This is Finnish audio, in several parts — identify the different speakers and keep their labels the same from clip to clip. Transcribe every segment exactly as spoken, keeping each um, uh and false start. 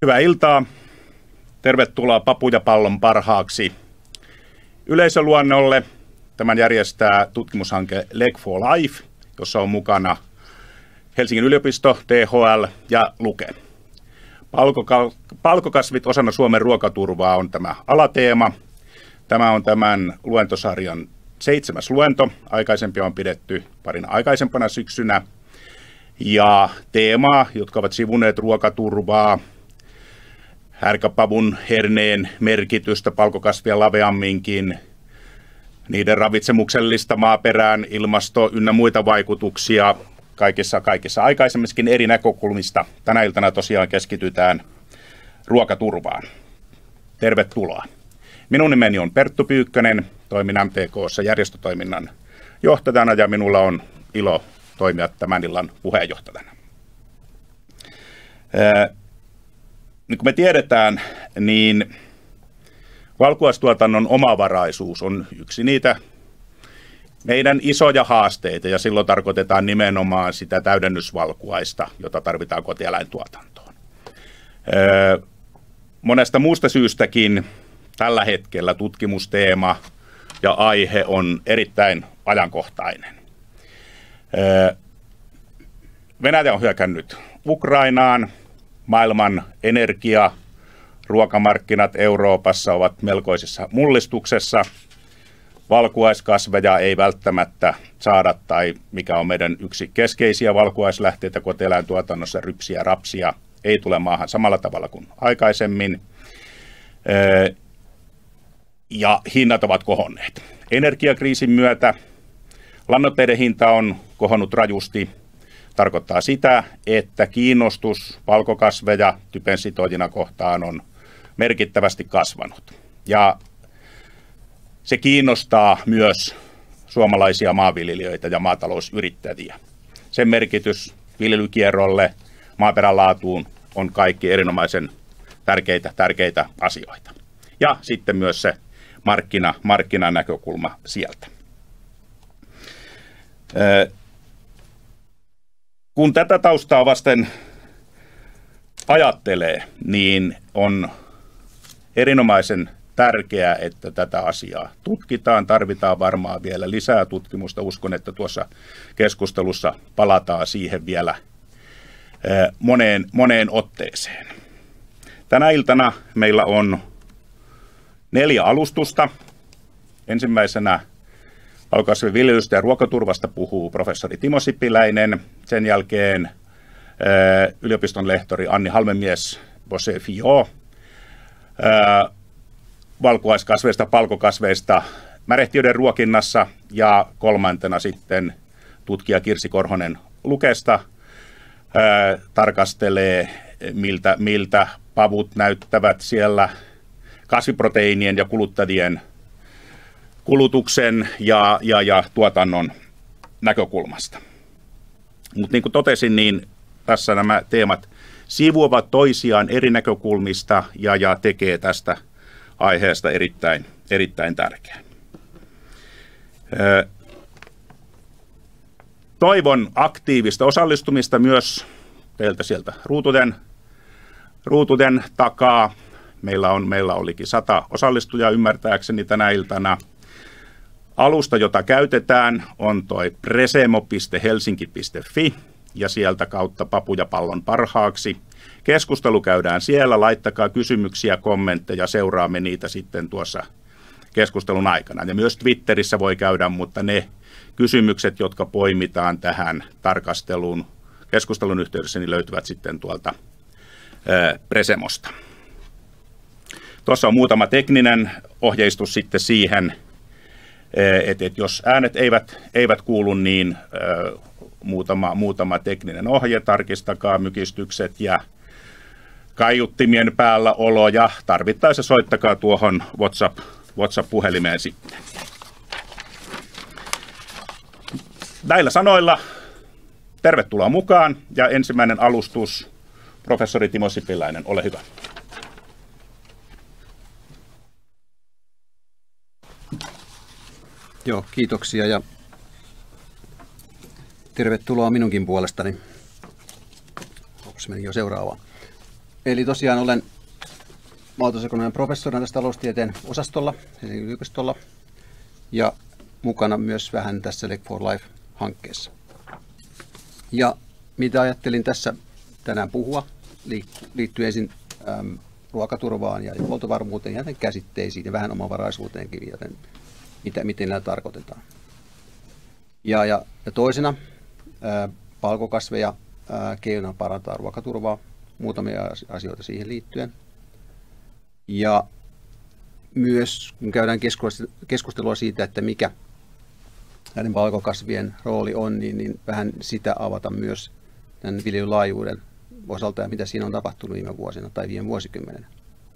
Speaker 1: Hyvää iltaa. Tervetuloa Papu ja pallon parhaaksi yleisöluonnolle. Tämän järjestää tutkimushanke Leg for Life, jossa on mukana Helsingin yliopisto, T H L ja Luke. Palkokasvit osana Suomen ruokaturvaa on tämä alateema. Tämä on tämän luentosarjan seitsemäs luento. Aikaisempia on pidetty parin aikaisempana syksynä. Ja teemaa, jotka ovat sivuneet ruokaturvaa, härkäpavun herneen merkitystä palkokasvia laveamminkin, niiden ravitsemuksellista maaperään, ilmasto ynnä muita vaikutuksia kaikissa, kaikissa aikaisemmissakin eri näkökulmista. Tänä iltana tosiaan keskitytään ruokaturvaan. Tervetuloa. Minun nimeni on Perttu Pyykkönen, toimin M T K:ssa järjestötoiminnan johtajana ja minulla on ilo toimia tämän illan puheenjohtajana. Niin kuin me tiedetään, niin valkuaistuotannon omavaraisuus on yksi niitä meidän isoja haasteita, ja silloin tarkoitetaan nimenomaan sitä täydennysvalkuaista, jota tarvitaan kotieläintuotantoon. Monesta muusta syystäkin tällä hetkellä tutkimusteema ja aihe on erittäin ajankohtainen. Venäjä on hyökännyt Ukrainaan. Maailman energia, ruokamarkkinat Euroopassa ovat melkoisessa mullistuksessa. Valkuaiskasveja ei välttämättä saada, tai mikä on meidän yksi keskeisiä valkuaislähteitä kotieläintuotannossa, rypsiä, rapsia, ei tule maahan samalla tavalla kuin aikaisemmin. Ja hinnat ovat kohonneet. Energiakriisin myötä lannoitteiden hinta on kohonnut rajusti. Tarkoittaa sitä, että kiinnostus valkokasveja typensitoijina kohtaan on merkittävästi kasvanut. Ja se kiinnostaa myös suomalaisia maanviljelijöitä ja maatalousyrittäjiä. Sen merkitys viljelykierrolle, maaperän laatuun on kaikki erinomaisen tärkeitä, tärkeitä asioita. Ja sitten myös se markkina, markkinanäkökulma sieltä. Kun tätä taustaa vasten ajattelee, niin on erinomaisen tärkeää, että tätä asiaa tutkitaan. Tarvitaan varmaan vielä lisää tutkimusta. Uskon, että tuossa keskustelussa palataan siihen vielä moneen, moneen otteeseen. Tänä iltana meillä on neljä alustusta. Ensimmäisenä valkuaisviljelystä ja ruokaturvasta puhuu professori Timo Sipiläinen. Sen jälkeen yliopiston lehtori Anni Halmemies Bosé-Fillot. Valkuaiskasveista, palkokasveista märehtiöiden ruokinnassa, ja kolmantena sitten tutkija Kirsi Korhonen Lukesta tarkastelee, miltä, miltä pavut näyttävät siellä kasviproteiinien ja kuluttajien kulutuksen ja, ja, ja tuotannon näkökulmasta. Mutta niin kuin totesin, niin tässä nämä teemat sivuavat toisiaan eri näkökulmista ja, ja tekee tästä aiheesta erittäin, erittäin tärkeän. Toivon aktiivista osallistumista myös teiltä sieltä ruutujen, ruutujen takaa. Meillä, on, meillä olikin sata osallistujaa ymmärtääkseni tänä iltana. Alusta, jota käytetään, on toi presemo piste helsinki piste fi ja sieltä kautta Papu ja pallon parhaaksi. Keskustelu käydään siellä, laittakaa kysymyksiä, kommentteja, seuraamme niitä sitten tuossa keskustelun aikana. Ja myös Twitterissä voi käydä, mutta ne kysymykset, jotka poimitaan tähän tarkasteluun keskustelun yhteydessä, niin löytyvät sitten tuolta ää, presemosta. Tuossa on muutama tekninen ohjeistus sitten siihen, että et jos äänet eivät, eivät kuulu, niin ö, muutama, muutama tekninen ohje, tarkistakaa mykistykset ja kaiuttimien päällä olo, ja tarvittaessa soittakaa tuohon WhatsApp, WhatsApp-puhelimeen sitten. Näillä sanoilla tervetuloa mukaan, ja ensimmäinen alustus, professori Timo Sipiläinen, ole hyvä.
Speaker 2: Joo, kiitoksia ja tervetuloa minunkin puolestani. Onko meni jo seuraavaan? Eli tosiaan olen maatalousekonomian professorina tässä taloustieteen osastolla Helsingin yliopistolla ja mukana myös vähän tässä Leg for Life-hankkeessa. Ja mitä ajattelin tässä tänään puhua, liittyy ensin äm, ruokaturvaan ja huoltovarmuuteen ja käsitteisiin ja vähän omavaraisuuteenkin, joten mitä, miten nämä tarkoitetaan. Ja, ja, ja toisena ää, palkokasveja ää, keinona parantaa ruokaturvaa, muutamia asioita siihen liittyen. Ja myös kun käydään keskustelua siitä, että mikä näiden palkokasvien rooli on, niin, niin vähän sitä avata myös tämän viljelylaajuuden osalta ja mitä siinä on tapahtunut viime vuosina tai viime vuosikymmenenä.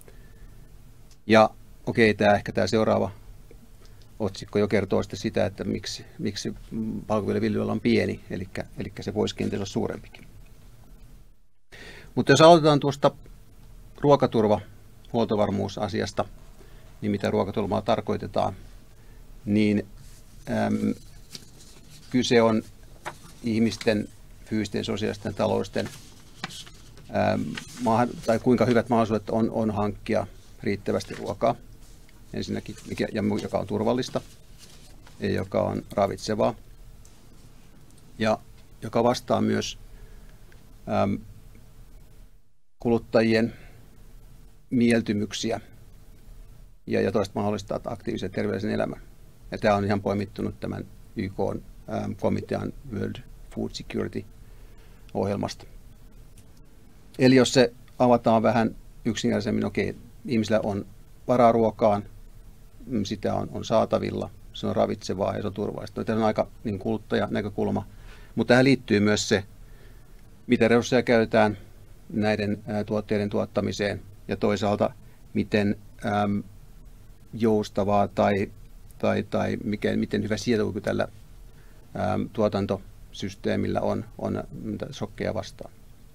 Speaker 2: Ja okei, tämä ehkä tämä seuraava otsikko jo kertoo sitten sitä, että miksi, miksi palkoviljaviljelyllä on pieni, eli, eli se voisi kenties olla suurempikin. Mutta jos aloitetaan tuosta ruokaturva, huoltovarmuusasiasta, niin mitä ruokaturvaa tarkoitetaan, niin äm, kyse on ihmisten fyysisten, sosiaalisten, taloudellisten, äm, tai kuinka hyvät mahdollisuudet on, on hankkia riittävästi ruokaa, ensinnäkin, mikä, joka on turvallista ja joka on ravitsevaa ja joka vastaa myös äm, kuluttajien mieltymyksiä ja, ja toista mahdollistaa aktiivisen terveellisen elämän. Ja tämä on ihan poimittunut tämän Y K:n äm, komitean World Food Security-ohjelmasta. Eli jos se avataan vähän yksinkertaisemmin, okei, ihmisillä on varaa ruokaan, sitä on, on saatavilla, se on ravitsevaa ja se on turvallista. Tämä on aika niin kuluttajanäkökulma, mutta tähän liittyy myös se, miten resursseja käytetään näiden ää, tuotteiden tuottamiseen ja toisaalta miten äm, joustavaa tai, tai, tai mikä, miten hyvä sietokyky tällä äm, tuotantosysteemillä on, on shokkeja vastaan.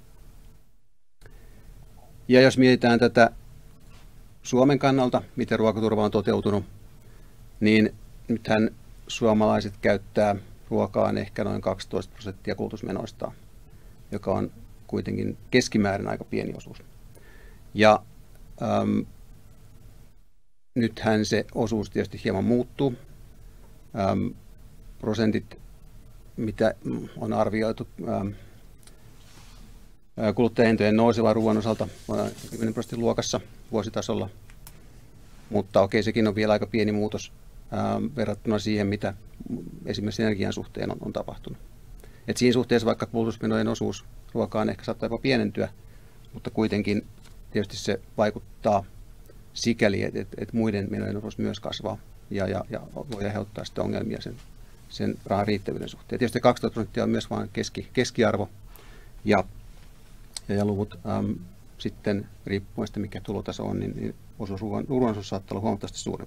Speaker 2: Ja jos mietitään tätä Suomen kannalta, miten ruokaturva on toteutunut, niin nythän suomalaiset käyttää ruokaan ehkä noin kaksitoista prosenttia kulutusmenoistaan, joka on kuitenkin keskimäärin aika pieni osuus. Ja äm, nythän se osuus tietysti hieman muuttuu. Äm, prosentit, mitä on arvioitu äm, kuluttajahintojen nouseva ruoan osalta on kymmenen prosentin luokassa vuositasolla, mutta okei, sekin on vielä aika pieni muutos ää, verrattuna siihen, mitä esimerkiksi energian suhteen on, on tapahtunut. Et siinä suhteessa vaikka kulutusmenojen osuus ruokaan ehkä saattaa jopa pienentyä, mutta kuitenkin tietysti se vaikuttaa sikäli, että et, et muiden menojen osuus myös kasvaa ja, ja, ja voi aiheuttaa sitten ongelmia sen, sen rahan riittävyyden suhteen. Tietysti kaksitoista prosenttia on myös vain keski, keskiarvo ja Ja, ja luvut äm, sitten riippuen siitä, mikä tulotaso on, niin, niin osuus ruoan, ruoan osuus saattaa olla huomattavasti suurempi.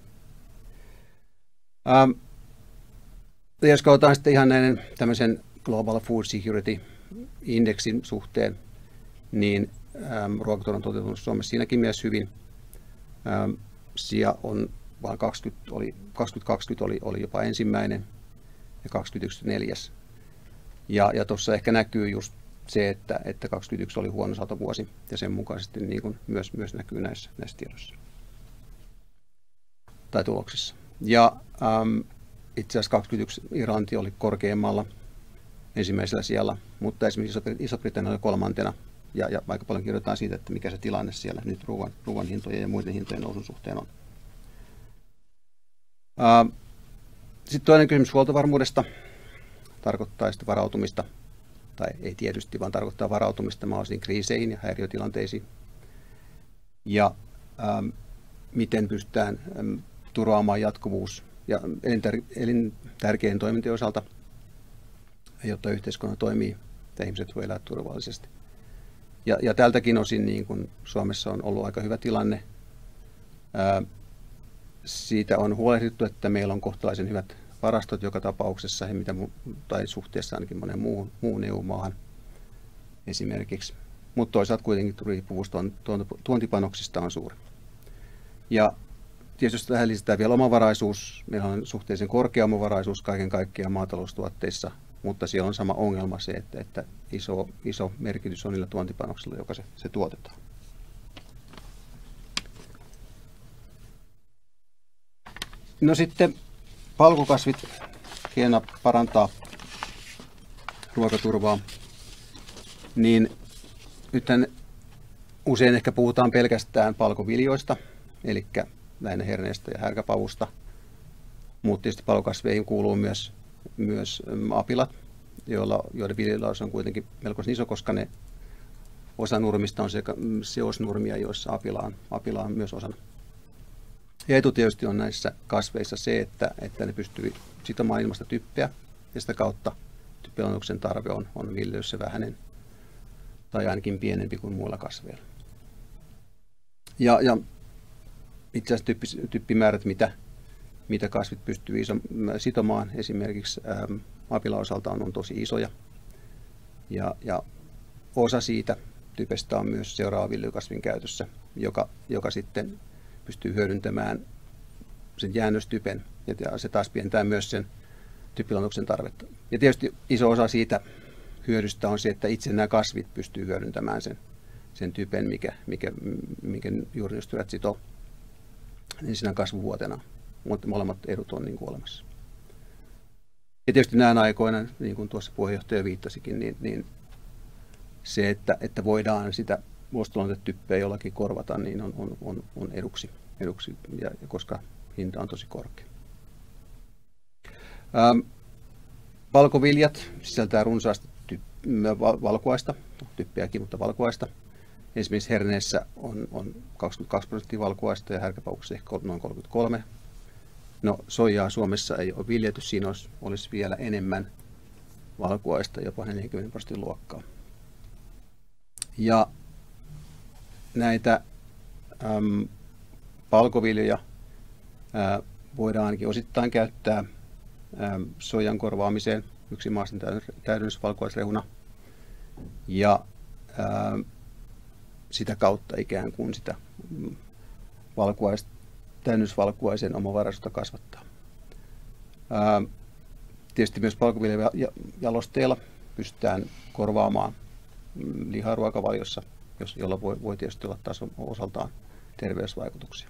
Speaker 2: Ähm, jos katsotaan sitten ihan näiden tämmöisen Global Food Security Indexin suhteen, niin äm, ruokaturva on toteutunut Suomessa siinäkin mielessä hyvin. Ähm, sija on vain kaksikymmentä, oli, kaksituhattakaksikymmentä oli, oli jopa ensimmäinen ja kaksikymmentäyksi neljäs. Ja, ja tuossa ehkä näkyy just se, että, että kaksikymmentäyksi oli huono satovuosi ja sen mukaisesti niin kuin myös, myös näkyy näissä, näissä tiedoissa tai tuloksissa. Ja äm, itse asiassa kaksikymmentäyksi Irlanti oli korkeammalla ensimmäisellä sijalla, mutta esimerkiksi Iso-Britannia oli kolmantena ja, ja aika paljon kirjoitetaan siitä, että mikä se tilanne siellä nyt ruoan, ruoan hintojen ja muiden hintojen nousun suhteen on. Ää, sitten toinen kysymys huoltovarmuudesta tarkoittaa sitten varautumista, tai ei tietysti, vaan tarkoittaa varautumista mahdollisiin kriiseihin ja häiriötilanteisiin. Ja äm, miten pystytään äm, turvaamaan jatkuvuus ja elintärkeiden toimintojen osalta, jotta yhteiskunta toimii ja ihmiset voi elää turvallisesti. Ja, ja tältäkin osin niin kun Suomessa on ollut aika hyvä tilanne. Ää, siitä on huolehdittu, että meillä on kohtalaisen hyvät varastot joka tapauksessa, mitä, tai suhteessa ainakin monen muuhun, muuhun E U-maahan esimerkiksi. Mutta toisaalta kuitenkin riippuvuus tuontipanoksista on suuri. Ja tietysti tähän lisätään vielä omavaraisuus. Meillä on suhteellisen korkea omavaraisuus kaiken kaikkiaan maataloustuotteissa, mutta siellä on sama ongelma se, että, että iso, iso merkitys on niillä tuontipanoksilla, joka se, se tuotetaan. No sitten palkokasvit hieno parantaa ruokaturvaa, niin nythän usein ehkä puhutaan pelkästään palkoviljoista, eli lähinnä herneestä ja härkäpavusta, mutta tietysti palkokasveihin kuuluu myös, myös apilat, joilla, joiden viljelylaus on kuitenkin melkoisen iso, koska ne osa nurmista on seosnurmia, joissa apila on, apila on myös osana. Ja etu tietysti on näissä kasveissa se, että, että ne pystyy sitomaan ilmasta typpeä, ja sitä kautta typpilannoituksen tarve on, on viljelyssä vähäinen tai ainakin pienempi kuin muilla kasveilla. Ja, ja itse asiassa typpi, typpimäärät, mitä, mitä kasvit pystyy iso, sitomaan esimerkiksi äm, apilan osalta on, on tosi isoja. Ja, ja osa siitä typestä on myös seuraava viljelykasvin käytössä, joka, joka sitten pystyy hyödyntämään sen jäännöstypen, ja se taas pientää myös sen typpilannoituksen tarvetta. Ja tietysti iso osa siitä hyödystä on se, että itse nämä kasvit pystyy hyödyntämään sen, sen typen, mikä, mikä, mikä juuriyhtyrät sitoo niin siinä kasvuvuotena. Mutta molemmat edut on niin kuin olemassa. Ja tietysti näinä aikoina, niin kuin tuossa puheenjohtaja viittasikin, niin, niin se, että, että voidaan sitä vuostolontetyppeä jollakin korvata, niin on, on, on, on eduksi, eduksi ja, koska hinta on tosi korkea. Ähm, valkoviljat sisältää runsaasti ty- valkuaista, typpeäkin, mutta valkuaista. Esimerkiksi herneessä on, on kaksikymmentäkaksi prosenttia valkuaista ja härkäpavussa ehkä noin kolmekymmentäkolme. No soijaa Suomessa ei ole viljelty, siinä olisi, olisi vielä enemmän valkuaista, jopa neljäkymmentä prosentin luokkaa. Ja näitä äm, palkoviljoja ää, voidaan ainakin osittain käyttää äm, soijan korvaamiseen yksi maaston täydennysvalkuaisrehuna. Ja ää, sitä kautta ikään kuin sitä valkuaista, täydennysvalkuaisen omavaraisuutta kasvattaa. Ää, tietysti myös palkoviljajalosteilla pystytään korvaamaan lihaa ruokavaliossa, jolla voi, voi tietysti olla taas osaltaan terveysvaikutuksia.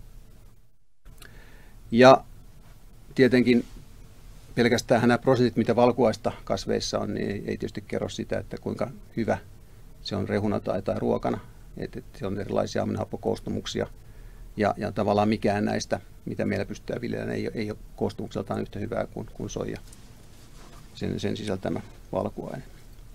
Speaker 2: Ja tietenkin pelkästään nämä prosentit, mitä valkuaista kasveissa on, niin ei tietysti kerro sitä, että kuinka hyvä se on rehuna tai, tai ruokana. Että et se on erilaisia aminohappokoostumuksia. Ja, ja tavallaan mikään näistä, mitä meillä pystytään viljelemään, ei, ei ole koostumukseltaan yhtä hyvää kuin, kuin soija, sen, sen sisältämä valkuaine.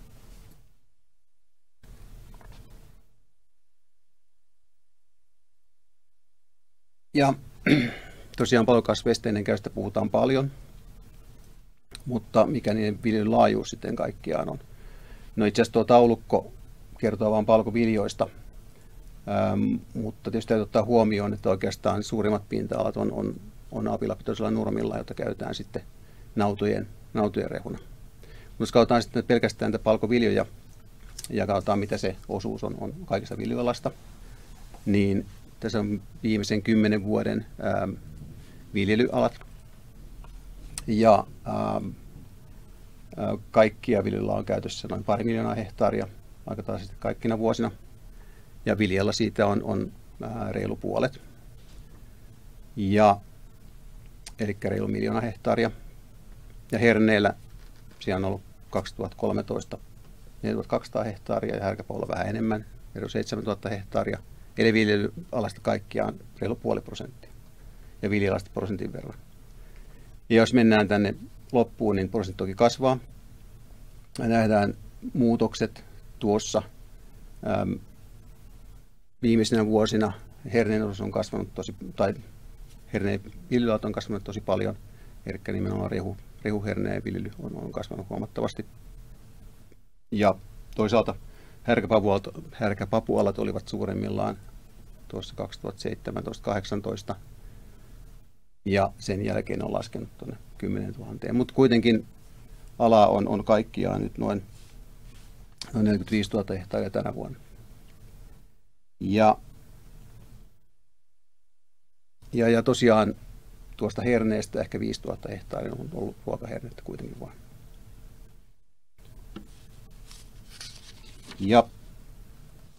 Speaker 2: Ja tosiaan palkokasveista ennen käystä puhutaan paljon, mutta mikä niiden viljelyn laajuus sitten kaikkiaan on. No itse asiassa tuo taulukko kertoo vain palkoviljoista, ähm, mutta tietysti täytyy ottaa huomioon, että oikeastaan suurimmat pinta-alat on, on, on apilapitoisilla nurmilla, joita käytetään sitten nautojen, nautojen rehuna. Mutta jos katsotaan sitten pelkästään näitä palkoviljoja ja katsotaan mitä se osuus on, on kaikista viljelylasta, niin tässä on viimeisen kymmenen vuoden ähm, viljelyalat ja ähm, äh, kaikkia viljelyllä on käytössä noin pari miljoonaa hehtaaria aika tasaisesti kaikkina vuosina ja viljellä siitä on, on äh, reilu puolet ja eli reilu miljoona hehtaaria ja herneillä siellä on ollut kaksituhattakolmetoista neljätuhattakaksisataa hehtaaria ja härkäpaulla vähän enemmän, reilu seitsemäntuhatta hehtaaria. Eli viljelyalasta kaikkiaan reilu puoli prosenttia ja viljelyalasta prosentin verran. Ja jos mennään tänne loppuun, niin prosentti toki kasvaa. Ja nähdään muutokset tuossa. Ähm, viimeisinä vuosina herneen osuus on kasvanut tosi, tai herneen viljelyalat on kasvanut tosi paljon. Eli nimenomaan rehu, rehuherneen viljely on, on kasvanut huomattavasti. Ja toisaalta härkäpapualat olivat suuremmillaan tuossa kaksituhattaseitsemäntoista kahdeksantoista ja sen jälkeen on laskenut tuonne kymmenen tuhatta. Mutta kuitenkin ala on, on kaikkiaan nyt noin, noin neljäkymmentäviisituhatta hehtaaria tänä vuonna. Ja, ja, ja tosiaan tuosta herneestä ehkä viisituhatta hehtaaria on ollut ruokahernettä kuitenkin vain. Ja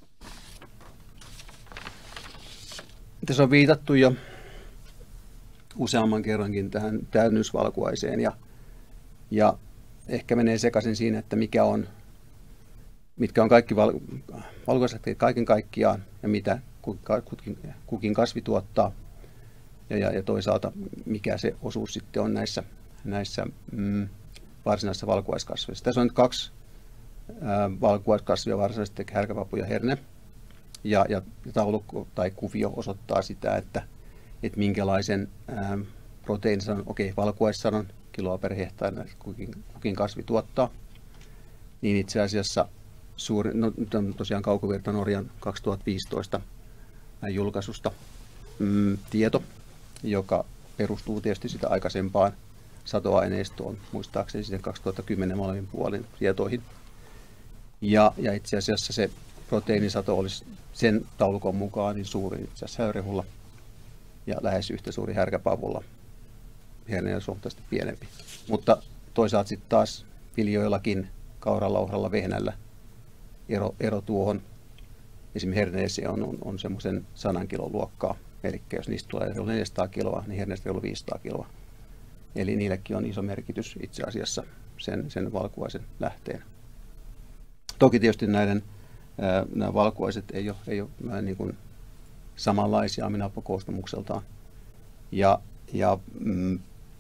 Speaker 2: tässä on viitattu jo useamman kerrankin tähän täydennysvalkuaiseen ja, ja ehkä menee sekaisin siinä, että mikä on, mitkä on kaikki val, valkuaislääkkeet kaiken kaikkiaan ja mitä kukin, kukin kasvi tuottaa ja, ja, ja toisaalta mikä se osuus sitten on näissä, näissä mm, varsinaisissa valkuaiskasveissa. Tässä on nyt kaksi ää, valkuaiskasvia varsinaisesti, härkäpapu ja herne. Ja, ja taulukko tai kuvio osoittaa sitä, että, että minkälaisen ää, proteiinisanon, okei, okay, valkuaissanon kiloa per hehtaari kukin, kukin kasvi tuottaa. Niin itse asiassa suuri, no, tosiaan Kaukovirta Norjan kaksituhattaviisitoista julkaisusta mm, tieto, joka perustuu tietysti sitä aikaisempaan satoaineistoon, muistaakseni sitten kaksituhattakymmenen molemmin puolin tietoihin. Ja, ja itse asiassa se proteiinisato olisi sen taulukon mukaan niin suuri itse asiassa höyrehulla ja lähes yhtä suuri härkäpavulla. Herne on suhteellisesti pienempi. Mutta toisaalta sitten taas viljoillakin, kauralla, ohralla, vehnällä ero, ero tuohon. Esimerkiksi herneeseen on, on, on semmoisen sadan kilon luokkaa. Eli jos niistä tulee neljäsataa kiloa, niin herneestä on viisisataa kiloa. Eli niillekin on iso merkitys itse asiassa sen, sen valkuaisen lähteen. Toki tietysti näiden ää, nämä valkuaiset ei ole, ei ole niin kuin samanlaisia aminohappokoostumukseltaan. Ja, ja, mm,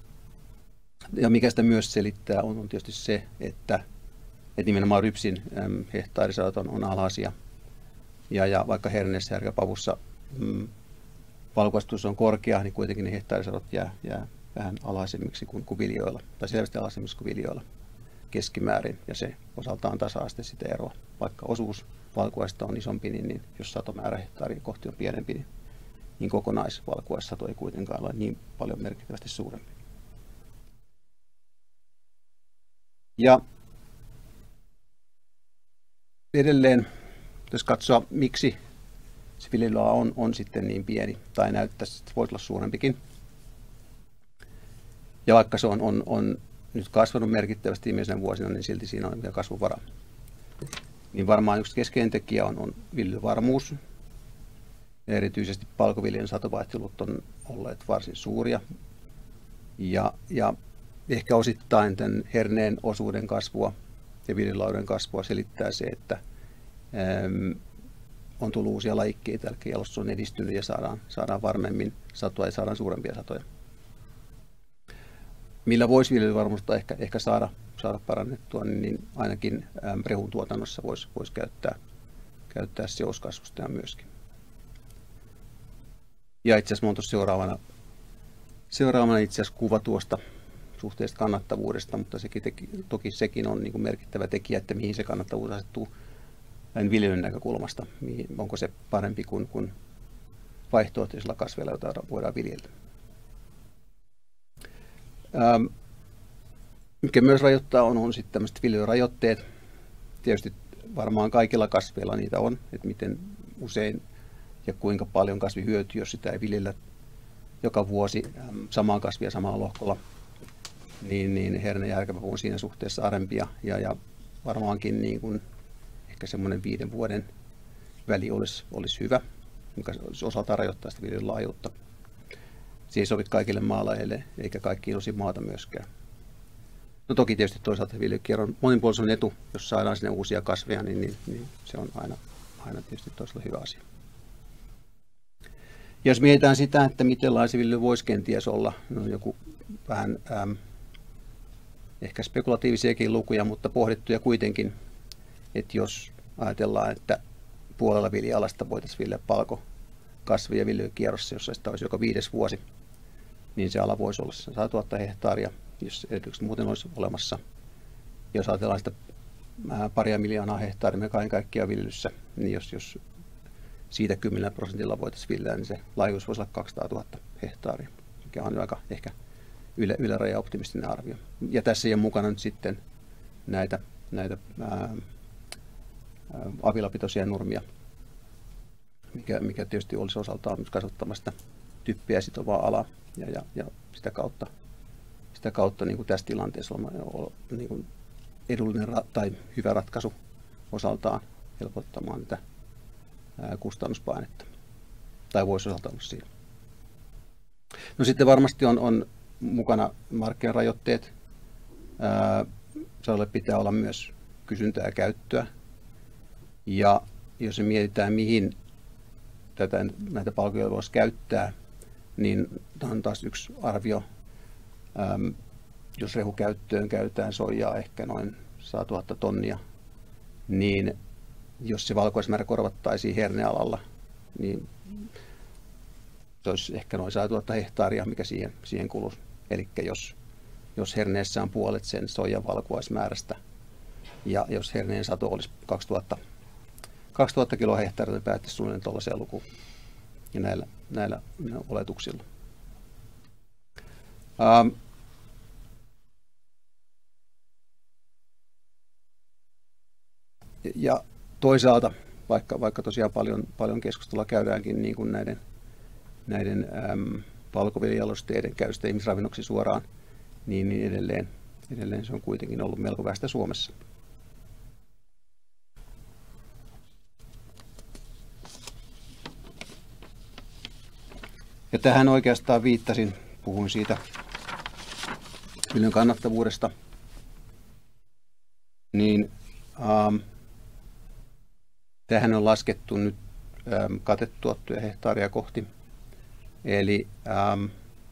Speaker 2: ja mikä sitä myös selittää on, on tietysti se, että, että nimenomaan rypsin äm, hehtaarisadot on, on alhaisia. Ja, ja vaikka herneessä ja härkäpavussa mm, valkuaistus on korkea, niin kuitenkin ne hehtaarisadot jää, jää vähän alhaisemmiksi kuin, kuin viljoilla, tai selvästi alhaisemmiksi kuin viljoilla keskimäärin, ja se osaltaan tasaa sitten sitä eroa. Vaikka osuus valkuaista on isompi, niin, niin jos satomäärä hehtaaria kohti on pienempi, niin, niin kokonaisvalkuaissato ei kuitenkaan ole niin paljon merkittävästi suurempi. Ja edelleen, jos katsoa, miksi se viljelyala on, on sitten niin pieni, tai näyttäisi, että voisi olla suurempikin. Ja vaikka se on, on, on nyt kasvanut merkittävästi viimeisenä vuosina, niin silti siinä on vielä kasvuvara. Niin varmaan yksi keskeinen tekijä on, on viljelyvarmuus. Ja erityisesti palkoviljan satovaihtelut on olleet varsin suuria. Ja, ja ehkä osittain tämän herneen osuuden kasvua ja viljelylauden kasvua selittää se, että äm, on tullut uusia lajikkeita, eli jalostus on edistynyt ja saadaan, saadaan varmemmin satoa ja saadaan suurempia satoja. Millä voisi viljelyvarmuutta ehkä, ehkä saada, saada parannettua, niin, niin ainakin äm, rehun tuotannossa voisi, voisi käyttää, käyttää seoskasvusta myöskin. Ja itse asiassa tuossa seuraavana, seuraavana itse asiassa kuva tuosta suhteesta kannattavuudesta, mutta sekin teki, toki sekin on niin kuin merkittävä tekijä, että mihin se kannattavuus asettuu viljelyn näkökulmasta. Mihin, onko se parempi kuin, kuin vaihtoehtoisilla kasveilla, joita voidaan viljellä. Ähm, mikä myös rajoittaa on, on sitten tämmöiset viljelyrajoitteet. Tietysti varmaan kaikilla kasveilla niitä on, että miten usein ja kuinka paljon kasvi hyötyy, jos sitä ei viljellä joka vuosi ähm, samaa kasvia samalla lohkolla, niin, niin herne ja härkäpapu on siinä suhteessa arempia. Ja, ja varmaankin niin kuin ehkä semmoinen viiden vuoden väli olisi, olisi hyvä, mikä osaltaan rajoittaa sitä viljelyn laajuutta. Se ei sovi kaikille maalajeille eikä kaikkiin osin maata myöskään. No toki tietysti toisaalta viljelykierron monipuolisuuden etu, jos saadaan sinne uusia kasveja, niin, niin, niin se on aina, aina tietysti toisella hyvä asia. Ja jos mietitään sitä, että miten laisiviljely voisi kenties olla, no joku vähän äm, ehkä spekulatiivisiakin lukuja, mutta pohdittuja kuitenkin, että jos ajatellaan, että puolella vilja-alasta voitaisiin viljellä palkokasvi- ja viljelykierrossa, jossa sitä olisi joka viides vuosi, niin se ala voisi olla sata tuhatta hehtaaria, jos edellytykset muuten olisi olemassa. Jos ajatellaan sitä paria miljoonaa hehtaaria kaiken kaikkiaan viljelyssä, niin jos, jos siitä kymmenellä prosentilla voitaisiin viljellä, niin se laajuus voisi olla kaksisataatuhatta hehtaaria, mikä on aika ehkä yle, yläraja optimistinen arvio. Ja tässä ei ole mukana nyt sitten näitä, näitä ää, avilapitoisia nurmia, mikä, mikä tietysti olisi osaltaan myös kasvattamasta typpeä sitovaa alaa ja, ja, ja sitä kautta, sitä kautta niin kuin tässä tilanteessa on, on niin kuin edullinen ra- tai hyvä ratkaisu osaltaan helpottamaan tätä ää, kustannuspainetta, tai voisi osaltaan olla siinä. No sitten varmasti on, on mukana markkinarajoitteet. Sadolle pitää olla myös kysyntää ja käyttöä. Ja jos me mietitään, mihin tätä, näitä palkoja voisi käyttää, niin tämä on taas yksi arvio. Ähm, jos rehukäyttöön käytetään soijaa ehkä noin sata tuhatta tonnia, niin jos se valkuaismäärä korvattaisiin hernealalla, niin se olisi ehkä noin sata tuhatta hehtaaria, mikä siihen, siihen kuluisi. Eli jos, jos herneessä on puolet sen soijan valkuaismäärästä, ja jos herneen sato olisi kaksituhatta, kaksituhatta kiloa hehtaaria, niin päättäisiin suunnilleen tuollaiseen lukuun ja näillä, näillä oletuksilla. Ähm, ja toisaalta, vaikka, vaikka tosiaan paljon, paljon keskustelua käydäänkin niin kuin näiden, näiden äm, valkoviljalosteiden käytöstä ihmisravinnoksi suoraan, niin, niin edelleen, edelleen se on kuitenkin ollut melko vähäistä Suomessa. Ja tähän oikeastaan viittasin, puhuin siitä viljan kannattavuudesta, niin ähm, tähän on laskettu nyt ähm, katetuottoja hehtaaria kohti. Eli ähm,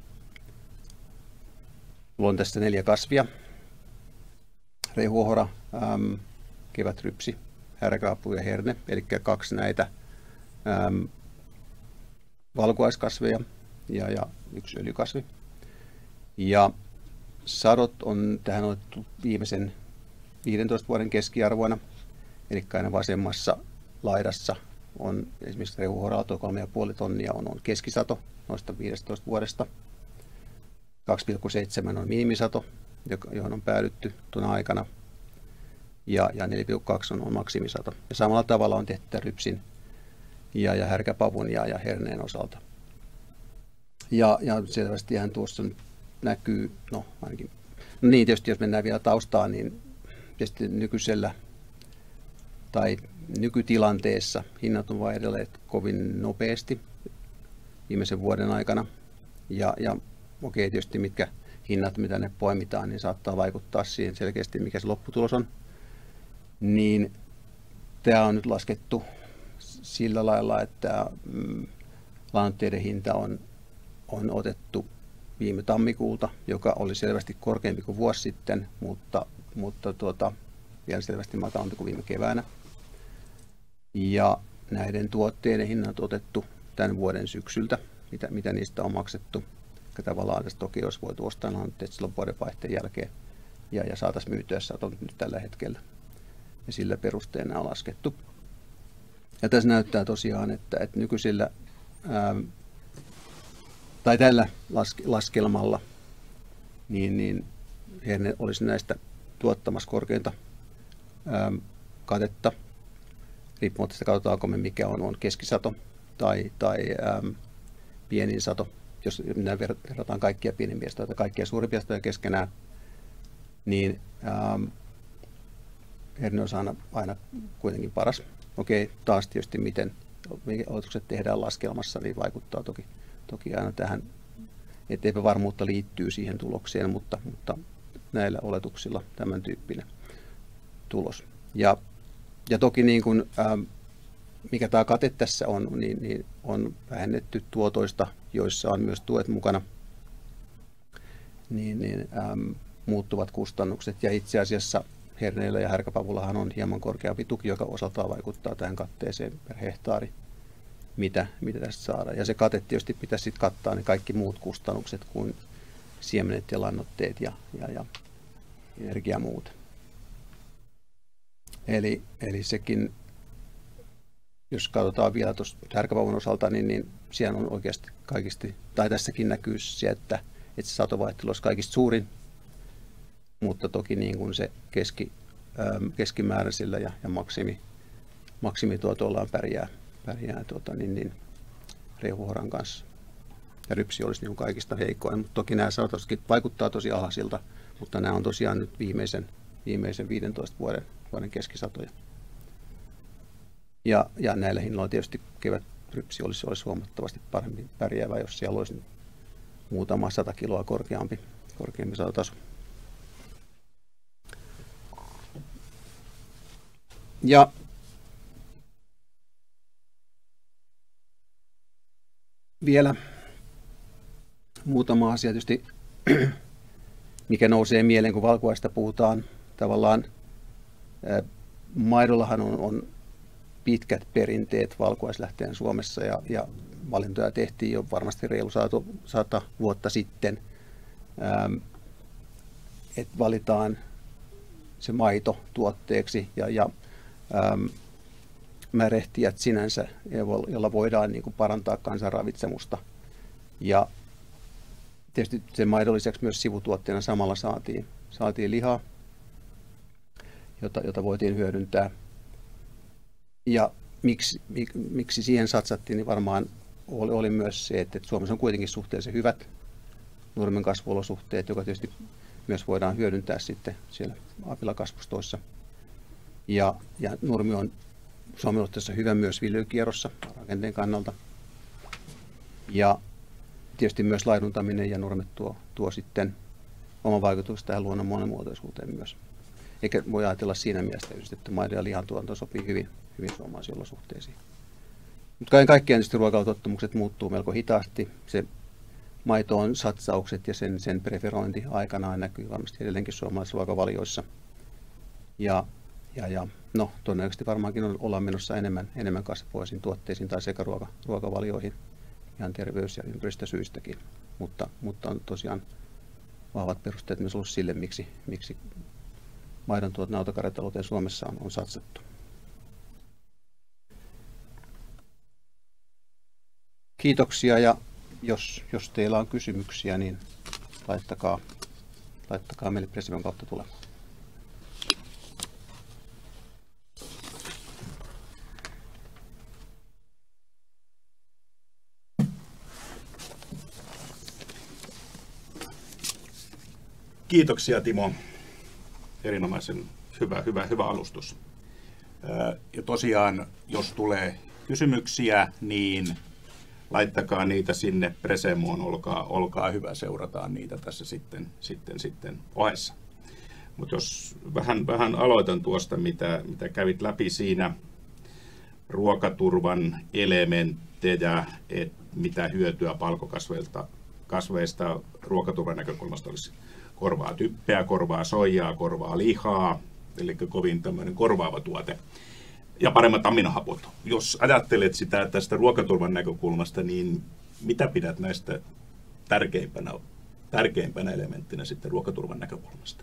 Speaker 2: on tässä neljä kasvia: rehuohra, ähm, kevätrypsi, härkäapu ja herne, eli kaksi näitä ähm, valkuaiskasveja ja, ja yksi öljykasvi. Ja sadot on tähän otettu viimeisen viidentoista vuoden keskiarvoina, eli aina vasemmassa laidassa on esimerkiksi rehuohralla tuo kolme pilkku viisi tonnia on, on keskisato noista viidestätoista vuodesta. kaksi pilkku seitsemän on minimisato, johon on päädytty tuona aikana, ja, ja neljä pilkku kaksi on, on maksimisato. Ja samalla tavalla on tehty rypsin ja, ja härkäpavun ja, ja herneen osalta. Ja, ja selvästihän tuossa näkyy, no ainakin, no niin tietysti jos mennään vielä taustaan, niin tietysti nykyisellä tai nykytilanteessa hinnat on vaihdelleet kovin nopeasti viimeisen vuoden aikana. Ja, ja okei, tietysti mitkä hinnat, mitä ne poimitaan, niin saattaa vaikuttaa siihen selkeästi, mikä se lopputulos on. Niin tämä on nyt laskettu sillä lailla, että mm, lannoitteiden hinta on, on otettu viime tammikuulta, joka oli selvästi korkeampi kuin vuosi sitten, mutta, mutta tuota, vielä selvästi matalampi kuin viime keväänä. Ja näiden tuotteiden hinnat on otettu tämän vuoden syksyltä, mitä, mitä niistä on maksettu. Ja tavallaan tässä toki olisi voitu ostaa lannoitteet silloin vuodenvaihteen jälkeen ja, ja saataisiin myytyä satot nyt tällä hetkellä. Ja sillä perusteena on laskettu. Ja tässä näyttää tosiaan, että, että nykyisillä ää, tai tällä laske, laskelmalla niin, niin herne olisi näistä tuottamassa korkeinta ää, katetta, riippumatta sitä katsotaanko me mikä on, on keskisato tai, tai ää, pienin sato. Jos verrataan kaikkia pienimpiä tai kaikkia suurimpia satoja keskenään, niin ää, herne on aina, aina kuitenkin paras. Okei, taas tietysti miten oletukset tehdään laskelmassa, niin vaikuttaa toki, toki aina tähän, että epävarmuutta liittyy siihen tulokseen, mutta, mutta näillä oletuksilla tämän tyyppinen tulos. Ja, ja toki niin kuin, ää, mikä tämä kate tässä on, niin, niin on vähennetty tuotoista, joissa on myös tuet mukana, niin, niin äm, muuttuvat kustannukset. Ja itse asiassa herneillä ja härkäpavullahan on hieman korkeampi tuki, joka osaltaan vaikuttaa tähän katteeseen per hehtaari, mitä, mitä tästä saadaan. Ja se kate tietysti pitäisi sitten kattaa ne kaikki muut kustannukset kuin siemenet ja lannoitteet ja, ja, ja energia muut. Eli, eli sekin, jos katsotaan vielä tuossa härkäpavun osalta, niin, niin siellä on oikeasti kaikista, tai tässäkin näkyy se, että, että se satovaihtelu olisi kaikista suurin, mutta toki niin kuin se keski, ähm, keskimääräisillä ja, ja maksimi, maksimituotollaan pärjää, pärjää tuota, niin, niin, rehuohran kanssa. Ja rypsi olisi niin kuin kaikista heikoin, mutta toki nämä satoskin vaikuttaa tosi alhaisilta, mutta nämä on tosiaan nyt viimeisen, viimeisen viidentoista vuoden, vuoden keskisatoja. Ja, ja näillä hinnoilla tietysti kevätrypsi olisi, olisi huomattavasti paremmin pärjäävä, jos siellä olisi muutama sata kiloa korkeampi, korkeampi satotaso. Ja vielä muutama asia tietysti, mikä nousee mieleen, kun valkuaista puhutaan. Tavallaan ää, maidollahan on, on pitkät perinteet valkuaislähteen Suomessa ja, ja valintoja tehtiin jo varmasti reilu sata, sata vuotta sitten, ähm, että valitaan se maito tuotteeksi ja, ja ähm, märehtijät sinänsä, jolla voidaan niin kuin parantaa kansanravitsemusta. Ja tietysti sen maidon lisäksi myös sivutuotteena samalla saatiin, saatiin lihaa, jota, jota voitiin hyödyntää. Ja miksi, mik, miksi siihen satsattiin, niin varmaan oli, oli myös se, että Suomessa on kuitenkin suhteellisen hyvät nurmen kasvuolosuhteet, joka tietysti myös voidaan hyödyntää sitten siellä apilakasvustoissa. Ja, ja nurmi on Suomen olosuhteissa hyvä myös viljelykierrossa rakenteen kannalta. Ja tietysti myös laiduntaminen ja nurmet tuo, tuo sitten oman vaikutuksen tähän luonnon monimuotoisuuteen myös. Eikä voi ajatella siinä mielessä, että maidon ja lihan tuotanto sopii hyvin, hyvin suomalaisiin olosuhteisiin. Mutta kaiken kaikkiaan tietysti ruokailutottumukset muuttuu melko hitaasti. Se maitoon satsaukset ja sen, sen preferointi aikanaan näkyy varmasti edelleenkin suomalaisissa ruokavalioissa. Ja, ja, ja no, todennäköisesti varmaankin ollaan menossa enemmän, enemmän kasvipohjaisiin tuotteisiin tai sekaruokavalioihin ihan terveys- ja ympäristösyistäkin. Mutta, mutta on tosiaan vahvat perusteet myös ollut sille, miksi, miksi maidon tuot nautakarjatalouteen Suomessa on, on satsattu. Kiitoksia, ja jos, jos teillä on kysymyksiä, niin laittakaa, laittakaa meille Presivion kautta tulemaan.
Speaker 1: Kiitoksia Timo. Erinomaisen hyvä, hyvä, hyvä alustus. Ja tosiaan, jos tulee kysymyksiä, niin laittakaa niitä sinne Presemoon, olkaa, olkaa hyvä, seurataan niitä tässä sitten, sitten, sitten ohessa. Mutta jos vähän, vähän aloitan tuosta, mitä, mitä kävit läpi siinä, ruokaturvan elementtejä, että mitä hyötyä palkokasveista kasveista ruokaturvan näkökulmasta olisi. Korvaa typpeä, korvaa soijaa, korvaa lihaa, eli kovin tämmöinen korvaava tuote. Ja paremmat aminohapot. Jos ajattelet sitä tästä ruokaturvan näkökulmasta, niin mitä pidät näistä tärkeimpänä, tärkeimpänä elementtinä sitten ruokaturvan näkökulmasta?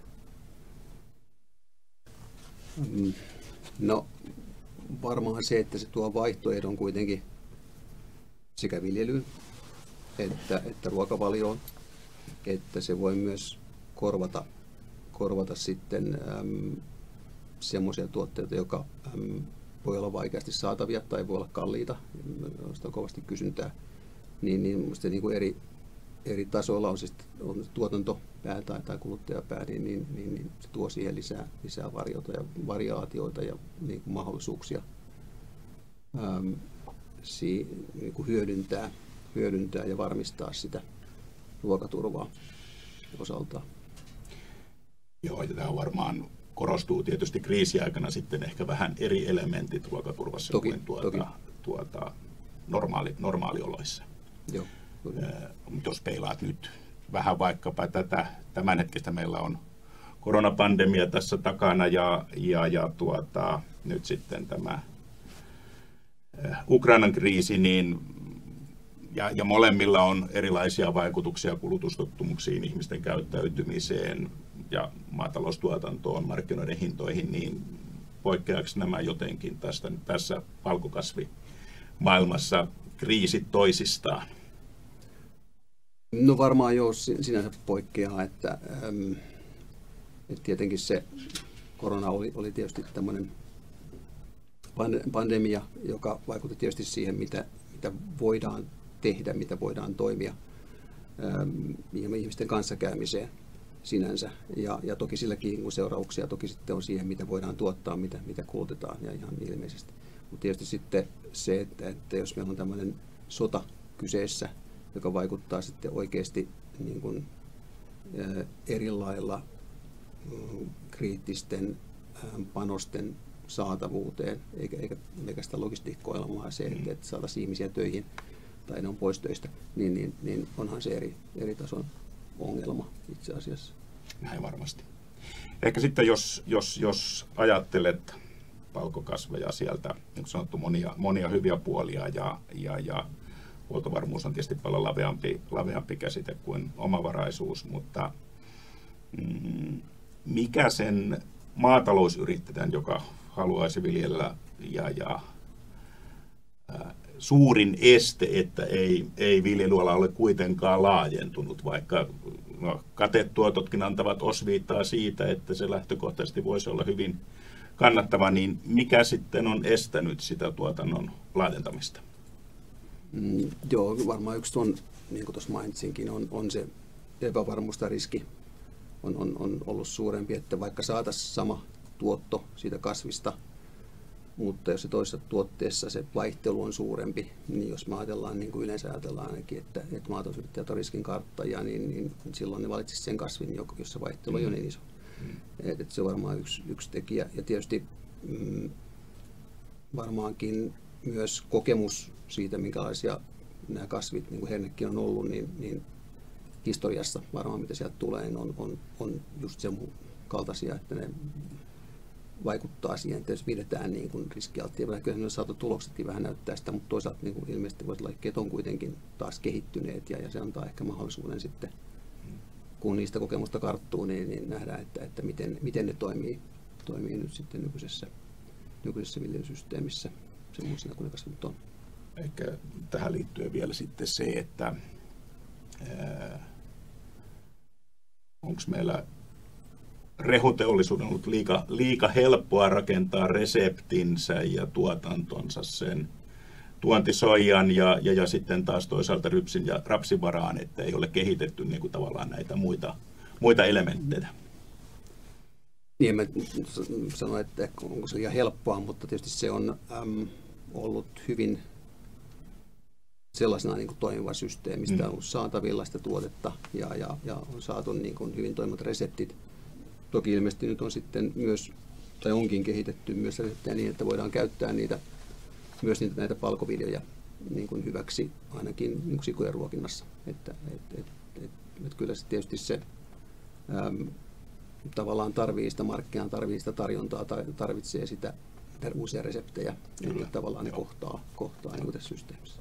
Speaker 2: No varmaan se, että se tuo vaihtoehdon kuitenkin sekä viljelyyn että, että ruokavalioon, että se voi myös korvata, korvata sitten äm, semmoisia tuotteita, jotka äm, voi olla vaikeasti saatavia tai voi olla kalliita, joista on kovasti kysyntää, niin, niin minusta niin kuin eri, eri tasoilla on, siis, on tuotantopää tai, tai kuluttajapää, niin, niin, niin, niin se tuo siihen lisää, lisää variota ja variaatioita ja niin kuin mahdollisuuksia äm, si, niin kuin hyödyntää, hyödyntää ja varmistaa sitä ruokaturvaa osaltaan.
Speaker 1: Joo, ja tämä varmaan korostuu tietysti kriisiaikana sitten ehkä vähän eri elementit ruokaturvassa
Speaker 2: toki,
Speaker 1: kuin tuota,
Speaker 2: toki.
Speaker 1: tuota normaali, normaalioloissa.
Speaker 2: Joo,
Speaker 1: Äh, jos peilaat nyt vähän vaikkapa tätä tämänhetkistä, meillä on koronapandemia tässä takana ja, ja, ja tuota, nyt sitten tämä äh, Ukrainan kriisi, niin Ja, ja molemmilla on erilaisia vaikutuksia kulutustottumuksiin, ihmisten käyttäytymiseen ja maataloustuotantoon, markkinoiden hintoihin, niin poikkeaako nämä jotenkin tästä, tässä valkokasvimaailmassa kriisit toisistaan?
Speaker 2: No varmaan joo, sinänsä poikkeaa, että, ähm, että tietenkin se korona oli, oli tietysti tämmöinen pandemia, joka vaikutti tietysti siihen, mitä, mitä voidaan tehdä, mitä voidaan toimia ähm, ihmisten kanssakäymiseen sinänsä. Ja, ja toki silläkin seurauksia toki sitten on siihen, mitä voidaan tuottaa, mitä, mitä kulutetaan ja ihan ilmeisesti. Mutta tietysti sitten se, että, että jos meillä on tämmöinen sota kyseessä, joka vaikuttaa sitten oikeasti niin kuin, eri lailla kriittisten panosten saatavuuteen, eikä, eikä pelkästään logistiikkoilmaa se, että, että saataisiin ihmisiä töihin tai ne on pois töistä, niin, niin, niin onhan se eri, eri tason ongelma itse asiassa.
Speaker 1: Näin varmasti. Ehkä sitten jos, jos, jos ajattelet palkokasveja sieltä, niin kuin sanottu, monia, monia hyviä puolia ja, ja, ja huoltovarmuus on tietysti paljon laveampi, laveampi käsite kuin omavaraisuus, mutta mm, mikä sen maatalousyrittäjän, joka haluaisi viljellä ja, ja ää, suurin este, että ei, ei viljelyala ole kuitenkaan laajentunut, vaikka no, katetuototkin antavat osviittaa siitä, että se lähtökohtaisesti voisi olla hyvin kannattava, niin mikä sitten on estänyt sitä tuotannon laajentamista?
Speaker 2: Mm, joo, varmaan yksi tuon, niin kuin tuossa mainitsinkin, on, on se epävarmuus tai riski on, on, on ollut suurempi, että vaikka saataisiin sama tuotto siitä kasvista, mutta jos se toisessa tuotteessa se vaihtelu on suurempi, niin jos me ajatellaan, niin kuin yleensä ajatellaan ainakin, että, että maatalousyrittäjät on riskin karttajia, niin, niin silloin ne valitsisivat sen kasvin, jossa vaihtelu mm. on niin iso. Mm. Et, et se on varmaan yksi, yksi tekijä. Ja tietysti mm, varmaankin myös kokemus siitä, minkälaisia nämä kasvit, niin kuin hernekin on ollut, niin, niin historiassa varmaan mitä sieltä tulee, niin on, on, on just sen kaltaisia, että ne vaikuttaa siihen, että jos pidetään niin kuin riskialttia, kyllä ne saatu tuloksetkin vähän näyttää sitä, mutta toisaalta niin kuin ilmeisesti voisi olla, että on kuitenkin taas kehittyneet ja, ja se antaa ehkä mahdollisuuden sitten, kun niistä kokemusta karttuu, niin, niin nähdään, että, että miten, miten ne toimii, toimii nyt sitten nykyisessä, nykyisessä viljelysysteemissä semmoisena kuin ne kasvit on.
Speaker 1: Ehkä tähän liittyen vielä sitten se, että onko meillä rehuteollisuuden ollut liika, liika helppoa rakentaa reseptinsä ja tuotantonsa sen tuontisoijan ja, ja, ja sitten taas toisaalta rypsin ja rapsin varaan, että ei ole kehitetty niin kuin tavallaan näitä muita, muita elementtejä.
Speaker 2: Niin, en mä sano, että onko se liian helppoa, mutta tietysti se on äm, ollut hyvin sellaisena niin kuin toimiva systeemi, mistä on ollut saatavilla sitä tuotetta ja, ja, ja on saatu niin kuin hyvin toimivat reseptit. Toki ilmeisesti nyt on sitten myös, tai onkin kehitetty myös reseptejä niin, että voidaan käyttää niitä, myös niitä, näitä palkoviljoja niin kuin hyväksi ainakin niin kuin sikojen ruokinnassa. Että, et, et, et, et kyllä se tietysti se äm, tavallaan tarvii sitä markkinaa, tarvii sitä tarjontaa, tarvitsee sitä uusia reseptejä, että tavallaan ne kohtaa, kohtaa niin kuin tässä systeemissä.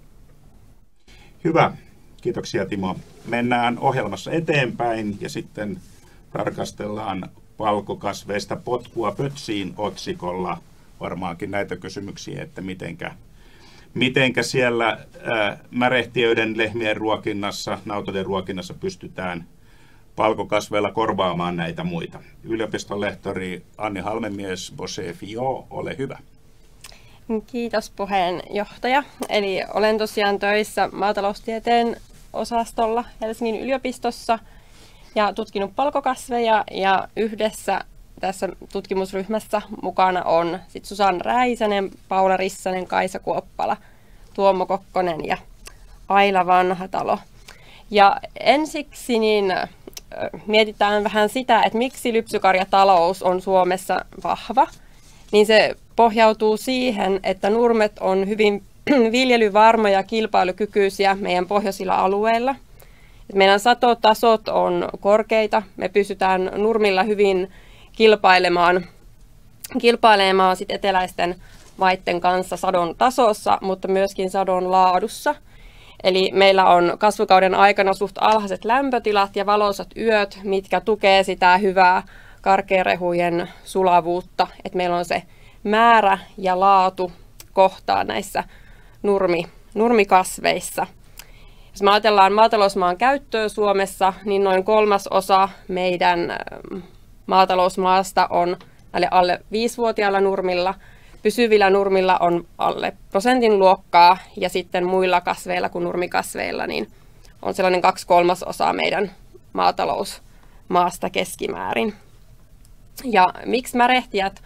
Speaker 1: Hyvä. Kiitoksia Timo. Mennään ohjelmassa eteenpäin ja sitten tarkastellaan palkokasveista potkua pötsiin otsikolla varmaankin näitä kysymyksiä, että mitenkä, mitenkä siellä ää, märehtiöiden, lehmien ruokinnassa, nautojen ruokinnassa pystytään palkokasveilla korvaamaan näitä muita. Yliopiston lehtori Anni Halmemies, Bosefio, ole hyvä.
Speaker 3: Kiitos puheenjohtaja. Eli olen tosiaan töissä maataloustieteen osastolla Helsingin yliopistossa ja tutkinut palkokasveja ja yhdessä tässä tutkimusryhmässä mukana on sit Susanna Räisänen, Paula Rissanen, Kaisa Kuoppala, Tuomo Kokkonen ja Aila Vanhatalo. Ja ensiksi niin mietitään vähän sitä, että miksi lypsykarjatalous on Suomessa vahva. Niin se pohjautuu siihen, että nurmet on hyvin viljelyvarmoja ja kilpailukykyisiä meidän pohjoisilla alueilla. Meidän satotasot on korkeita. Me pystytään nurmilla hyvin kilpailemaan, kilpailemaan sit eteläisten maiden kanssa sadon tasossa, mutta myöskin sadon laadussa. Eli meillä on kasvukauden aikana suht alhaiset lämpötilat ja valoisat yöt, mitkä tukee sitä hyvää karkearehujen sulavuutta. Et meillä on se määrä ja laatu kohtaa näissä nurmi, nurmikasveissa. Jos me ajatellaan maatalousmaan käyttöä Suomessa, niin noin kolmas osa meidän maatalousmaasta on näille alle viisivuotiailla nurmilla. Pysyvillä nurmilla on alle prosentin luokkaa ja sitten muilla kasveilla kuin nurmikasveilla niin on sellainen kaksi kolmasosaa meidän maatalousmaasta keskimäärin. Ja miksi märehtijät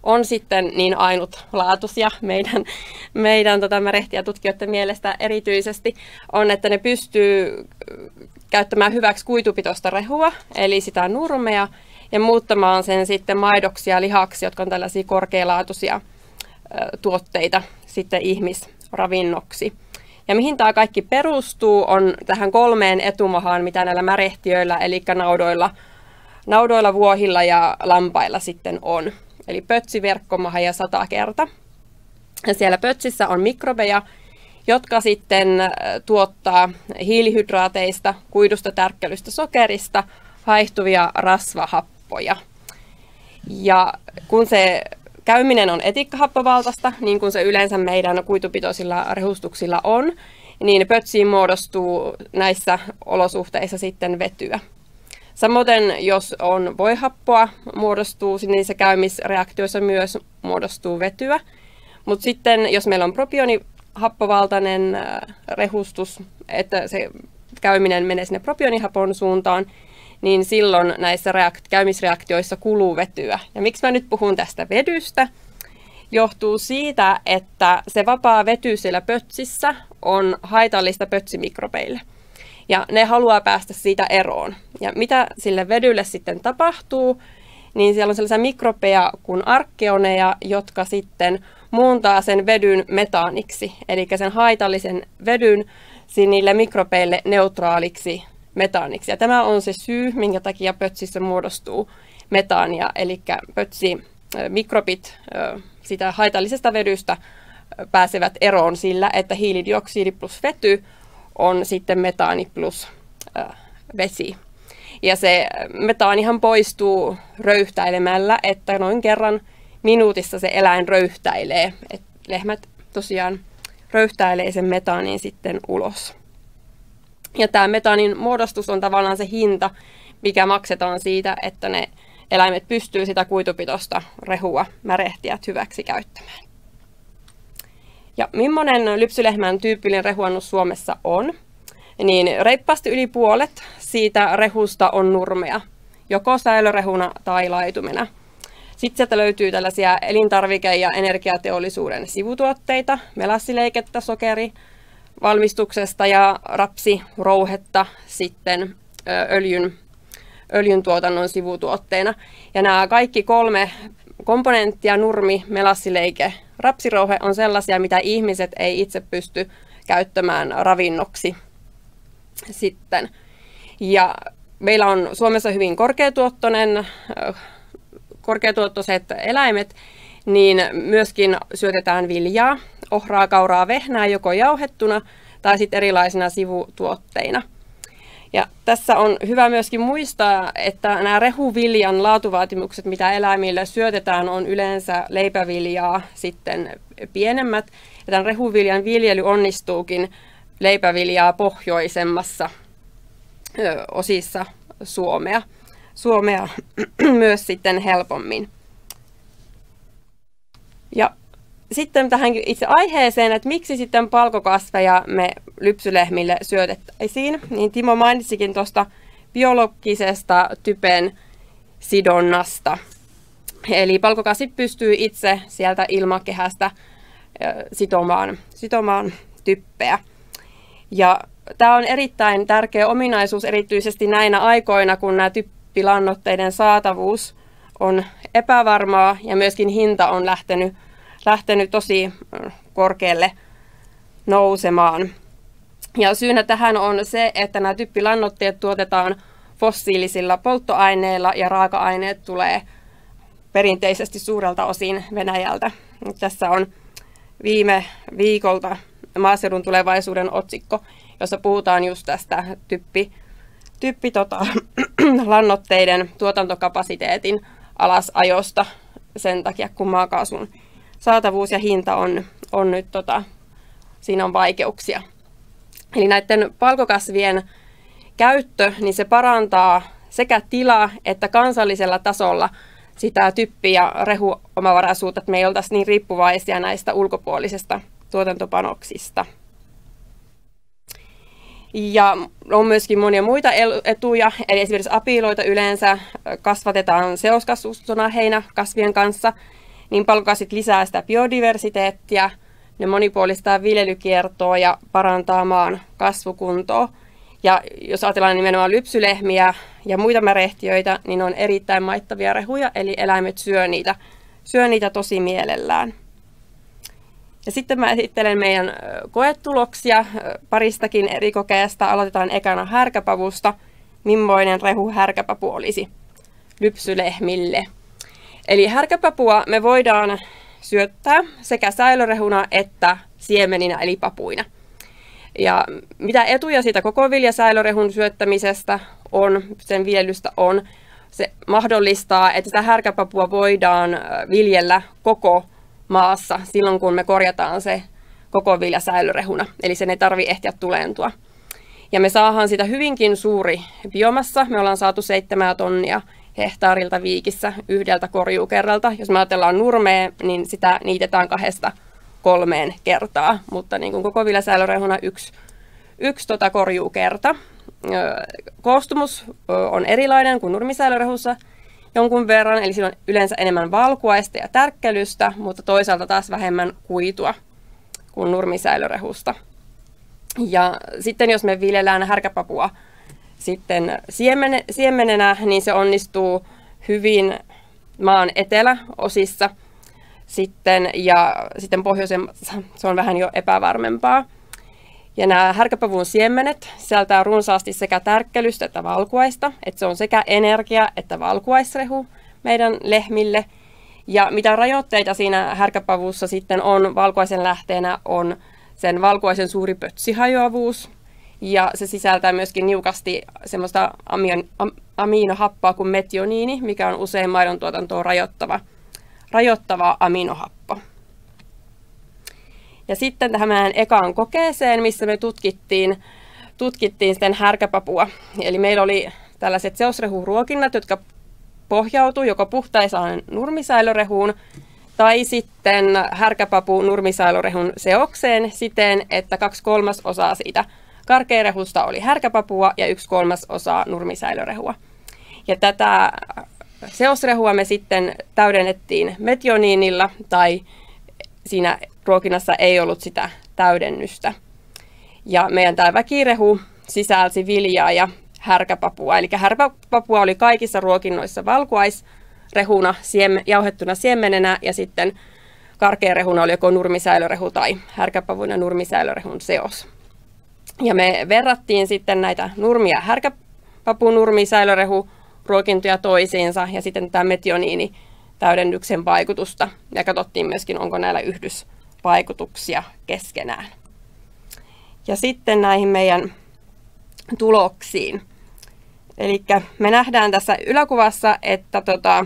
Speaker 3: on sitten niin ainutlaatuisia meidän, meidän tota, märehtijätutkijoiden mielestä erityisesti, on, että ne pystyy käyttämään hyväksi kuitupitoista rehua, eli sitä nurmea, ja muuttamaan sen sitten maidoksi ja lihaksi, jotka on tällaisia korkealaatuisia tuotteita sitten ihmisravinnoksi. Ja mihin tämä kaikki perustuu, on tähän kolmeen etumahaan, mitä näillä märehtiöillä, eli naudoilla, naudoilla, vuohilla ja lampailla sitten on. Eli pötsi, verkkomaha ja satakerta. Ja siellä pötsissä on mikrobeja, jotka sitten tuottaa hiilihydraateista, kuidusta, tärkkelystä, sokerista haihtuvia rasvahappoja. Ja kun se käyminen on etikkahappovaltaista, niin kuin se yleensä meidän kuitupitoisilla rehustuksilla on, niin pötsiin muodostuu näissä olosuhteissa sitten vetyä. Samoin jos on voihappoa, muodostuu niissä käymisreaktioissa myös muodostuu vetyä. Mutta sitten jos meillä on propionihappovaltainen rehustus, että se käyminen menee sinne propionihapon suuntaan, niin silloin näissä reakt- käymisreaktioissa kuluu vetyä. Ja miksi mä nyt puhun tästä vedystä? Johtuu siitä, että se vapaa vety siellä pötsissä on haitallista pötsimikrobeille. Ja ne haluaa päästä siitä eroon. Ja mitä sille vedylle sitten tapahtuu, niin siellä on sellaisia mikrobeja kuin arkeoneja, jotka sitten muuntaa sen vedyn metaaniksi, eli sen haitallisen vedyn niille mikrobeille neutraaliksi metaaniksi. Ja tämä on se syy, minkä takia pötsissä muodostuu metaania, eli pötsimikrobit sitä haitallisesta vedystä pääsevät eroon sillä, että hiilidioksidi plus vety on sitten metaani plus vesi. Ja se metaanihan poistuu röyhtäilemällä, että noin kerran minuutissa se eläin röyhtäilee. Et lehmät tosiaan röyhtäilee sen metaanin sitten ulos. Ja tämä metaanin muodostus on tavallaan se hinta, mikä maksetaan siitä, että ne eläimet pystyy sitä kuitupitoista rehua märehtijät hyväksi käyttämään. Ja millainen lypsylehmän tyypillinen rehuannus Suomessa on? Niin reippaasti yli puolet siitä rehusta on nurmea, joko säilörehuna tai laitumena. Sitten sieltä löytyy tällaisia elintarvike- ja energiateollisuuden sivutuotteita, melassileikettä, sokeri valmistuksesta ja rapsirouhetta sitten öljyn, öljyn tuotannon sivutuotteena. Ja nämä kaikki kolme komponenttia, nurmi, melassileike, rapsirouhe, on sellaisia, mitä ihmiset ei itse pysty käyttämään ravinnoksi sitten. Ja meillä on Suomessa hyvin korkeatuottoinen, korkeatuottoiset eläimet, niin myöskin syötetään viljaa, ohraa, kauraa, vehnää joko jauhettuna tai sitten erilaisina sivutuotteina. Ja tässä on hyvä myöskin muistaa, että nämä rehuviljan laatuvaatimukset, mitä eläimille syötetään, on yleensä leipäviljaa sitten pienemmät. Ja tämän rehuviljan viljely onnistuukin leipäviljaa pohjoisemmassa ö, osissa Suomea, Suomea myös sitten helpommin. Ja sitten tähän itse aiheeseen, että miksi sitten palkokasveja me lypsylehmille syötettäisiin, niin Timo mainitsikin tuosta biologisesta typen sidonnasta. Eli palkokasvit pystyy itse sieltä ilmakehästä sitomaan, sitomaan typpeä. Ja tämä on erittäin tärkeä ominaisuus erityisesti näinä aikoina, kun nämä typpilannoitteiden saatavuus on epävarmaa ja myöskin hinta on lähtenyt lähtenyt tosi korkealle nousemaan. Ja syynä tähän on se, että nämä typpilannoitteet tuotetaan fossiilisilla polttoaineilla ja raaka-aineet tulee perinteisesti suurelta osin Venäjältä. Tässä on viime viikolta Maaseudun tulevaisuuden otsikko, jossa puhutaan just tästä typpi, typpi tota, lannoitteiden tuotantokapasiteetin alasajosta sen takia, kun maakaasun saatavuus ja hinta on, on nyt, tota, siinä on vaikeuksia. Eli näiden palkokasvien käyttö, niin se parantaa sekä tila- että kansallisella tasolla sitä typpi- ja rehuomavaraisuutta, että me ei oltaisi niin riippuvaisia näistä ulkopuolisista tuotantopanoksista. Ja on myöskin monia muita etuja, eli esimerkiksi apiloita yleensä kasvatetaan seoskasvustona heinäkasvien kanssa. niin palkokasvit lisää sitä biodiversiteettiä, ne monipuolistaa viljelykiertoa ja parantaa maan kasvukuntoa. Ja jos ajatellaan nimenomaan lypsylehmiä ja muita märehtiöitä, niin ne on erittäin maittavia rehuja, eli eläimet syö niitä, syö niitä tosi mielellään. Ja sitten mä esittelen meidän koetuloksia paristakin eri kokeesta. Aloitetaan ekana härkäpavusta. Millainen rehu härkäpapu olisi lypsylehmille? Eli härkäpapua me voidaan syöttää sekä säilörehuna että siemeninä eli papuina. Ja mitä etuja siitä koko viljasäilörehun syöttämisestä on, sen viljelystä on, se mahdollistaa, että sitä härkäpapua voidaan viljellä koko maassa silloin, kun me korjataan se koko vilja säilörehuna. Eli sen ei tarvitse ehtiä tuleentua. Ja me saadaan sitä hyvinkin suuri biomassa. Me ollaan saatu seitsemän tonnia hehtaarilta Viikissä yhdeltä korjuukerralta. Jos me ajatellaan nurmea, niin sitä niitetään kahdesta kolmeen kertaa. Mutta niin kuin koko vilja säilörehuna yksi, yksi tota korjuukerta. Koostumus on erilainen kuin nurmisäilörehussa jonkun verran, eli siinä on yleensä enemmän valkuaista ja tärkkelystä, mutta toisaalta taas vähemmän kuitua kuin nurmisäilörehusta. Ja sitten jos me viljellään härkäpapua sitten siemen, siemenenä, niin se onnistuu hyvin maan eteläosissa sitten, ja sitten pohjoisemmassa se on vähän jo epävarmempaa. Ja nämä härkäpavun siemenet sisältää runsaasti sekä tärkkelystä että valkuaista, että se on sekä energia- että valkuaisrehu meidän lehmille. Ja mitä rajoitteita siinä härkäpavussa sitten on valkuaisen lähteenä on sen valkuaisen suuri pötsihajoavuus. Ja se sisältää myöskin niukasti semmoista amion, am, aminohappoa kuin metioniini, mikä on usein maidon tuotantoa rajoittava, rajoittava aminohappo. Ja sitten tähän meidän ekaan kokeeseen, missä me tutkittiin, tutkittiin sitten härkäpapua. Eli meillä oli tällaiset seosrehuruokinnat, jotka pohjautuu joko puhtaisaan nurmisäilörehuun tai sitten härkäpapu nurmisäilörehun seokseen siten, että kaksi kolmasosaa siitä karkearehusta oli härkäpapua ja yksi kolmasosaa nurmisäilörehua. Ja tätä seosrehua me sitten täydennettiin metioniinilla tai siinä ruokinnassa ei ollut sitä täydennystä. Ja meidän tämä väkirehu sisälsi viljaa ja härkäpapua. Eli härkäpapua oli kaikissa ruokinnoissa valkuaisrehuna, siem- jauhettuna siemenenä, ja sitten karkearehuna oli joko nurmisäilörehu tai härkäpavun ja nurmisäilörehun seos. Ja me verrattiin sitten näitä nurmi- ja härkäpapu nurmisäilörehu ruokintoja toisiinsa ja sitten tämä metioniini täydennyksen vaikutusta. Ja katsottiin myöskin, onko näillä yhdysvaikutuksia keskenään. Ja sitten näihin meidän tuloksiin. Eli me nähdään tässä yläkuvassa, että tota,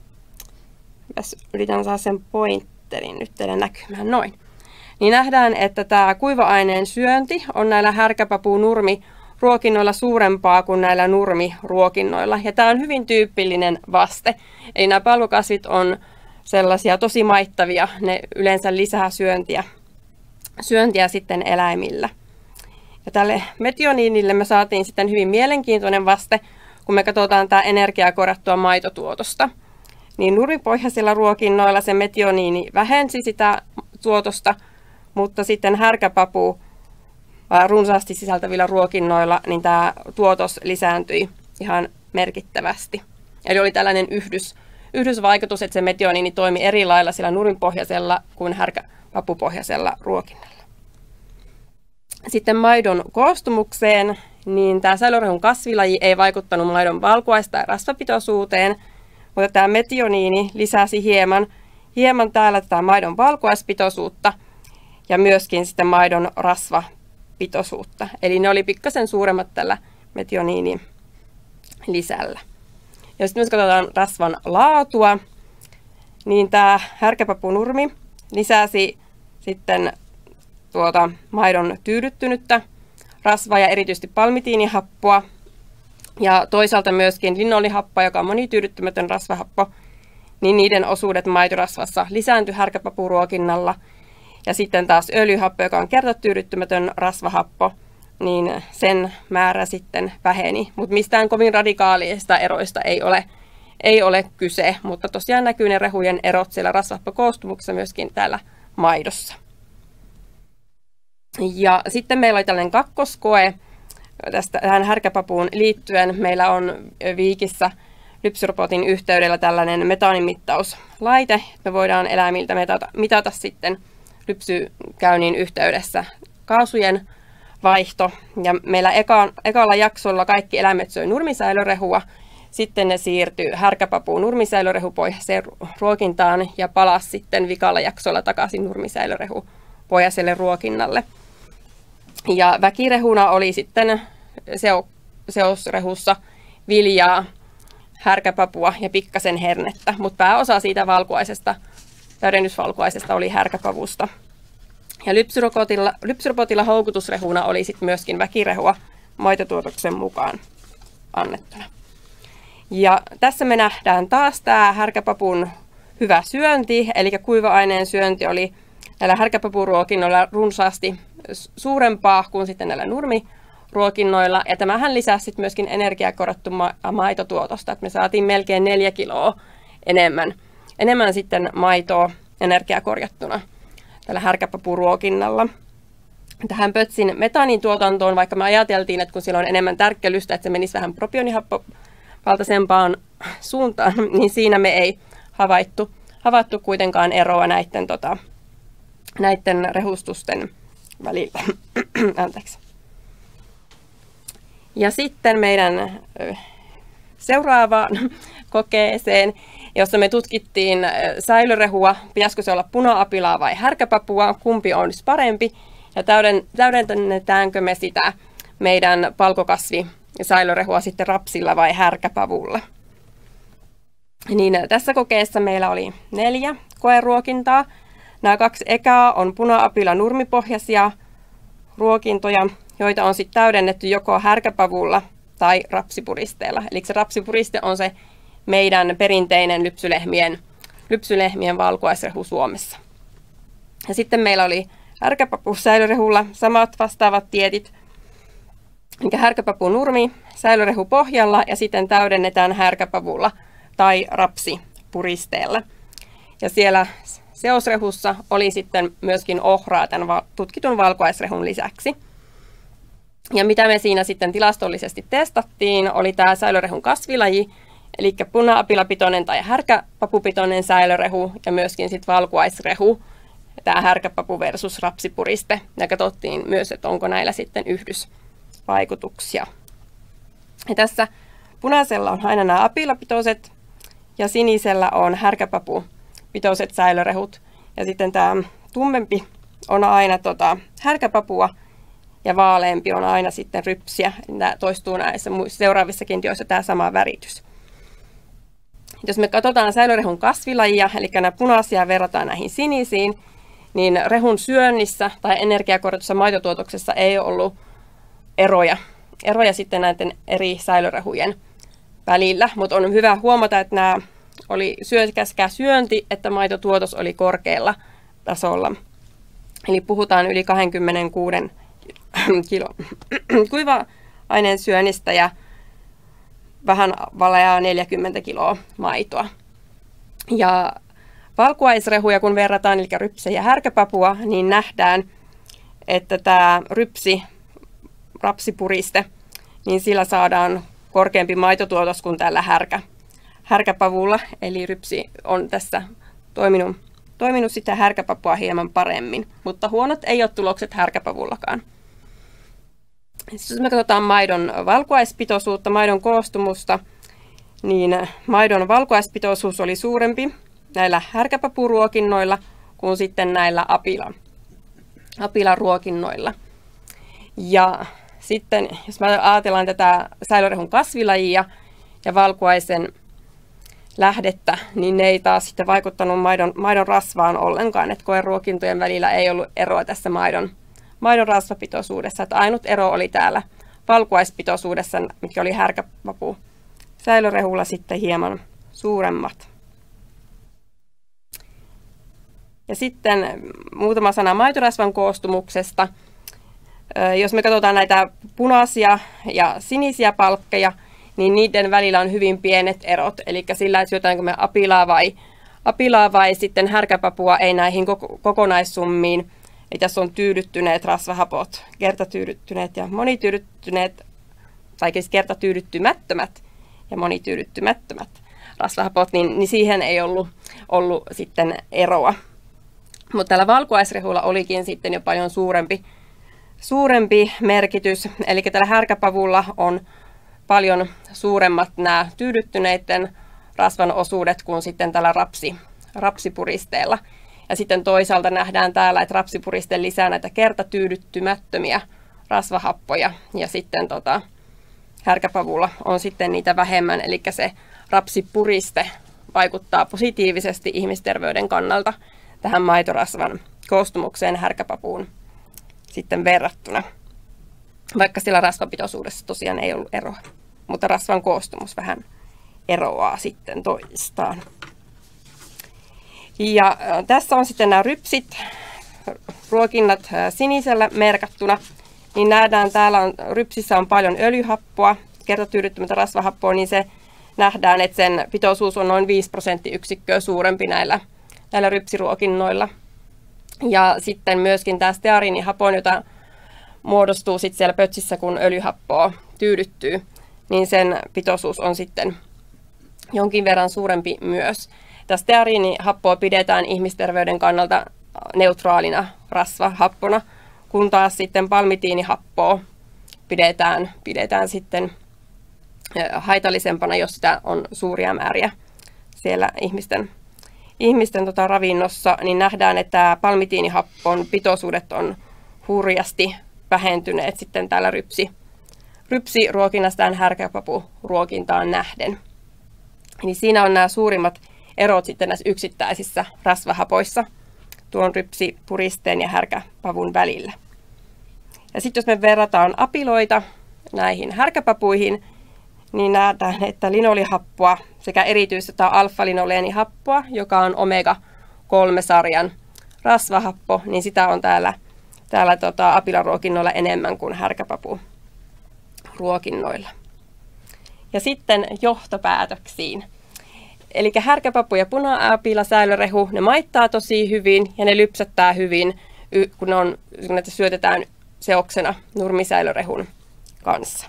Speaker 3: yritän saada sen pointterin nyt teille näkymään noin. Niin nähdään, että tämä kuiva-aineen syönti on näillä härkäpapu-nurmi-ruokinnoilla suurempaa kuin näillä nurmiruokinnoilla. Ja tämä on hyvin tyypillinen vaste. Eli nämä palvokasvit on sellaisia tosi maittavia, ne yleensä lisää syöntiä, syöntiä sitten eläimillä. Ja tälle metioniinille me saatiin sitten hyvin mielenkiintoinen vaste, kun me katsotaan tämä energiaa korjattua maitotuotosta. Niin nurmipohjaisilla ruokinnoilla se metioniini vähensi sitä tuotosta, mutta sitten härkäpapu runsaasti sisältävillä ruokinnoilla niin tämä tuotos lisääntyi ihan merkittävästi. Eli oli tällainen yhdys, yhdysvaikutus, että se metioniini toimi eri lailla sillä nurmipohjaisella kuin härkäpapupohjaisella ruokinnalla. Sitten maidon koostumukseen, niin tämä säilörehun kasvilaji ei vaikuttanut maidon valkuais- tai rasvapitoisuuteen, mutta tämä metioniini lisäsi hieman, hieman täällä tätä maidon valkuaispitoisuutta ja myöskin sitten maidon rasvapitoisuutta. Eli ne oli pikkasen suuremmat tällä metioniinin lisällä. Ja sitten jos katsotaan rasvan laatua, niin tämä härkäpapunurmi lisäsi sitten tuota maidon tyydyttynyttä rasvaa ja erityisesti palmitiinihappoa. Ja toisaalta myöskin linolihappoa, joka on monityydyttymätön rasvahappo, niin niiden osuudet maitorasvassa lisääntyi härkäpapuruokinnalla. Ja sitten taas öljyhappo, joka on kertatyydyttymätön rasvahappo, niin sen määrä sitten väheni. Mutta mistään kovin radikaalista eroista ei ole, ei ole kyse, mutta tosiaan näkyy ne rehujen erot siellä rasvahappokoostumuksessa myöskin täällä maidossa. Ja sitten meillä oli tällainen kakkoskoe tästä, tähän härkäpapuun liittyen. Meillä on Viikissä lypsyrobotin yhteydellä tällainen metaanimittauslaite. Me voidaan eläimiltä mitata, mitata sitten lypsykäynnin yhteydessä kaasujen vaihto. Ja meillä eka, ekalla jaksolla kaikki eläimet söi nurmisäilörehua. Sitten ne siirtyi härkäpapuun nurmisäilörehupohjaiseen ruokintaan ja palasi sitten vikalla jaksolla takaisin nurmisäilörehupohjaiselle ruokinnalle. Ja väkirehuna oli sitten seo, seosrehussa viljaa, härkäpapua ja pikkasen hernettä, mutta pääosa siitä valkuaisesta, täydennysvalkuaisesta oli härkäpavusta. Ja lypsyrobotilla, lypsyrobotilla houkutusrehuna oli sitten myöskin väkirehua maitotuotoksen mukaan annettuna. Ja tässä me nähdään taas tämä härkäpapun hyvä syönti, eli kuiva-aineen syönti oli näillä härkäpapuruokinnoilla runsaasti suurempaa kuin sitten näillä nurmiruokinnoilla. Ja tämähän lisäsi sitten myöskin energiakorvattua maitotuotosta, että me saatiin melkein neljä kiloa enemmän, enemmän sitten maitoa energiakorjattuna tällä härkäpapuruokinnalla. Tähän pötsin metaanin tuotantoon, vaikka me ajateltiin, että kun siellä on enemmän tärkkelystä, että se menisi vähän propionihappovaltaisempaan suuntaan, niin siinä me ei havaittu, havaittu kuitenkaan eroa näiden, tota, näiden rehustusten välillä. Anteeksi. Ja sitten meidän seuraavaan kokeeseen, jossa me tutkittiin säilörehua, pitäisikö se olla puna-apilaa vai härkäpapua, kumpi on parempi, ja täydennetäänkö me sitä meidän palkokasvi säilörehua sitten rapsilla vai härkäpavulla. Niin tässä kokeessa meillä oli neljä koeruokintaa. Nämä kaksi ekaa on puna-apila nurmipohjaisia ruokintoja, joita on sitten täydennetty joko härkäpavulla tai rapsipuristeella. Eli se rapsipuriste on se meidän perinteinen lypsylehmien, lypsylehmien valkuaisrehu Suomessa. Ja sitten meillä oli härkäpapu säilörehulla samat vastaavat dieetit, eli härkäpapu nurmi säilörehu pohjalla ja sitten täydennetään härkäpavulla tai rapsipuristeella. Ja siellä seosrehussa oli sitten myöskin ohraa tämän tutkitun valkuaisrehun lisäksi. Ja mitä me siinä sitten tilastollisesti testattiin, oli tämä säilörehun kasvilaji, eli puna-apilapitoinen tai härkäpapupitoinen säilörehu ja myöskin sitten valkuaisrehu, tämä härkäpapu versus rapsipuriste. Ja katsottiin myös, että onko näillä sitten yhdysvaikutuksia. Ja tässä punaisella on aina nämä apilapitoiset ja sinisellä on härkäpapupitoiset säilörehut. Ja sitten tämä tummempi on aina tota härkäpapua ja vaaleampi on aina sitten rypsiä. Tämä toistuu näissä seuraavissakin tioissa tämä sama väritys. Jos me katsotaan säilörehun kasvilajia, eli nämä punaisia verrataan näihin sinisiin, niin rehun syönnissä tai energiakorjatussa maitotuotoksessa ei ollut eroja, eroja sitten näiden eri säilörehujen välillä, mutta on hyvä huomata, että nämä oli sekä syönti että maitotuotos oli korkealla tasolla. Eli puhutaan yli kaksikymmentäkuusi kilo kuiva-aineen syönnistä ja vähän valeaa neljäkymmentä kiloa maitoa. Ja valkuaisrehuja kun verrataan, eli rypsiä ja härkäpapua, niin nähdään, että tämä rypsi, rapsipuriste, niin sillä saadaan korkeampi maitotuotos kuin tällä härkä, härkäpavulla. Eli rypsi on tässä toiminut, toiminut sitä härkäpapua hieman paremmin, mutta huonot ei ole tulokset härkäpavullakaan. Jos me katsotaan maidon valkuaispitoisuutta, maidon koostumusta, niin maidon valkuaispitoisuus oli suurempi näillä härkäpapuruokinnoilla kuin sitten näillä apila, apilaruokinnoilla. Ja sitten, jos me ajatellaan tätä säilörehun kasvilajia ja valkuaisen lähdettä, niin ne ei taas sitten vaikuttanut maidon, maidon rasvaan ollenkaan, että koeruokintojen välillä ei ollut eroa tässä maidon, maidon rasvapitoisuudessa. Että ainut ero oli täällä valkuaispitoisuudessa, mikä oli härkäpapu säilörehulla sitten hieman suuremmat. Ja sitten muutama sana maitorasvan koostumuksesta. Jos me katsotaan näitä punaisia ja sinisiä palkkeja, niin niiden välillä on hyvin pienet erot. Eli sillä, että syötäänkö me apilaa vai, apilaa vai sitten härkäpapua, ei näihin koko, kokonaissummiin. Eli tässä on tyydyttyneet rasvahapot, kertatyydyttyneet ja monityydyttyneet, tai siis kertatyydyttymättömät ja monityydyttymättömät rasvahapot, niin, niin siihen ei ollut, ollut sitten eroa. Mutta tällä valkuaisrehulla olikin sitten jo paljon suurempi, suurempi merkitys. Eli tällä härkäpavulla on paljon suuremmat nämä tyydyttyneiden rasvan osuudet kuin sitten tällä rapsi, rapsipuristeella. Ja sitten toisaalta nähdään täällä, että rapsipuriste lisää näitä kertatyydyttymättömiä rasvahappoja. Ja sitten tota, härkäpavulla on sitten niitä vähemmän, eli se rapsipuriste vaikuttaa positiivisesti ihmisterveyden kannalta tähän maitorasvan koostumukseen härkäpapuun sitten verrattuna. Vaikka sillä rasvapitoisuudessa tosiaan ei ollut eroa, mutta rasvan koostumus vähän eroaa sitten toistaan. Ja tässä on sitten nämä rypsit, ruokinnat sinisellä merkattuna, niin nähdään täällä on, rypsissä on paljon öljyhappoa, kertatyydyttymättä rasvahappoa, niin se nähdään, että sen pitoisuus on noin viisi prosenttiyksikköä suurempi näillä, näillä rypsiruokinnoilla. Ja sitten myöskin tämä steariinihapon, jota muodostuu sitten siellä pötsissä, kun öljyhappoa tyydyttyy, niin sen pitoisuus on sitten jonkin verran suurempi myös. Tämä steariinihappoa pidetään ihmisterveyden kannalta neutraalina rasvahappona, kun taas sitten palmitiinihappoa pidetään, pidetään sitten haitallisempana, jos sitä on suuria määriä siellä ihmisten, ihmisten tota ravinnossa, niin nähdään, että palmitiinihappon pitoisuudet on hurjasti vähentyneet sitten täällä rypsi, rypsiruokinnassa tähän härkäpapuruokintaan nähden. Eli siinä on nämä suurimmat erot sitten näissä yksittäisissä rasvahapoissa tuon rypsipuristeen ja härkäpavun välillä. Ja sitten jos me verrataan apiloita näihin härkäpapuihin, niin nähdään, että linolihappoa sekä erityisesti tämä alfa-linoleenihappoa, joka on omega kolme sarjan rasvahappo, niin sitä on täällä, täällä tota, apilaruokinnoilla enemmän kuin härkäpapuruokinnoilla. Ja sitten johtopäätöksiin. Eli härkäpapu ja puna-apila säilörehu, ne maittaa tosi hyvin ja ne lypsättää hyvin, kun ne, on, kun ne syötetään seoksena nurmisäilörehun kanssa.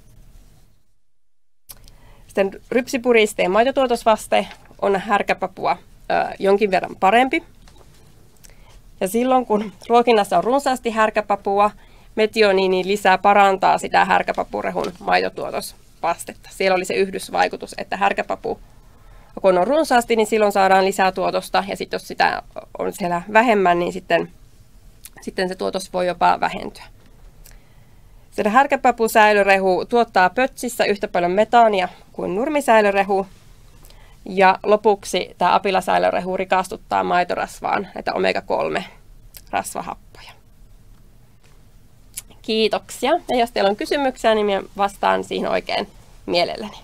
Speaker 3: Sitten rypsipuristeen maitotuotosvaste on härkäpapua ö, jonkin verran parempi. Ja silloin kun ruokinnassa on runsaasti härkäpapua, metioniini lisää parantaa sitä härkäpapurehun maitotuotosvastetta. Siellä oli se yhdysvaikutus, että härkäpapu, kun on runsaasti, niin silloin saadaan lisää tuotosta, ja sitten jos sitä on siellä vähemmän, niin sitten, sitten se tuotos voi jopa vähentyä. Se härkäpapusäilörehu tuottaa pötsissä yhtä paljon metaania kuin nurmisäilörehu. Ja lopuksi tämä apilasäilörehu rikastuttaa maitorasvaan näitä omega kolme rasvahappoja. Kiitoksia. Ja jos teillä on kysymyksiä, niin minä vastaan siihen oikein mielelläni.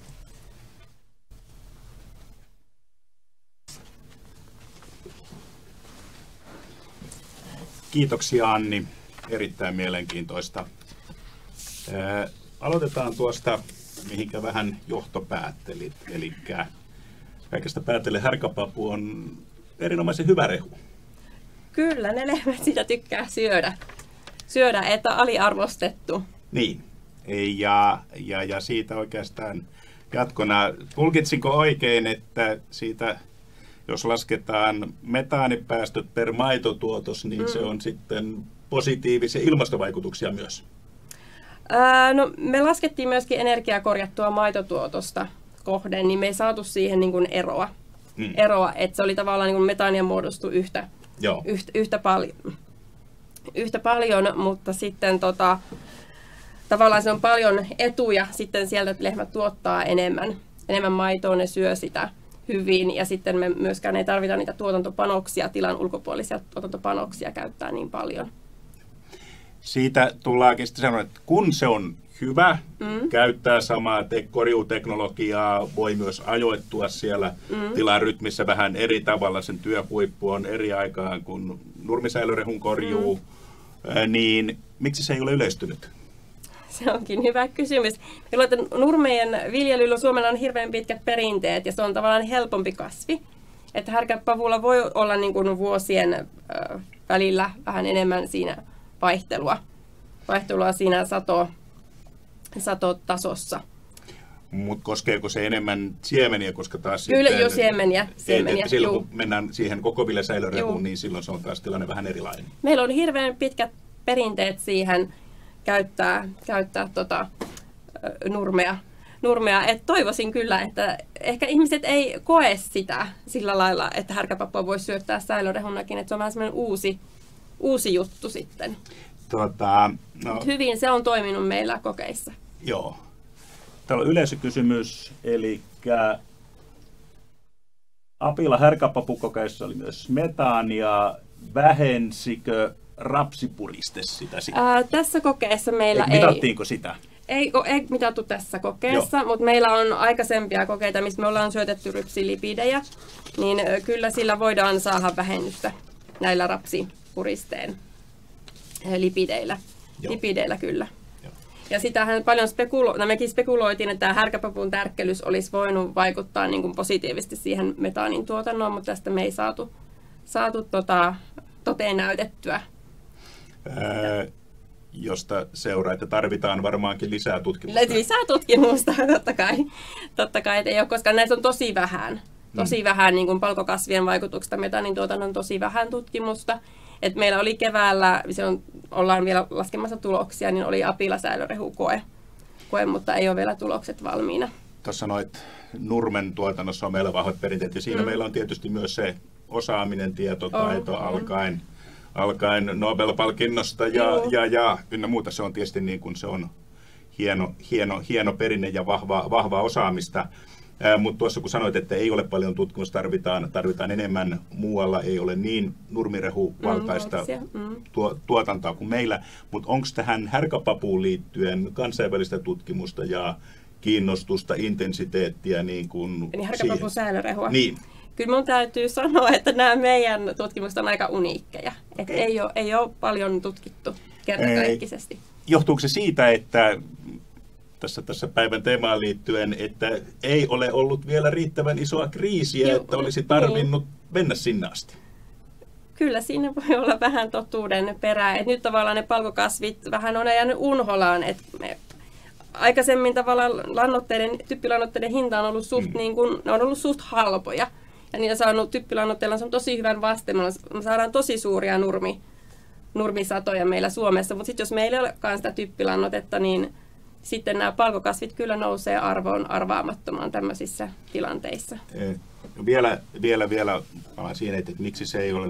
Speaker 1: Kiitoksia Anni. Erittäin mielenkiintoista. Ää, aloitetaan tuosta, mihinkä vähän johtopäättelit. Eli kaikesta päätellen härkäpapu on erinomaisen hyvä rehu.
Speaker 3: Kyllä, ne lehmät sitä tykkää syödä. Syödä, että aliarvostettu.
Speaker 1: Niin, ja, ja, ja siitä oikeastaan jatkona, tulkitsinko oikein, että siitä, jos lasketaan metaanipäästöt per maitotuotos, niin mm. se on sitten positiivisia ilmastovaikutuksia myös?
Speaker 3: Ää, no, me laskettiin myöskin energiakorjattua maitotuotosta kohden, niin me ei saatu siihen niin kuin eroa. Mm. eroa, että se oli tavallaan niin kuin metaania muodostui yhtä, yhtä, yhtä, paljon, yhtä paljon, mutta sitten tota, tavallaan se on paljon etuja sitten sieltä, että lehmä tuottaa enemmän, enemmän maitoa, ne syö sitä hyvin, ja sitten me myöskään ei tarvita niitä tuotantopanoksia, tilan ulkopuolisia tuotantopanoksia käyttää niin paljon.
Speaker 1: Siitä tullaankin sitten sanoa, että kun se on hyvä, mm. käyttää samaa te- korjuuteknologiaa, voi myös ajoittua siellä mm. tilan rytmissä vähän eri tavalla, sen työhuippu on eri aikaan kuin nurmisäilörehun korjuu, mm. niin miksi se ei ole yleistynyt?
Speaker 3: Se onkin hyvä kysymys. Meillä on nurmeen viljelyllä Suomella on hirveän pitkät perinteet ja se on tavallaan helpompi kasvi. Että härkäpavulla voi olla niin kuin vuosien äh, välillä vähän enemmän siinä vaihtelua, vaihtelua siinä sato, satotasossa.
Speaker 1: Mutta koskeeko se enemmän siemeniä, koska taas
Speaker 3: Kyllä
Speaker 1: sitten,
Speaker 3: jo siemeniä. siemeniä
Speaker 1: et, silloin kun mennään siihen koko viljasäilörehuun, niin silloin se on taas tilanne vähän erilainen.
Speaker 3: Meillä on hirveän pitkät perinteet siihen käyttää, käyttää tota, nurmea. nurmea. Et toivoisin kyllä, että ehkä ihmiset ei koe sitä sillä lailla, että härkäpapua voisi syöttää säilörehunakin, että se on vähän semmoinen uusi, uusi juttu sitten.
Speaker 1: Tota, no,
Speaker 3: hyvin se on toiminut meillä kokeissa.
Speaker 1: Joo. Täällä on yleisökysymys, eli apila härkäpapukokeissa oli myös metaania. Vähensikö rapsipuriste sitä?
Speaker 3: Ää, tässä kokeessa meillä
Speaker 1: ei... Mitattiinko sitä?
Speaker 3: Ei, ei mitattu tässä kokeessa, mutta meillä on aikaisempia kokeita, missä me ollaan syötetty rypsilipidejä, niin kyllä sillä voidaan saada vähennystä näillä rapsipuristeen lipideillä. Joo. Lipideillä kyllä. Joo. Ja sitähän paljon spekulo- no mekin spekuloitiin, että tämä härkäpapun tärkkelys olisi voinut vaikuttaa niin kuin positiivisesti siihen metaanin tuotantoon, mutta tästä me ei saatu, saatu tota, toteen näytettyä.
Speaker 1: Ää, josta seuraa, että tarvitaan varmaankin lisää tutkimusta.
Speaker 3: Lisää tutkimusta, totta kai. Totta kai, että ei ole, koska näissä on tosi vähän. Tosi mm. vähän niin kuin palkokasvien vaikutuksesta metaanin tuotannon tosi vähän tutkimusta. Et meillä oli keväällä, se on, ollaan vielä laskemassa tuloksia, niin oli apilasäilörehukoe, koe, mutta ei ole vielä tulokset valmiina.
Speaker 1: Tuossa sanoit, nurmen tuotannossa on meillä vahvat perinteet, ja siinä mm. meillä on tietysti myös se osaaminen, tietotaito, oh, alkaen, mm. alkaen Nobel-palkinnosta ja, ja, ja ynnä muuta. Se on tietysti niin kuin se on hieno, hieno, hieno perinne ja vahva, vahvaa osaamista. Mutta tuossa kun sanoit, että ei ole paljon tutkimusta, tarvitaan, tarvitaan enemmän muualla, ei ole niin nurmirehuvaltaista mm, tuo, tuotantoa kuin meillä, mutta onko tähän härkäpapuun liittyen kansainvälistä tutkimusta ja kiinnostusta, intensiteettiä niin kuin
Speaker 3: niin härkäpapun säilörehua?
Speaker 1: Niin.
Speaker 3: Kyllä minun täytyy sanoa, että nämä meidän tutkimukset on aika uniikkeja. Okay. Että ei ole, ei ole paljon tutkittu kertakaikkisesti.
Speaker 1: Johtuuko se siitä, että Tässä, tässä päivän teemaan liittyen, että ei ole ollut vielä riittävän isoa kriisiä, Joo, että olisi tarvinnut niin. mennä sinne asti?
Speaker 3: Kyllä siinä voi olla vähän totuuden perää. Et nyt tavallaan ne palkokasvit vähän on jäänyt unholaan. Et me aikaisemmin tavallaan lannoitteiden, typpilannoitteiden hinta on ollut suht, mm. niin kun, ne on ollut suht halpoja. Ja niitä saanut typpilannoitteilla on tosi hyvän vasteen. Me saadaan tosi suuria nurmi, nurmisatoja meillä Suomessa, mutta sitten jos meillä ei olekaan sitä typpilannoitetta, niin sitten nämä palkokasvit kyllä nousee arvoon arvaamattomaan tämmöisissä tilanteissa.
Speaker 1: Vielä, vielä, vielä palaan siihen, että miksi se ei ole.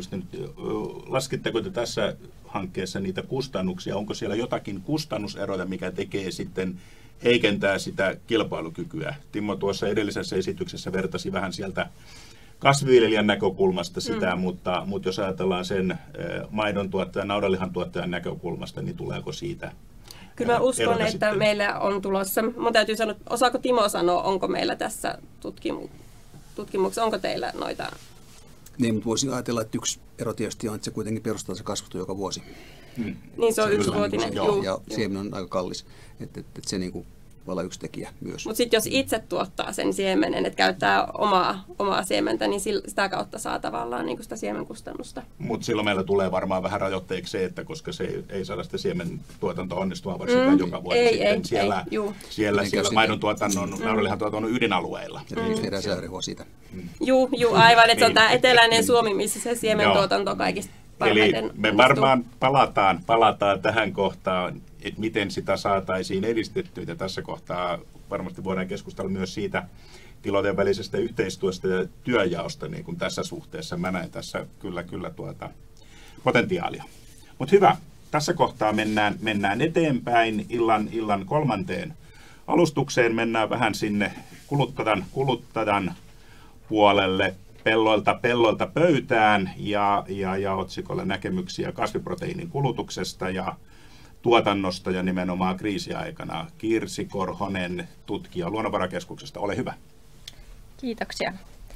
Speaker 1: Laskitteko te tässä hankkeessa niitä kustannuksia? Onko siellä jotakin kustannuseroja, mikä tekee sitten, heikentää sitä kilpailukykyä? Timo tuossa edellisessä esityksessä vertasi vähän sieltä kasviviljelijän näkökulmasta sitä, mm. mutta, mutta jos ajatellaan sen maidon tuottajan, naudanlihan tuottajan näkökulmasta, niin tuleeko siitä?
Speaker 3: Kyllä mä uskon, että sitten meillä on tulossa. Mun täytyy sanoa, osaako Timo sanoa, onko meillä tässä tutkimu- tutkimuksessa, onko teillä noita?
Speaker 2: Niin, mutta voisin ajatella, että yksi ero tietysti on, että se kuitenkin perustaa se kasvatus joka vuosi.
Speaker 3: Hmm. Niin se on yksivuotinen.
Speaker 2: Ja, ja siemen on aika kallis, että, että, että se niin kuin voi olla yksi tekijä myös.
Speaker 3: Mutta sitten jos itse tuottaa sen siemenen, että käyttää omaa, omaa siementä, niin sitä kautta saa tavallaan niin sitä siemenkustannusta.
Speaker 1: Mutta silloin meillä tulee varmaan vähän rajoitteeksi se, että koska se ei, ei saada sitä siementuotantoa onnistua varsinkaan mm, joka vuosi
Speaker 3: ei,
Speaker 1: sitten
Speaker 3: ei,
Speaker 1: siellä,
Speaker 3: ei,
Speaker 1: siellä, siellä maidon tuotannon, mm. naudanlihan tuotannon ydinalueilla.
Speaker 2: Ja mm. tehdään säärehua siitä.
Speaker 3: Mm. Juu, juu, aivan, että se on tämä eteläinen Suomi, missä se siementuotanto on kaikista parhaiten.
Speaker 1: Eli me varmaan palataan, palataan tähän kohtaan, että miten sitä saataisiin edistettyä. Ja tässä kohtaa varmasti voidaan keskustella myös siitä tilojen välisestä yhteistyöstä ja työnjaosta, niin kuin tässä suhteessa. Mä näen tässä kyllä, kyllä tuota potentiaalia. Mutta hyvä, tässä kohtaa mennään, mennään eteenpäin illan, illan kolmanteen alustukseen. Mennään vähän sinne kuluttajan, kuluttajan puolelle. Pelloilta, pelloilta pöytään ja, ja, ja otsikolla näkemyksiä kasviproteiinin kulutuksesta ja tuotannosta ja nimenomaan kriisiaikana. Kirsi Korhonen, tutkija Luonnonvarakeskuksesta, ole hyvä.
Speaker 4: Kiitoksia.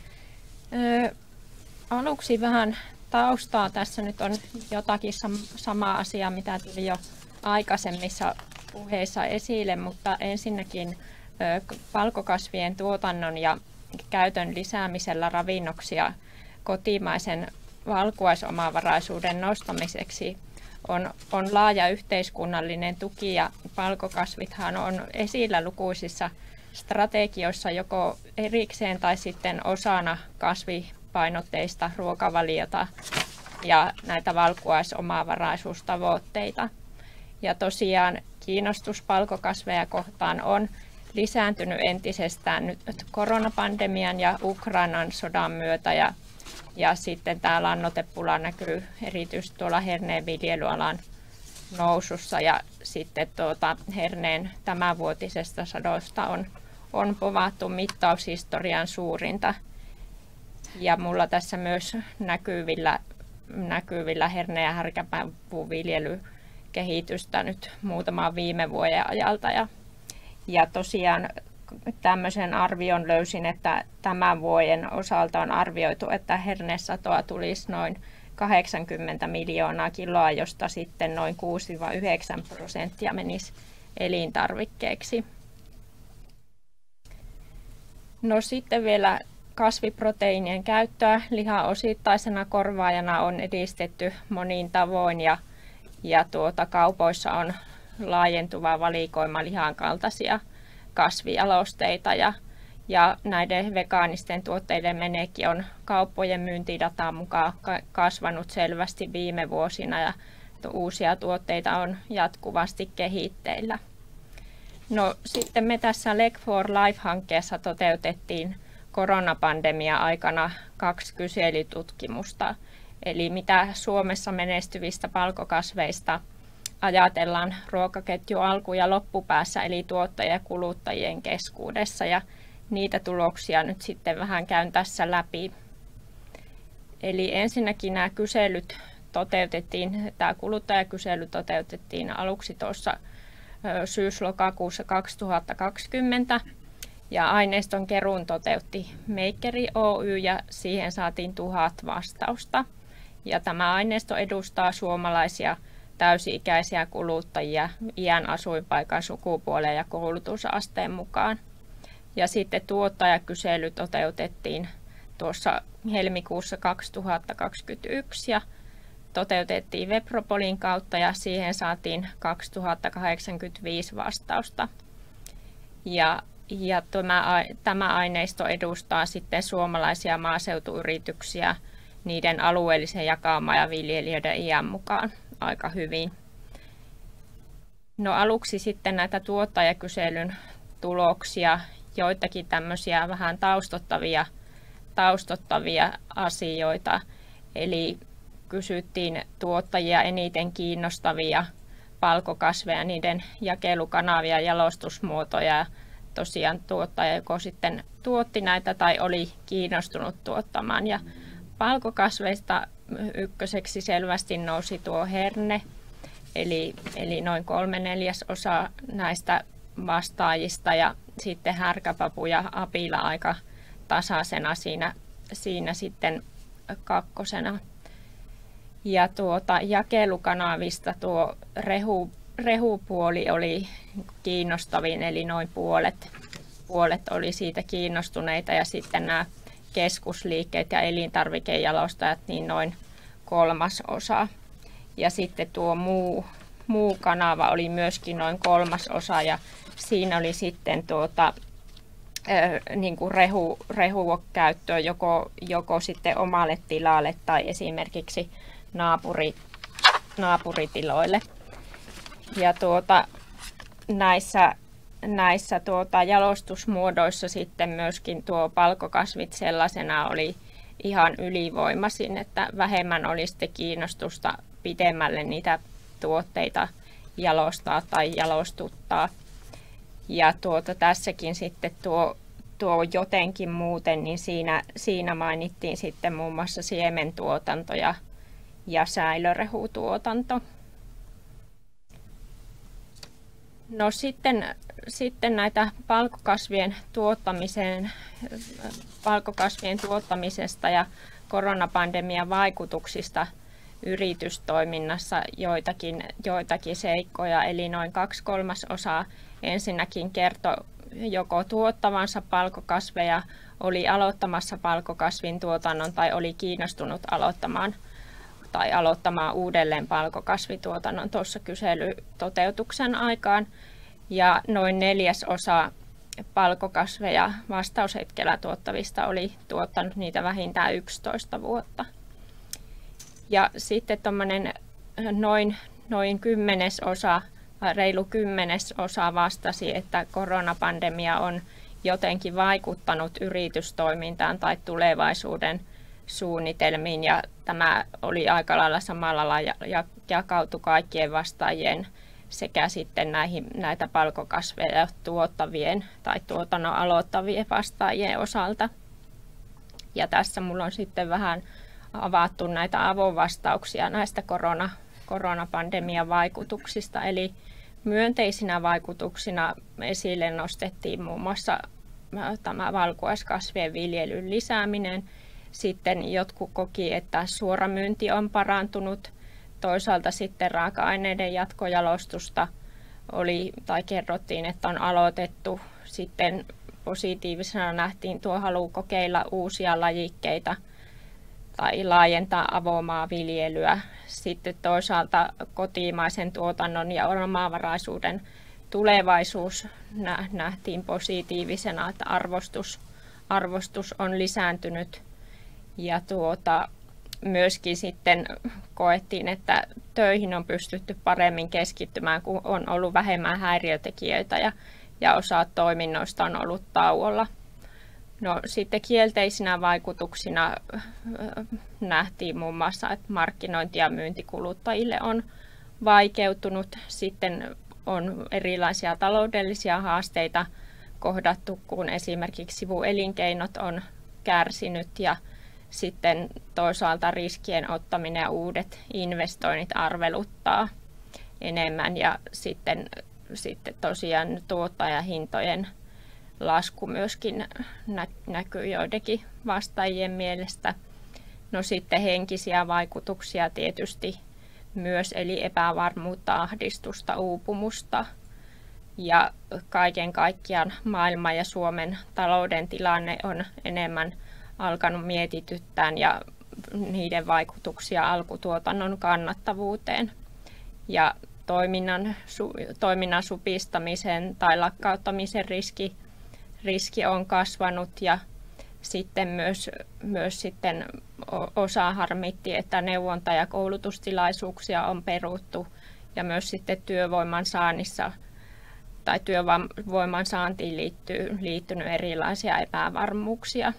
Speaker 4: Ö, aluksi vähän taustaa. Tässä nyt on jotakin sam- samaa asiaa, mitä tuli jo aikaisemmissa puheissa esille, mutta ensinnäkin palkokasvien tuotannon ja käytön lisäämisellä ravinnoksia kotimaisen valkuaisomavaraisuuden nostamiseksi on, on laaja yhteiskunnallinen tuki, ja palkokasvithan on esillä lukuisissa strategioissa joko erikseen tai sitten osana kasvipainotteista ruokavaliota ja näitä valkuaisomavaraisuustavoitteita. Ja tosiaan kiinnostus palkokasveja kohtaan on lisääntynyt entisestään nyt koronapandemian ja Ukrainan sodan myötä, ja, ja sitten tämä lannoitepula näkyy erityisesti tuolla herneen viljelyalan nousussa, ja sitten tuota herneen tämänvuotisesta sadosta on, on povattu mittaushistorian suurinta. Ja mulla tässä myös näkyvillä, näkyvillä herne- ja härkäpäänpuun viljelykehitystä nyt muutaman viime vuoden ajalta. Ja, ja tosiaan tämmöisen arvion löysin, että tämän vuoden osalta on arvioitu, että hernesatoa tulisi noin kahdeksankymmentä miljoonaa kiloa, josta sitten noin kuusi yhdeksän prosenttia menisi elintarvikkeeksi. No sitten vielä kasviproteiinien käyttöä lihan osittaisena korvaajana on edistetty monin tavoin, ja, ja tuota, kaupoissa on laajentuva valikoima lihan kaltaisia kasvijalosteita, ja, ja näiden vegaanisten tuotteiden menekki on kauppojen myyntidatan mukaan kasvanut selvästi viime vuosina, ja uusia tuotteita on jatkuvasti kehitteillä. No sitten me tässä Leg for Life-hankkeessa toteutettiin koronapandemia aikana kaksi kyselytutkimusta, eli mitä Suomessa menestyvistä palkokasveista ajatellaan ruokaketju alku- ja loppupäässä, eli tuottajien ja kuluttajien keskuudessa, ja niitä tuloksia nyt sitten vähän käyn tässä läpi. Eli ensinnäkin nämä kyselyt toteutettiin, tämä kuluttajakysely toteutettiin aluksi tuossa syys-lokakuussa kaksituhattakaksikymmentä, ja aineiston keruun toteutti Meikkeri Oy, ja siihen saatiin tuhat vastausta. Ja tämä aineisto edustaa suomalaisia täysi-ikäisiä kuluttajia iän, asuinpaikan, sukupuolen ja koulutusasteen mukaan. Ja sitten tuottajakysely toteutettiin tuossa helmikuussa kaksituhattakaksikymmentäyksi ja toteutettiin Webropolin kautta, ja siihen saatiin kaksituhattakahdeksankymmentäviisi vastausta. Ja, ja tämä, tämä aineisto edustaa sitten suomalaisia maaseutuyrityksiä niiden alueellisen jakauman ja viljelijöiden iän mukaan aika hyvin. No aluksi sitten näitä tuottajakyselyn tuloksia, joitakin tämmöisiä vähän taustottavia, taustottavia asioita. Eli kysyttiin tuottajia eniten kiinnostavia palkokasveja, niiden jakelukanavia, jalostusmuotoja. Ja tosiaan tuottaja joko sitten tuotti näitä tai oli kiinnostunut tuottamaan. Ja palkokasveista ykköseksi selvästi nousi tuo herne, eli, eli noin kolme neljäsosaa näistä vastaajista, ja sitten härkäpapu ja apila aika tasaisena siinä, siinä sitten kakkosena. Ja tuota, jakelukanavista tuo rehu, rehupuoli oli kiinnostavin, eli noin puolet, puolet oli siitä kiinnostuneita, ja sitten nämä keskusliikkeet ja elintarvikejalostajat niin noin kolmas osa. Ja sitten tuo muu, muu kanava oli myöskin noin kolmas osa, ja siinä oli sitten tuota, äh, niin kuin rehu, rehukäyttöä joko, joko sitten omalle tilalle tai esimerkiksi naapuri, naapuritiloille. Ja tuota, näissä Näissä tuota, jalostusmuodoissa sitten myöskin tuo palkokasvit sellaisena oli ihan ylivoimaisin, että vähemmän oli sitten kiinnostusta pidemmälle niitä tuotteita jalostaa tai jalostuttaa. Ja tuota, tässäkin sitten tuo, tuo jotenkin muuten, niin siinä, siinä mainittiin sitten muun muassa siementuotanto ja, ja säilörehutuotanto. No sitten, sitten näitä palkokasvien, tuottamisen, palkokasvien tuottamisesta ja koronapandemian vaikutuksista yritystoiminnassa joitakin, joitakin seikkoja, eli noin kaksi kolmasosaa ensinnäkin kertoi joko tuottavansa palkokasveja, oli aloittamassa palkokasvin tuotannon tai oli kiinnostunut aloittamaan tai aloittamaan uudelleen palkokasvituotannon tuossa kyselytoteutuksen aikaan. Ja noin neljäsosa palkokasveja vastaushetkellä tuottavista oli tuottanut niitä vähintään yksitoista vuotta. Ja sitten tuommoinen noin, noin kymmenesosa, reilu kymmenesosa vastasi, että koronapandemia on jotenkin vaikuttanut yritystoimintaan tai tulevaisuuden suunnitelmiin. Ja tämä oli aika lailla samalla lailla jakautui kaikkien vastaajien sekä sitten näihin, näitä palkokasveja tuottavien tai tuotannon aloittavien vastaajien osalta. Ja tässä mulla on sitten vähän avattu näitä avovastauksia näistä korona, koronapandemian vaikutuksista. Eli myönteisinä vaikutuksina esille nostettiin muun muassa tämä valkuaiskasvien viljelyn lisääminen. Sitten jotkut koki, että suoramyynti on parantunut. Toisaalta sitten raaka-aineiden jatkojalostusta oli, tai kerrottiin, että on aloitettu. Sitten positiivisena nähtiin tuo halu kokeilla uusia lajikkeita tai laajentaa avomaanviljelyä. Sitten toisaalta kotimaisen tuotannon ja omavaraisuuden tulevaisuus nähtiin positiivisena, että arvostus, arvostus on lisääntynyt. Ja tuota, myöskin sitten koettiin, että töihin on pystytty paremmin keskittymään, kun on ollut vähemmän häiriötekijöitä ja, ja osa toiminnoista on ollut tauolla. No, sitten kielteisinä vaikutuksina nähtiin muun muassa, että markkinointi ja myynti kuluttajille on vaikeutunut. Sitten on erilaisia taloudellisia haasteita kohdattu, kun esimerkiksi sivuelinkeinot on kärsinyt ja sitten toisaalta riskien ottaminen ja uudet investoinnit arveluttaa enemmän ja sitten, sitten tosiaan tuottajahintojen lasku myöskin näkyy joidenkin vastaajien mielestä. No sitten henkisiä vaikutuksia tietysti myös, eli epävarmuutta, ahdistusta, uupumusta. Ja kaiken kaikkiaan maailman ja Suomen talouden tilanne on enemmän alkanut mietityttään ja niiden vaikutuksia alkutuotannon kannattavuuteen. Ja toiminnan, su, toiminnan supistamisen tai lakkauttamisen riski, riski on kasvanut ja sitten myös, myös sitten osa harmitti, että neuvonta- ja koulutustilaisuuksia on peruttu ja myös sitten työvoiman saannissa tai työvoiman saantiin liittyy, liittynyt erilaisia epävarmuuksia.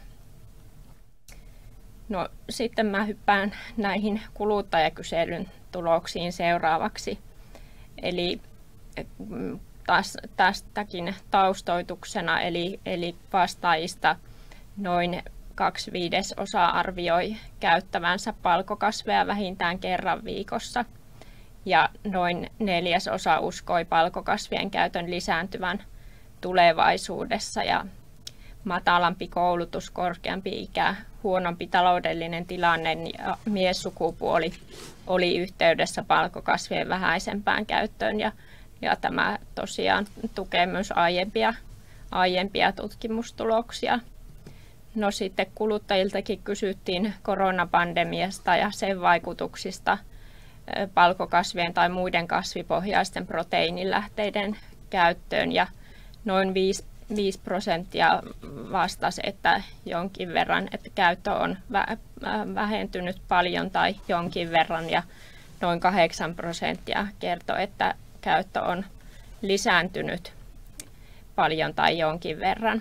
Speaker 4: No, sitten mä hyppään näihin kuluttajakyselyn tuloksiin seuraavaksi. Eli taas, tästäkin taustoituksena, eli, eli vastaajista noin kaksi viidesosaa arvioi käyttävänsä palkokasveja vähintään kerran viikossa. Ja noin neljäsosa uskoi palkokasvien käytön lisääntyvän tulevaisuudessa. Ja matalampi koulutus, korkeampi ikä, huonompi taloudellinen tilanne ja miessukupuoli oli yhteydessä palkokasvien vähäisempään käyttöön. Ja, ja tämä tosiaan tukee myös aiempia, aiempia tutkimustuloksia. No sitten kuluttajiltakin kysyttiin koronapandemiasta ja sen vaikutuksista palkokasvien tai muiden kasvipohjaisten proteiinilähteiden käyttöön. Ja noin viisi prosenttia vastasi, että jonkin verran, että käyttö on vähentynyt paljon tai jonkin verran. Ja noin kahdeksan prosenttia kertoi, että käyttö on lisääntynyt paljon tai jonkin verran.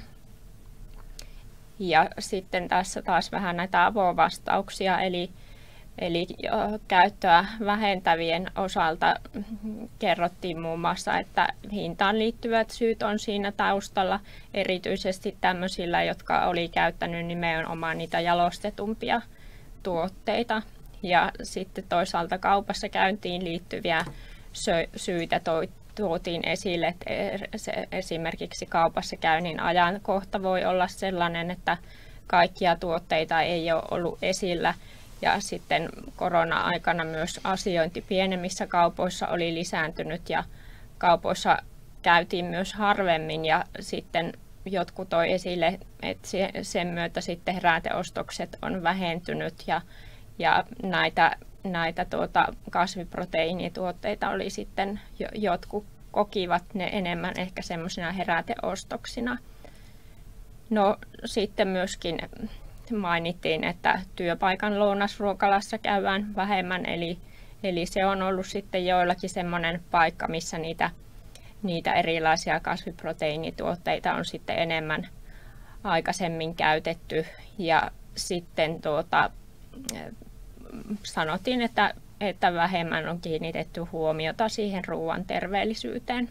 Speaker 4: Ja sitten tässä taas vähän näitä avovastauksia, eli, eli käyttöä vähentävien osalta kerrottiin muun muassa, että hintaan liittyvät syyt on siinä taustalla, erityisesti tämmöisillä, jotka oli käyttänyt nimenomaan niitä jalostetumpia tuotteita. Ja sitten toisaalta kaupassa käyntiin liittyviä syitä tuotiin esille, että se esimerkiksi kaupassa käynnin ajankohta voi olla sellainen, että kaikkia tuotteita ei ole ollut esillä Ja sitten korona-aikana myös asiointi pienemmissä kaupoissa oli lisääntynyt ja kaupoissa käytiin myös harvemmin ja sitten jotkut toi esille, että sen myötä sitten heräteostokset on vähentynyt ja, ja näitä, näitä tuota kasviproteiinituotteita oli sitten, jotkut kokivat ne enemmän ehkä semmoisina heräteostoksina. No sitten myöskin mainittiin, että työpaikan lounasruokalassa käydään vähemmän, eli, eli se on ollut sitten joillakin semmoinen paikka, missä niitä Niitä erilaisia kasviproteiinituotteita on sitten enemmän aikaisemmin käytetty ja sitten tuota, sanottiin, että, että vähemmän on kiinnitetty huomiota siihen ruoan terveellisyyteen.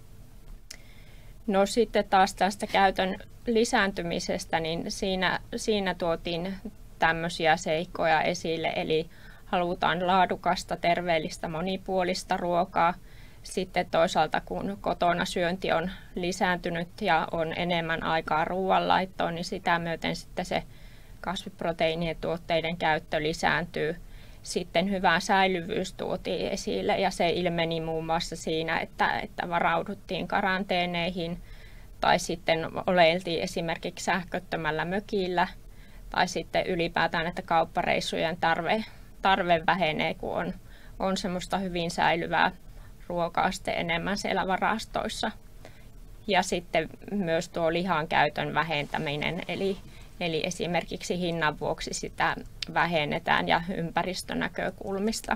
Speaker 4: No sitten taas tästä käytön lisääntymisestä, niin siinä, siinä tuotiin tämmöisiä seikkoja esille, eli halutaan laadukasta, terveellistä, monipuolista ruokaa. Sitten toisaalta kun kotona syönti on lisääntynyt ja on enemmän aikaa ruoanlaittoon, niin sitä myöten sitten se kasviproteiinien tuotteiden käyttö lisääntyy. Sitten hyvä säilyvyys tuotiin esille ja se ilmeni muun muassa siinä, että, että varauduttiin karanteeneihin tai sitten oleiltiin esimerkiksi sähköttömällä mökillä tai sitten ylipäätään, että kauppareissujen tarve, tarve vähenee, kun on, on semmoista hyvin säilyvää ruokaa sitten enemmän siellä varastoissa. Ja sitten myös tuo lihan käytön vähentäminen, eli, eli esimerkiksi hinnan vuoksi sitä vähennetään ja ympäristönäkökulmista.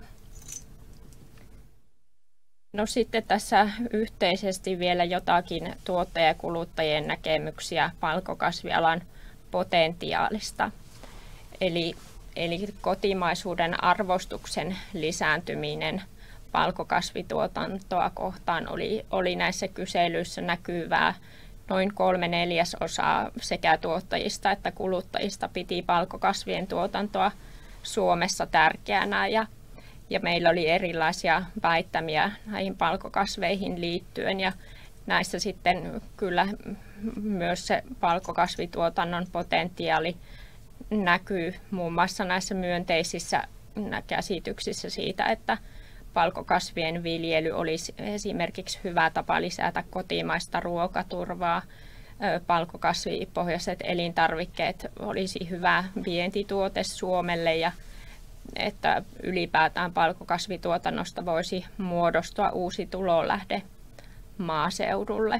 Speaker 4: No sitten tässä yhteisesti vielä jotakin tuottaja- ja kuluttajien näkemyksiä valkokasvialan potentiaalista. Eli, eli kotimaisuuden arvostuksen lisääntyminen valkokasvituotantoa kohtaan oli, oli näissä kyselyissä näkyvää. Noin kolme neljäsosaa sekä tuottajista että kuluttajista piti valkokasvien tuotantoa Suomessa tärkeänä ja, ja meillä oli erilaisia väittämiä näihin valkokasveihin liittyen ja näissä sitten kyllä myös se valkokasvituotannon potentiaali näkyy muun muassa näissä myönteisissä käsityksissä siitä, että valkokasvien viljely olisi esimerkiksi hyvä tapa lisätä kotimaista ruokaturvaa. Valkokasvipohjaiset elintarvikkeet olisi hyvä vientituote Suomelle ja että ylipäätään valkokasvituotannosta voisi muodostua uusi tulonlähde maaseudulle.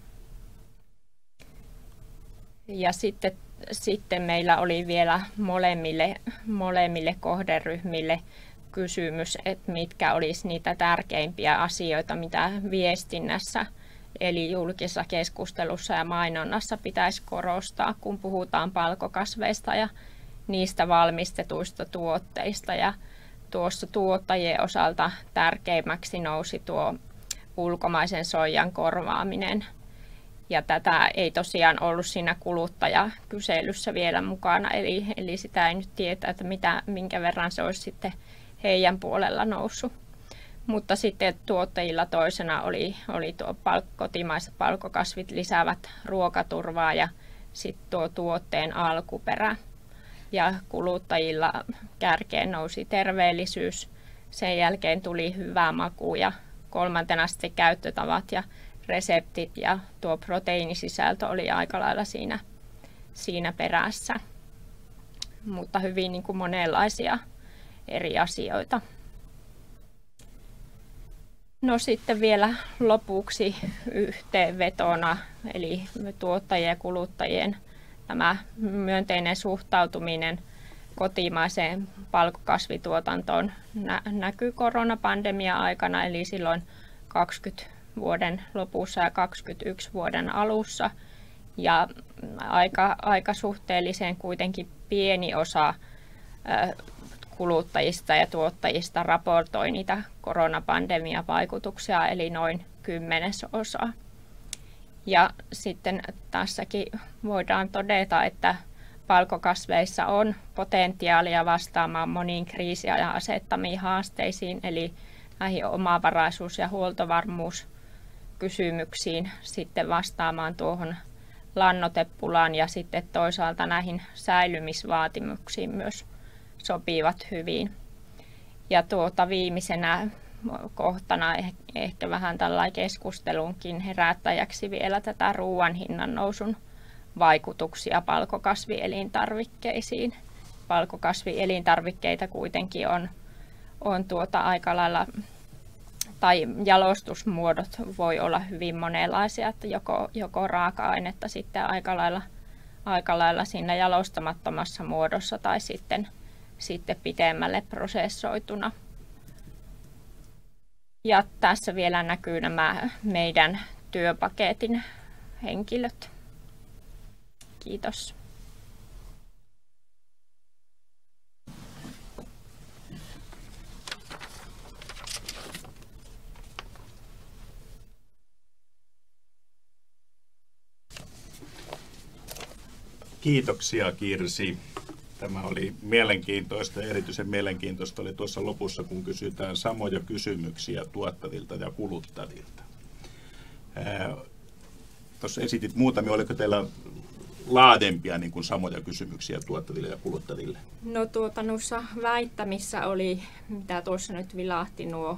Speaker 4: Ja sitten, sitten meillä oli vielä molemmille, molemmille kohderyhmille kysymys, että mitkä olisi niitä tärkeimpiä asioita, mitä viestinnässä, eli julkisessa keskustelussa ja mainonnassa pitäisi korostaa, kun puhutaan valkokasveista ja niistä valmistetuista tuotteista. Ja tuossa tuottajien osalta tärkeimmäksi nousi tuo ulkomaisen soijan korvaaminen. Ja tätä ei tosiaan ollut siinä kuluttajakyselyssä vielä mukana, eli, eli sitä ei nyt tiedä, että mitä, minkä verran se olisi sitten heidän puolella noussut. Mutta sitten tuottajilla toisena oli, oli tuo palk- kotimaiset palkokasvit lisäävät ruokaturvaa ja sitten tuo tuotteen alkuperä. Ja kuluttajilla kärkeen nousi terveellisyys, sen jälkeen tuli hyvä maku ja kolmantena sitten käyttötavat ja reseptit ja tuo proteiinisisältö oli aika lailla siinä, siinä perässä. Mutta hyvin niin kuin monenlaisia eri asioita. No sitten vielä lopuksi yhteenvetona, eli tuottajien ja kuluttajien tämä myönteinen suhtautuminen kotimaiseen palkokasvituotantoon nä- näkyy koronapandemian aikana, eli silloin kaksikymmentä vuoden lopussa ja kaksikymmentäyksi vuoden alussa. Ja aika, aika suhteellisen kuitenkin pieni osa kuluttajista ja tuottajista raportoi niitä koronapandemian vaikutuksia, eli noin kymmenesosa. Ja sitten tässäkin voidaan todeta, että valkokasveissa on potentiaalia vastaamaan moniin kriisiajan asettamiin haasteisiin, eli näihin omavaraisuus- ja huoltovarmuuskysymyksiin sitten vastaamaan tuohon lannoitepulaan ja sitten toisaalta näihin säilymisvaatimuksiin myös sopivat hyvin. Ja tuota viimeisenä kohtana eh, ehkä vähän tällainen keskustelunkin herättäjäksi vielä tätä ruoan hinnan nousun vaikutuksia palkokasvielintarvikkeisiin. Palkokasvielintarvikkeita kuitenkin on, on tuota aika lailla, tai jalostusmuodot voi olla hyvin monenlaisia, että joko, joko raaka-ainetta sitten aika lailla, aika lailla siinä jalostamattomassa muodossa tai sitten, sitten pitemmälle prosessoituna. Ja tässä vielä näkyy nämä meidän työpaketin henkilöt. Kiitos.
Speaker 1: Kiitoksia Kirsi. Tämä oli mielenkiintoista ja erityisen mielenkiintoista oli tuossa lopussa, kun kysytään samoja kysymyksiä tuottavilta ja kuluttajilta. Tuossa esitit muutamia, oliko teillä laajempia niin kuin samoja kysymyksiä tuottaville ja kuluttajille?
Speaker 4: No tuota, noissa väittämissä oli, mitä tuossa nyt vilahti, nuo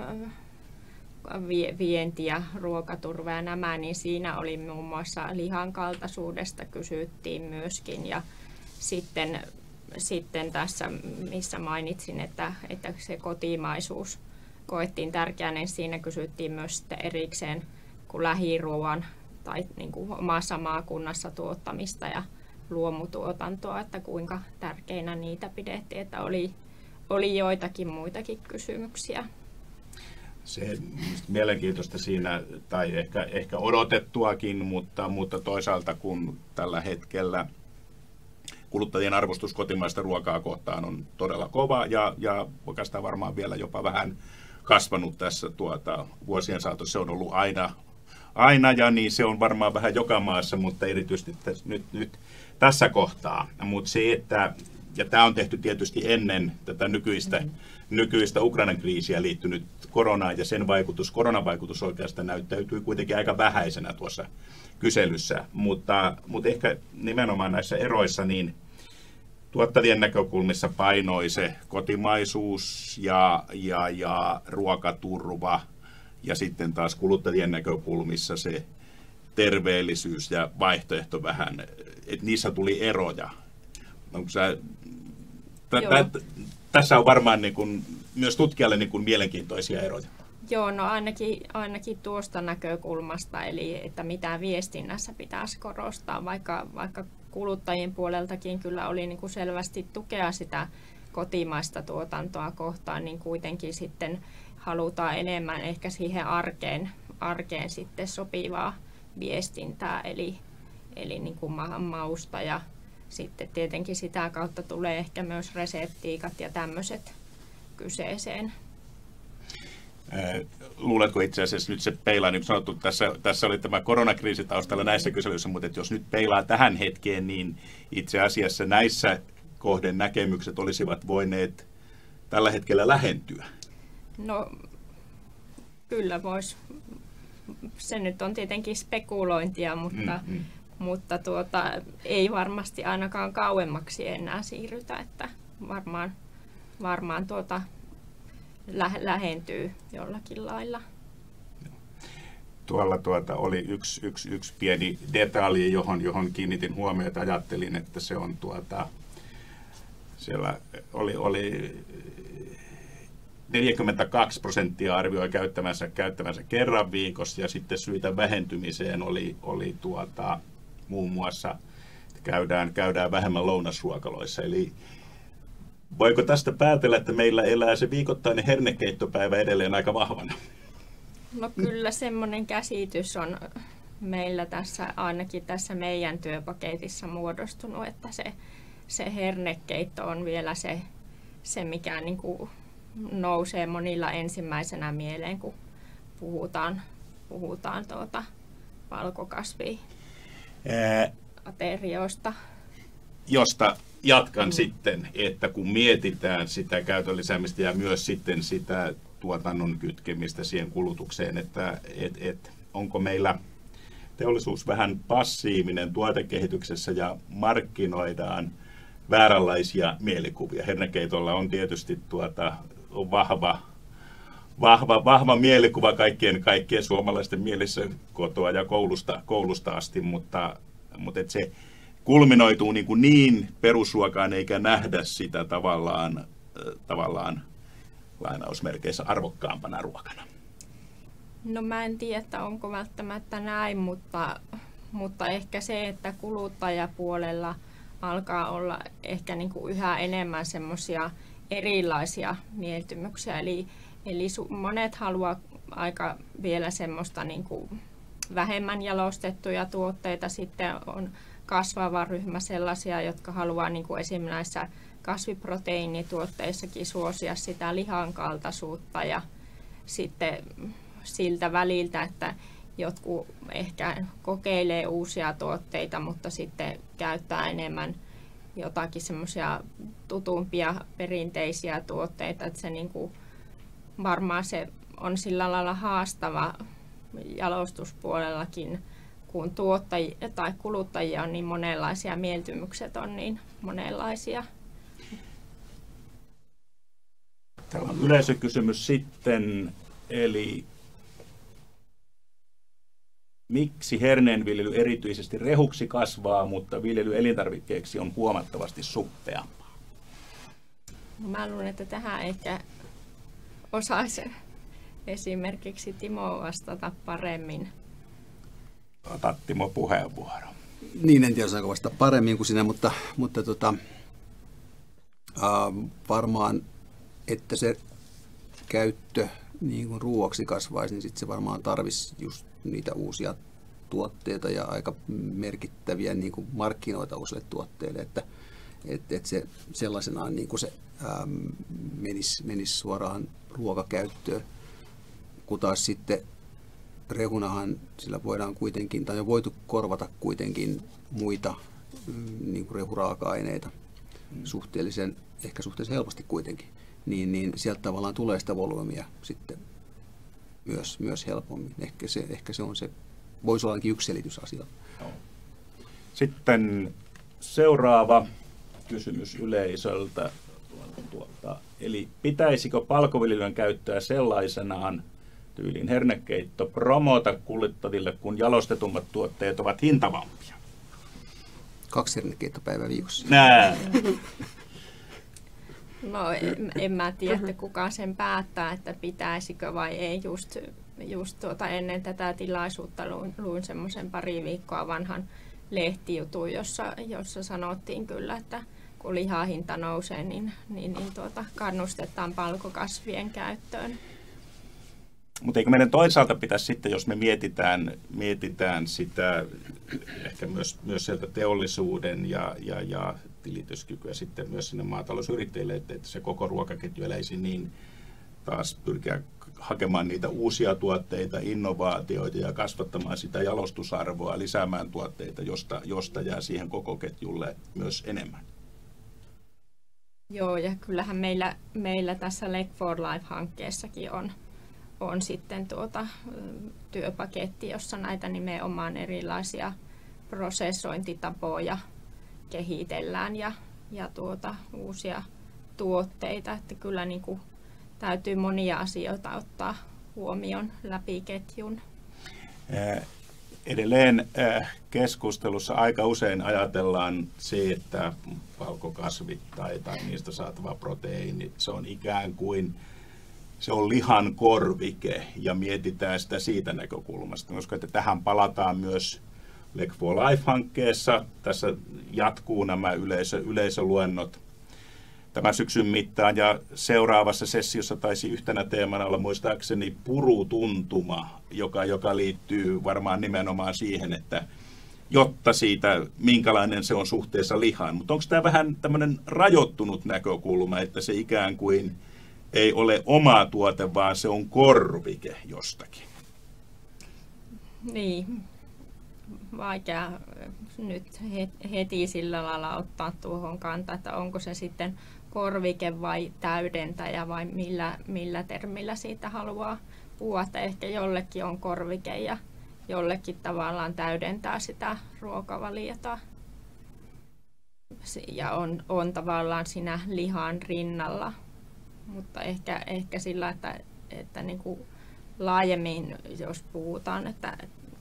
Speaker 4: vienti ja ruokaturva ja nämä, niin siinä oli muun muassa lihan kaltaisuudesta kysyttiin myöskin. Ja sitten, sitten tässä, missä mainitsin, että, että se kotimaisuus koettiin tärkeänä, niin siinä kysyttiin myös erikseen kuin lähiruoan tai niin kuin omassa maakunnassa tuottamista ja luomutuotantoa, että kuinka tärkeinä niitä pidettiin, että oli, oli joitakin muitakin kysymyksiä.
Speaker 1: Se mielenkiintoista siinä, tai ehkä, ehkä odotettuakin, mutta, mutta toisaalta kun tällä hetkellä kuluttajien arvostus kotimaista ruokaa kohtaan on todella kova ja, ja oikeastaan varmaan vielä jopa vähän kasvanut tässä tuota, vuosien saatossa. Se on ollut aina, aina ja niin se on varmaan vähän joka maassa, mutta erityisesti tässä, nyt, nyt tässä kohtaa. Mutta se, että, ja tämä on tehty tietysti ennen tätä nykyistä, mm-hmm. nykyistä Ukrainan kriisiä liittynyt koronaan ja sen vaikutus, koronavaikutus oikeastaan näyttäytyy kuitenkin aika vähäisenä tuossa kyselyssä, mutta, mutta ehkä nimenomaan näissä eroissa niin tuottajien näkökulmissa painoi se kotimaisuus ja, ja, ja ruokaturva ja sitten taas kuluttajien näkökulmissa se terveellisyys ja vaihtoehto vähän, että niissä tuli eroja. Onko sä, tä, tä, tässä on varmaan niin kuin, myös tutkijalle niin kuin mielenkiintoisia eroja.
Speaker 4: Joo, no ainakin, ainakin tuosta näkökulmasta, eli että mitä viestinnässä pitäisi korostaa, vaikka, vaikka kuluttajien puoleltakin kyllä oli niin kuin selvästi tukea sitä kotimaista tuotantoa kohtaan, niin kuitenkin sitten halutaan enemmän ehkä siihen arkeen, arkeen sitten sopivaa viestintää, eli, eli niin kuin mausta ja sitten tietenkin sitä kautta tulee ehkä myös reseptiikat ja tämmöiset kyseeseen.
Speaker 1: Luuletko itse asiassa nyt se peilaa, niin kuin sanottu, tässä, tässä oli tämä koronakriisi taustalla näissä kyselyissä, mutta että jos nyt peilaa tähän hetkeen, niin itse asiassa näissä kohden näkemykset olisivat voineet tällä hetkellä lähentyä.
Speaker 4: No kyllä voisi. Se nyt on tietenkin spekulointia, mutta, mm-hmm. mutta tuota, ei varmasti ainakaan kauemmaksi enää siirrytä, että varmaan, varmaan tuota, lä- lähentyy jollakin lailla.
Speaker 1: Tuolla tuota oli yksi, yksi, yksi pieni detalji, johon, johon kiinnitin huomiota. Ajattelin, että se on tuota, siellä oli, oli neljäkymmentäkaksi prosenttia arvioi käyttämänsä, käyttämänsä kerran viikossa ja sitten syitä vähentymiseen oli, oli tuota, muun muassa, että käydään, käydään vähemmän lounasruokaloissa. Eli voiko tästä päätellä, että meillä elää se viikoittainen hernekeittopäivä edelleen aika vahvana?
Speaker 4: No kyllä semmoinen käsitys on meillä tässä, ainakin tässä meidän työpaketissa muodostunut, että se, se hernekeitto on vielä se, se mikä niin kuin nousee monilla ensimmäisenä mieleen, kun puhutaan, puhutaan tuota valkokasviaterioista.
Speaker 1: Josta jatkan mm. sitten, että kun mietitään sitä käytön lisäämistä ja myös sitten sitä tuotannon kytkemistä siihen kulutukseen, että et, et, onko meillä teollisuus vähän passiivinen tuotekehityksessä ja markkinoidaan
Speaker 5: vääränlaisia mielikuvia. Hernekeitolla on tietysti tuota, on vahva, vahva, vahva mielikuva kaikkien, kaikkien suomalaisten mielissä kotoa ja koulusta, koulusta asti, mutta, mutta et se kulminoituu niin, kuin niin perusruokaan eikä nähdä sitä tavallaan, tavallaan lainausmerkeissä arvokkaampana ruokana.
Speaker 4: No mä en tiedä, että onko välttämättä näin, mutta, mutta ehkä se, että kuluttajapuolella alkaa olla ehkä niin kuin yhä enemmän semmoisia erilaisia mieltymyksiä. Eli, eli monet haluaa aika vielä semmoista niin kuin vähemmän jalostettuja tuotteita. Sitten on kasvava ryhmä sellaisia, jotka haluaa niin kuin esimerkiksi näissä kasviproteiinituotteissakin suosia sitä lihan kaltaisuutta ja sitten siltä väliltä, että jotkut ehkä kokeilee uusia tuotteita, mutta sitten käyttää enemmän jotakin semmoisia tutumpia perinteisiä tuotteita, että se niin kuin, varmaan se on sillä lailla haastava jalostuspuolellakin, kun tuottajia tai kuluttajia on niin monenlaisia, mieltymykset on niin monenlaisia.
Speaker 1: Täällä on yleisökysymys sitten, eli miksi herneenviljely erityisesti rehuksi kasvaa, mutta viljely elintarvikkeeksi on huomattavasti suppeampaa?
Speaker 4: No mä luulen, että tähän ehkä osaisi esimerkiksi Timo vastata paremmin.
Speaker 1: Ota Timo puheenvuoro.
Speaker 2: Niin, en tiedä osaanko vastata paremmin kuin sinä, mutta, mutta tota, äh, varmaan, että se käyttö niin kuin ruuaksi kasvaisi, niin sitten se varmaan tarvisi just niitä uusia tuotteita ja aika merkittäviä niin kuin markkinoita uusille tuotteille, että et, et se sellaisenaan niin kuin se ähm, menisi, menisi suoraan ruokakäyttöön, kun taas sitten rehunahan sillä voidaan kuitenkin, tai on voitu korvata kuitenkin muita niin kuin rehuraaka-aineita suhteellisen, ehkä suhteellisen helposti kuitenkin, niin, niin sieltä tavallaan tulee sitä volyymia sitten myös, myös helpommin. Ehkä se, ehkä se on se, voisi olla ainakin yksi selitys asialle.
Speaker 1: Sitten seuraava kysymys yleisöltä. Tuota, eli pitäisikö palkoviljelyn käyttöä sellaisenaan tyyliin hernekeitto promota kuluttajille, kun jalostetummat tuotteet ovat hintavampia?
Speaker 2: Kaksi hernekeittopäivää viikossa.
Speaker 1: Nää.
Speaker 4: No en, en mä tiedä, että kuka sen päättää, että pitäisikö vai ei. Just, just tuota, ennen tätä tilaisuutta luin, luin semmoisen pari viikkoa vanhan lehtijutun, jossa, jossa sanottiin kyllä, että kun lihahinta nousee, niin, niin, niin tuota, kannustetaan palkokasvien käyttöön.
Speaker 1: Mutta eikö meidän toisaalta pitäisi sitten, jos me mietitään, mietitään sitä ehkä myös, myös sieltä teollisuuden ja, ja, ja tilityskykyä sitten myös sinne maatalousyrittäjille, että, että se koko ruokaketju eläisi niin taas pyrkiä hakemaan niitä uusia tuotteita, innovaatioita ja kasvattamaan sitä jalostusarvoa, lisäämään tuotteita, josta, josta jää siihen koko ketjulle myös enemmän.
Speaker 4: Joo, ja kyllähän meillä, meillä tässä Leg for Life-hankkeessakin on, on sitten tuota, työpaketti, jossa näitä nimenomaan erilaisia prosessointitapoja kehitellään ja, ja tuota, uusia tuotteita, että kyllä niin kuin täytyy monia asioita ottaa huomioon läpi ketjun.
Speaker 1: Edelleen keskustelussa aika usein ajatellaan se, että valkokasvit tai, tai niistä saatava proteiini, se on ikään kuin se on lihan korvike ja mietitään sitä siitä näkökulmasta. Koska että tähän palataan myös Leg for Life-hankkeessa. Tässä jatkuu nämä yleisö, yleisöluennot tämän syksyn mittaan ja seuraavassa sessiossa taisi yhtenä teemana olla muistaakseni purutuntuma, joka, joka liittyy varmaan nimenomaan siihen, että jotta siitä, minkälainen se on suhteessa lihaan. Mutta onko tämä vähän tämmöinen rajoittunut näkökulma, että se ikään kuin ei ole oma tuote, vaan se on korvike jostakin?
Speaker 4: Niin, vaikea nyt heti sillä lailla ottaa tuohon kantaa, että onko se sitten korvike vai täydentäjä vai millä, millä termillä siitä haluaa puhua, että ehkä jollekin on korvike ja jollekin tavallaan täydentää sitä ruokavaliota. ja on, on tavallaan siinä lihan rinnalla. Mutta ehkä, ehkä sillä, että, että niin kuin laajemmin, jos puhutaan, että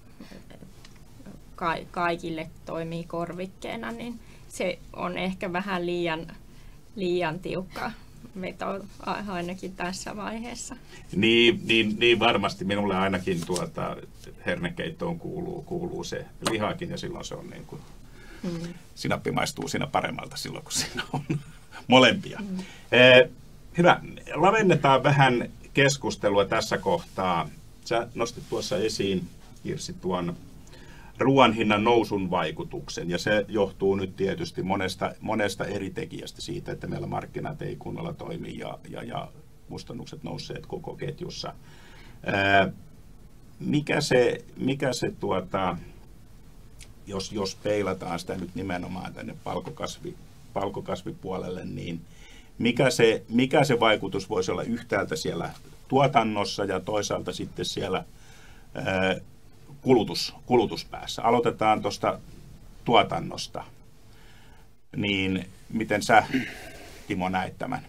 Speaker 4: kaikille toimii korvikkeena, niin se on ehkä vähän liian, liian tiukka veto ainakin tässä vaiheessa.
Speaker 5: Niin, niin, niin varmasti minulle ainakin tuota, hernekeittoon kuuluu, kuuluu se lihakin ja silloin se on niin kuin, mm. sinappi maistuu siinä paremmalta silloin, kun siinä on molempia. Mm. Eh, hyvä, lavennetaan vähän keskustelua tässä kohtaa. Sä nostit tuossa esiin, Kirsi, tuon ruoan hinnan nousun vaikutuksen, ja se johtuu nyt tietysti monesta, monesta eri tekijästä siitä, että meillä markkinat ei kunnolla toimi ja, ja, ja kustannukset nousseet koko ketjussa. Ää, mikä se, mikä se tuota, jos, jos peilataan sitä nyt nimenomaan tänne palkokasvi, palkokasvipuolelle, niin mikä se, mikä se vaikutus voisi olla yhtäältä siellä tuotannossa ja toisaalta sitten siellä ää, Kulutus, kulutuspäässä. Aloitetaan tuosta tuotannosta. Niin miten sä, Timo, näet tämän?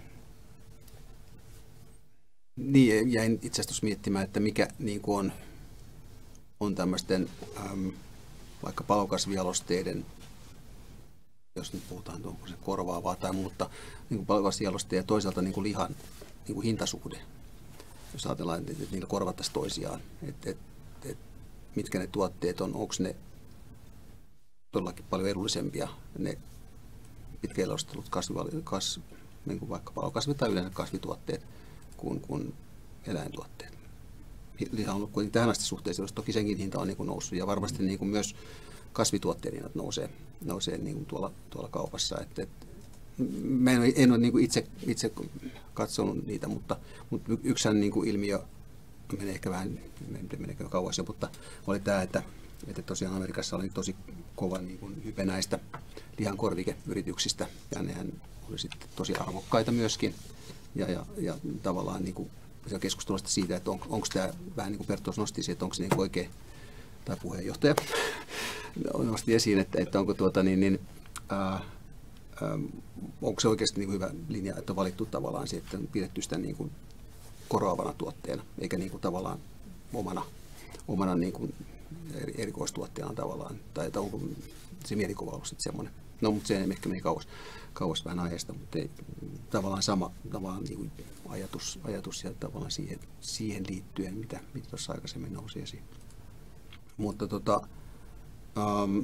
Speaker 2: Niin, jäin itse asiassa miettimään, että mikä niin kuin on, on tämmöisten äm, vaikka palokasvijalosteiden, jos nyt puhutaan onko se korvaavaa tai muuta, niin palokasvijalosteiden ja toisaalta niin kuin lihan niin kuin hintasuhde. Jos ajatellaan, että, että niillä korvattaisiin toisiaan. Että, että, että mitkä ne tuotteet on, onko ne todellakin paljon edullisempia, ne pitkäjalostelut kasvi, kasvi, niin kuin vaikka palokasvi tai yleensä kasvituotteet kuin, kuin eläintuotteet. Liha on kuitenkin tähän asti suhteessa, jos toki senkin hinta on niin kuin noussut ja varmasti niin kuin myös kasvituotteiden hinnat nousee, nousee niin kuin tuolla, tuolla kaupassa. Et, et, mä en, en ole niin kuin itse, itse katsonut niitä, mutta, mutta yksihän niin kuin ilmiö menee ehkä vähän, meneekö kauas jo, mutta oli tämä, että, että tosiaan Amerikassa oli tosi kova niin kuin hype näistä lihan korvikeyrityksistä, ja nehän oli sitten tosi arvokkaita myöskin, ja, ja, ja tavallaan niin kuin keskustelusta siitä, että on, onko tämä vähän niin kuin Pertos nosti, että onko se niin oikein, tai puheenjohtaja nosti esiin, että, että onko tuota niin, niin ää, ää, onko se oikeasti niin kuin hyvä linja, että on valittu tavallaan se, että on pidetty sitä niin kuin korvaavana tuotteena, eikä niin kuin tavallaan omana, omana niin kuin erikoistuotteena tavallaan, tai onko se mielikuva ollut sitten semmoinen. No, mutta se ehkä meni kauas, kauas vähän aiheesta, mutta ei, tavallaan sama tavallaan niin kuin ajatus, ajatus ja tavallaan siihen, siihen liittyen, mitä, mitä tuossa aikaisemmin nousi esiin. Mutta tota, um,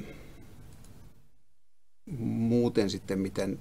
Speaker 2: muuten sitten miten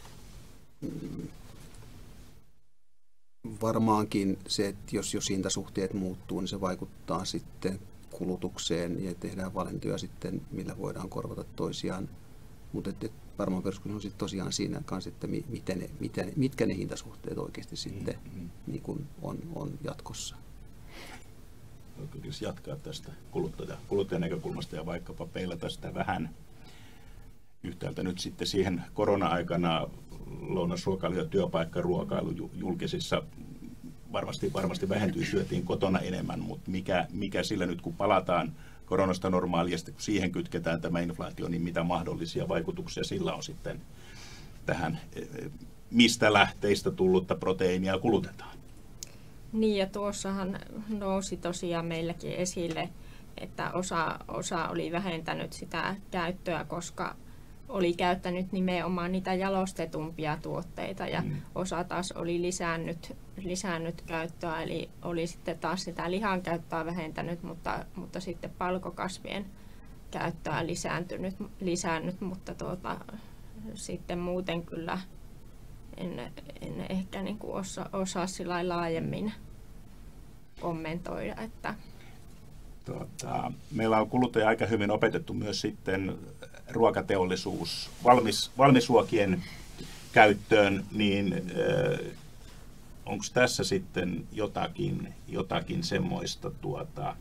Speaker 2: varmaankin se, että jos, jos hintasuhteet muuttuu, niin se vaikuttaa sitten kulutukseen ja tehdään valintoja sitten, millä voidaan korvata toisiaan. Mutta varmaan peruskysymys on sitten tosiaan siinä kanssa, että miten ne, miten, mitkä ne hintasuhteet oikeasti sitten mm-hmm. niin kuin on, on jatkossa.
Speaker 5: Jos jatkaa tästä kuluttaja, kuluttajan näkökulmasta ja vaikkapa peilata sitä vähän yhtäältä nyt sitten siihen korona-aikana lounasruokailu ja työpaikkaruokailu julkisissa varmasti, varmasti vähentyi, syötiin kotona enemmän, mutta mikä, mikä sillä nyt kun palataan koronasta normaaliasti, kun siihen kytketään tämä inflaatio, niin mitä mahdollisia vaikutuksia sillä on sitten tähän, mistä lähteistä tullutta proteiinia kulutetaan?
Speaker 4: Niin, ja tuossahan nousi tosiaan meilläkin esille, että osa, osa oli vähentänyt sitä käyttöä, koska oli käyttänyt nimenomaan niitä jalostetumpia tuotteita ja mm. osa taas oli lisännyt, lisännyt käyttöä, eli oli sitten taas sitä lihan käyttöä vähentänyt, mutta, mutta sitten palkokasvien käyttöä lisääntynyt, lisännyt, mutta tuota, sitten muuten kyllä en, en ehkä niin kuin osaa, osaa sillä laajemmin kommentoida. Että
Speaker 5: Tuota, meillä on kuluttaja aika hyvin opetettu myös sitten ruokateollisuus valmis, valmisruokien käyttöön, niin äh, onko tässä sitten jotakin, jotakin semmoista, tuota,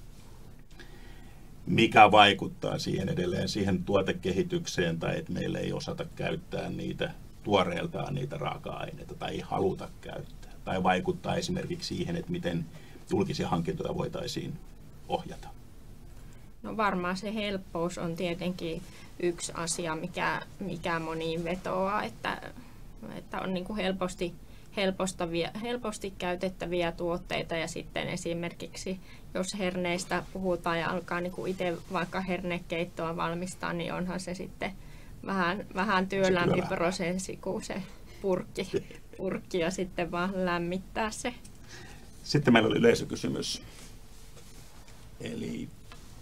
Speaker 5: mikä vaikuttaa siihen edelleen siihen tuotekehitykseen tai että meillä ei osata käyttää niitä tuoreeltaan niitä raaka-aineita tai ei haluta käyttää tai vaikuttaa esimerkiksi siihen, että miten julkisia hankintoja voitaisiin ohjata?
Speaker 4: No varmaan se helppous on tietenkin yksi asia, mikä, mikä moniin vetoaa, että, että on niin kuin helposti, helposti käytettäviä tuotteita ja sitten esimerkiksi jos herneistä puhutaan ja alkaa niin kuin itse vaikka hernekeittoa valmistaa, niin onhan se sitten vähän, vähän työlämpi prosessi kuin se purkki, purkki ja sitten vaan lämmittää se.
Speaker 5: Sitten meillä oli yleisökysymys. Eli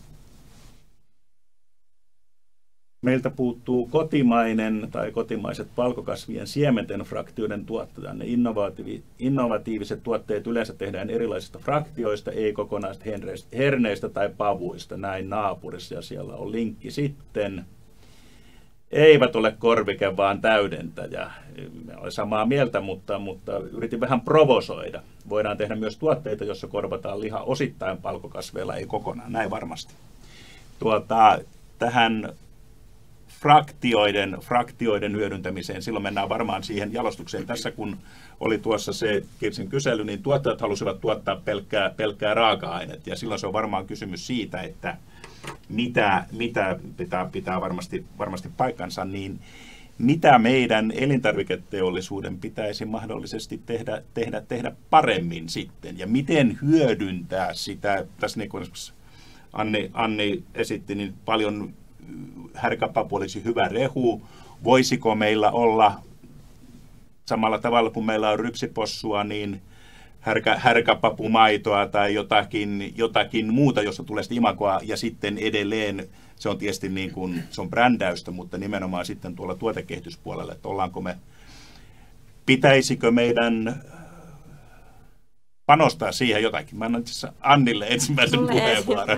Speaker 5: meiltä puuttuu kotimainen tai kotimaiset palkokasvien siementen fraktioiden tuottajat. Ne innovatiiviset tuotteet yleensä tehdään erilaisista fraktioista, ei kokonaisista herneistä tai pavuista. Näin naapurissa ja siellä on linkki sitten. Eivät ole korvike, vaan täydentäjä. Olen samaa mieltä, mutta, mutta yritin vähän provosoida. Voidaan tehdä myös tuotteita, joissa korvataan liha osittain palkokasveilla, ei kokonaan, näin varmasti. Tuota, tähän fraktioiden, fraktioiden hyödyntämiseen, silloin mennään varmaan siihen jalostukseen. Tässä kun oli tuossa se Kirsin kysely, niin tuottajat halusivat tuottaa pelkkää, pelkkää raaka-ainetta, ja silloin se on varmaan kysymys siitä, että mitä, mitä pitää, pitää varmasti, varmasti paikkansa, niin mitä meidän elintarviketeollisuuden pitäisi mahdollisesti tehdä, tehdä, tehdä paremmin sitten, ja miten hyödyntää sitä, tässä niin kuin Anni, Anni esitti, niin paljon härkäpapu olisi hyvä rehu, voisiko meillä olla samalla tavalla kuin meillä on rypsipossua, niin härkä, härkäpapumaitoa tai jotakin, jotakin muuta, jossa tulee sitten imagoa, ja sitten edelleen se on tietysti niin kuin, se on brändäystä, mutta nimenomaan sitten tuolla tuotekehityspuolella, että ollaanko me, pitäisikö meidän panostaa siihen jotakin. Mä annan itse Annille ensimmäisen puheenvuoron.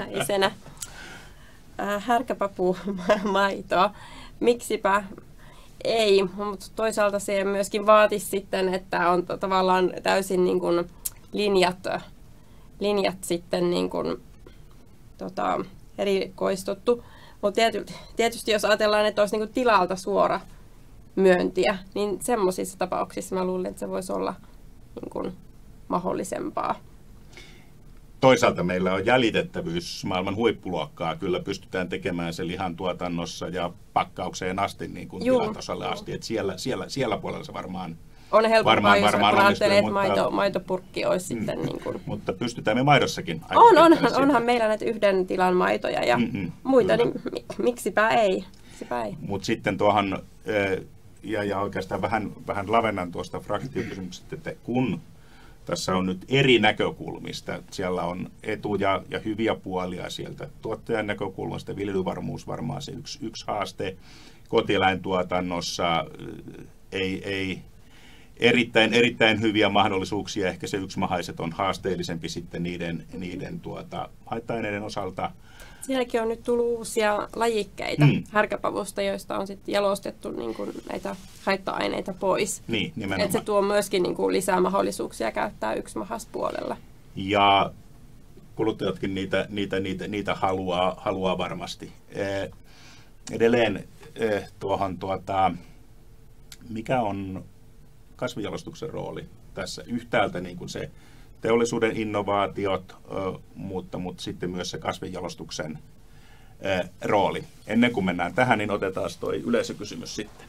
Speaker 3: Äh, härkäpapumaitoa. Miksipä ei, mutta toisaalta se myöskin vaatisi sitten, että on tavallaan täysin niin kuin linjat, linjat sitten niin kuin, tota, erikoistuttu. Mutta tietysti, tietysti jos ajatellaan, että olisi niin kuin tilalta suora myöntiä, niin semmoisissa tapauksissa mä luulen, että se voisi olla niin kuin mahdollisempaa.
Speaker 5: Toisaalta meillä on jäljitettävyys maailman huippuluokkaa. Kyllä pystytään tekemään se lihan tuotannossa ja pakkaukseen asti niin kuin tilatasolle asti. Et siellä, siellä, siellä puolella se varmaan
Speaker 3: on helpompaa,
Speaker 5: varmaan,
Speaker 3: jos
Speaker 5: varmaan
Speaker 3: ajattelee, että
Speaker 5: mutta,
Speaker 3: maito, maitopurkki olisi
Speaker 5: mm,
Speaker 3: sitten niin kuin...
Speaker 5: Mutta pystytään me maidossakin.
Speaker 3: On, onhan, onhan meillä näitä yhden tilan maitoja ja
Speaker 5: Mm-mm,
Speaker 3: muita,
Speaker 5: kyllä.
Speaker 3: niin miksipä ei. ei.
Speaker 5: Mutta sitten tuohon, ja, ja oikeastaan vähän, vähän lavennan tuosta fraktiokysymyksestä, että kun tässä on nyt eri näkökulmista. Siellä on etuja ja hyviä puolia sieltä tuottajan näkökulmasta. Viljelyvarmuus varmaan se yksi, yksi haaste. Kotieläintuotannossa ei, ei erittäin, erittäin hyviä mahdollisuuksia. Ehkä se yksimahaiset on haasteellisempi sitten niiden, niiden tuota, haitta-aineiden osalta.
Speaker 3: Sielläkin on nyt tullut uusia lajikkeita mm. härkäpavusta, joista on sitten jalostettu niin kuin näitä haitta-aineita pois.
Speaker 5: Niin, nimenomaan.
Speaker 3: Et se tuo myöskin niin kuin lisää mahdollisuuksia käyttää yksimahaspuolella.
Speaker 5: Ja kuluttajatkin niitä, niitä, niitä, niitä haluaa, haluaa varmasti. Eh, edelleen eh, tuohon, tuota, mikä on kasvinjalostuksen rooli tässä? Yhtäältä niin kuin se teollisuuden innovaatiot, mutta, mutta sitten myös se kasvinjalostuksen rooli. Ennen kuin mennään tähän, niin otetaan tuo yleisökysymys sitten.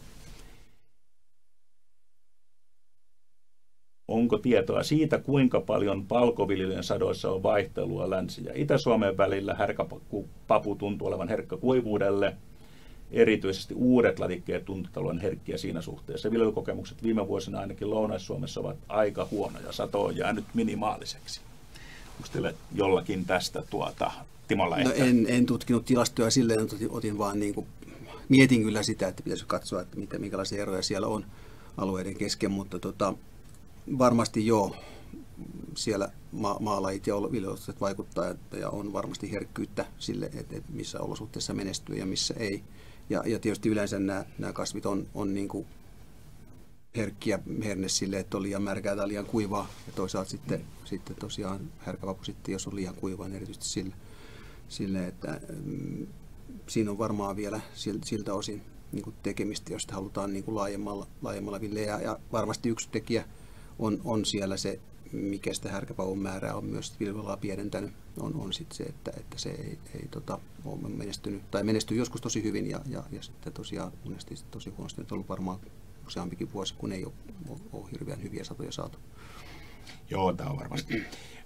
Speaker 5: Onko tietoa siitä, kuinka paljon palkoviljelyn sadoissa on vaihtelua Länsi- ja Itä-Suomen välillä? Härkäpapu tuntuu olevan herkkä kuivuudelle. Erityisesti uudet lajikkeet tuntuvat olevan herkkiä siinä suhteessa. Viljelykokemukset viime vuosina ainakin Lounais-Suomessa ovat aika huonoja. Sato on jäänyt minimaaliseksi. Onko teille jollakin tästä tuota, Timolla
Speaker 2: no en, en tutkinut tilastoja silleen, otin, otin vaan niin kuin, mietin kyllä sitä, että pitäisi katsoa, että mitä, minkälaisia eroja siellä on alueiden kesken, mutta tota, varmasti joo, siellä ma- maalajit ja viljelykset vaikuttaa ja on varmasti herkkyyttä sille, että, että missä olosuhteissa menestyy ja missä ei. Ja, ja tietysti yleensä nämä, nämä kasvit on, on niin kuin herkkiä herne sille, että on liian märkää tai liian kuivaa. Ja toisaalta sitten, sitten tosiaan härkäpapu sitten, jos on liian kuivaa, niin erityisesti sille, sille että mm, siinä on varmaan vielä siltä osin niin kuin tekemistä, jos halutaan niin kuin laajemmalla, laajemmalla villeä. Ja varmasti yksi tekijä on, on siellä se mikä sitä härkäpavun määrää on myös viljelysalaa pienentänyt, on, on sitten se, että, että se ei, ei tota, ole menestynyt, tai menestyy joskus tosi hyvin ja, ja, ja sitten tosiaan monesti tosi huonosti. Nyt on ollut varmaan useampikin vuosi, kun ei ole, ole, ole hirveän hyviä satoja saatu.
Speaker 5: Joo, tämä on varmasti.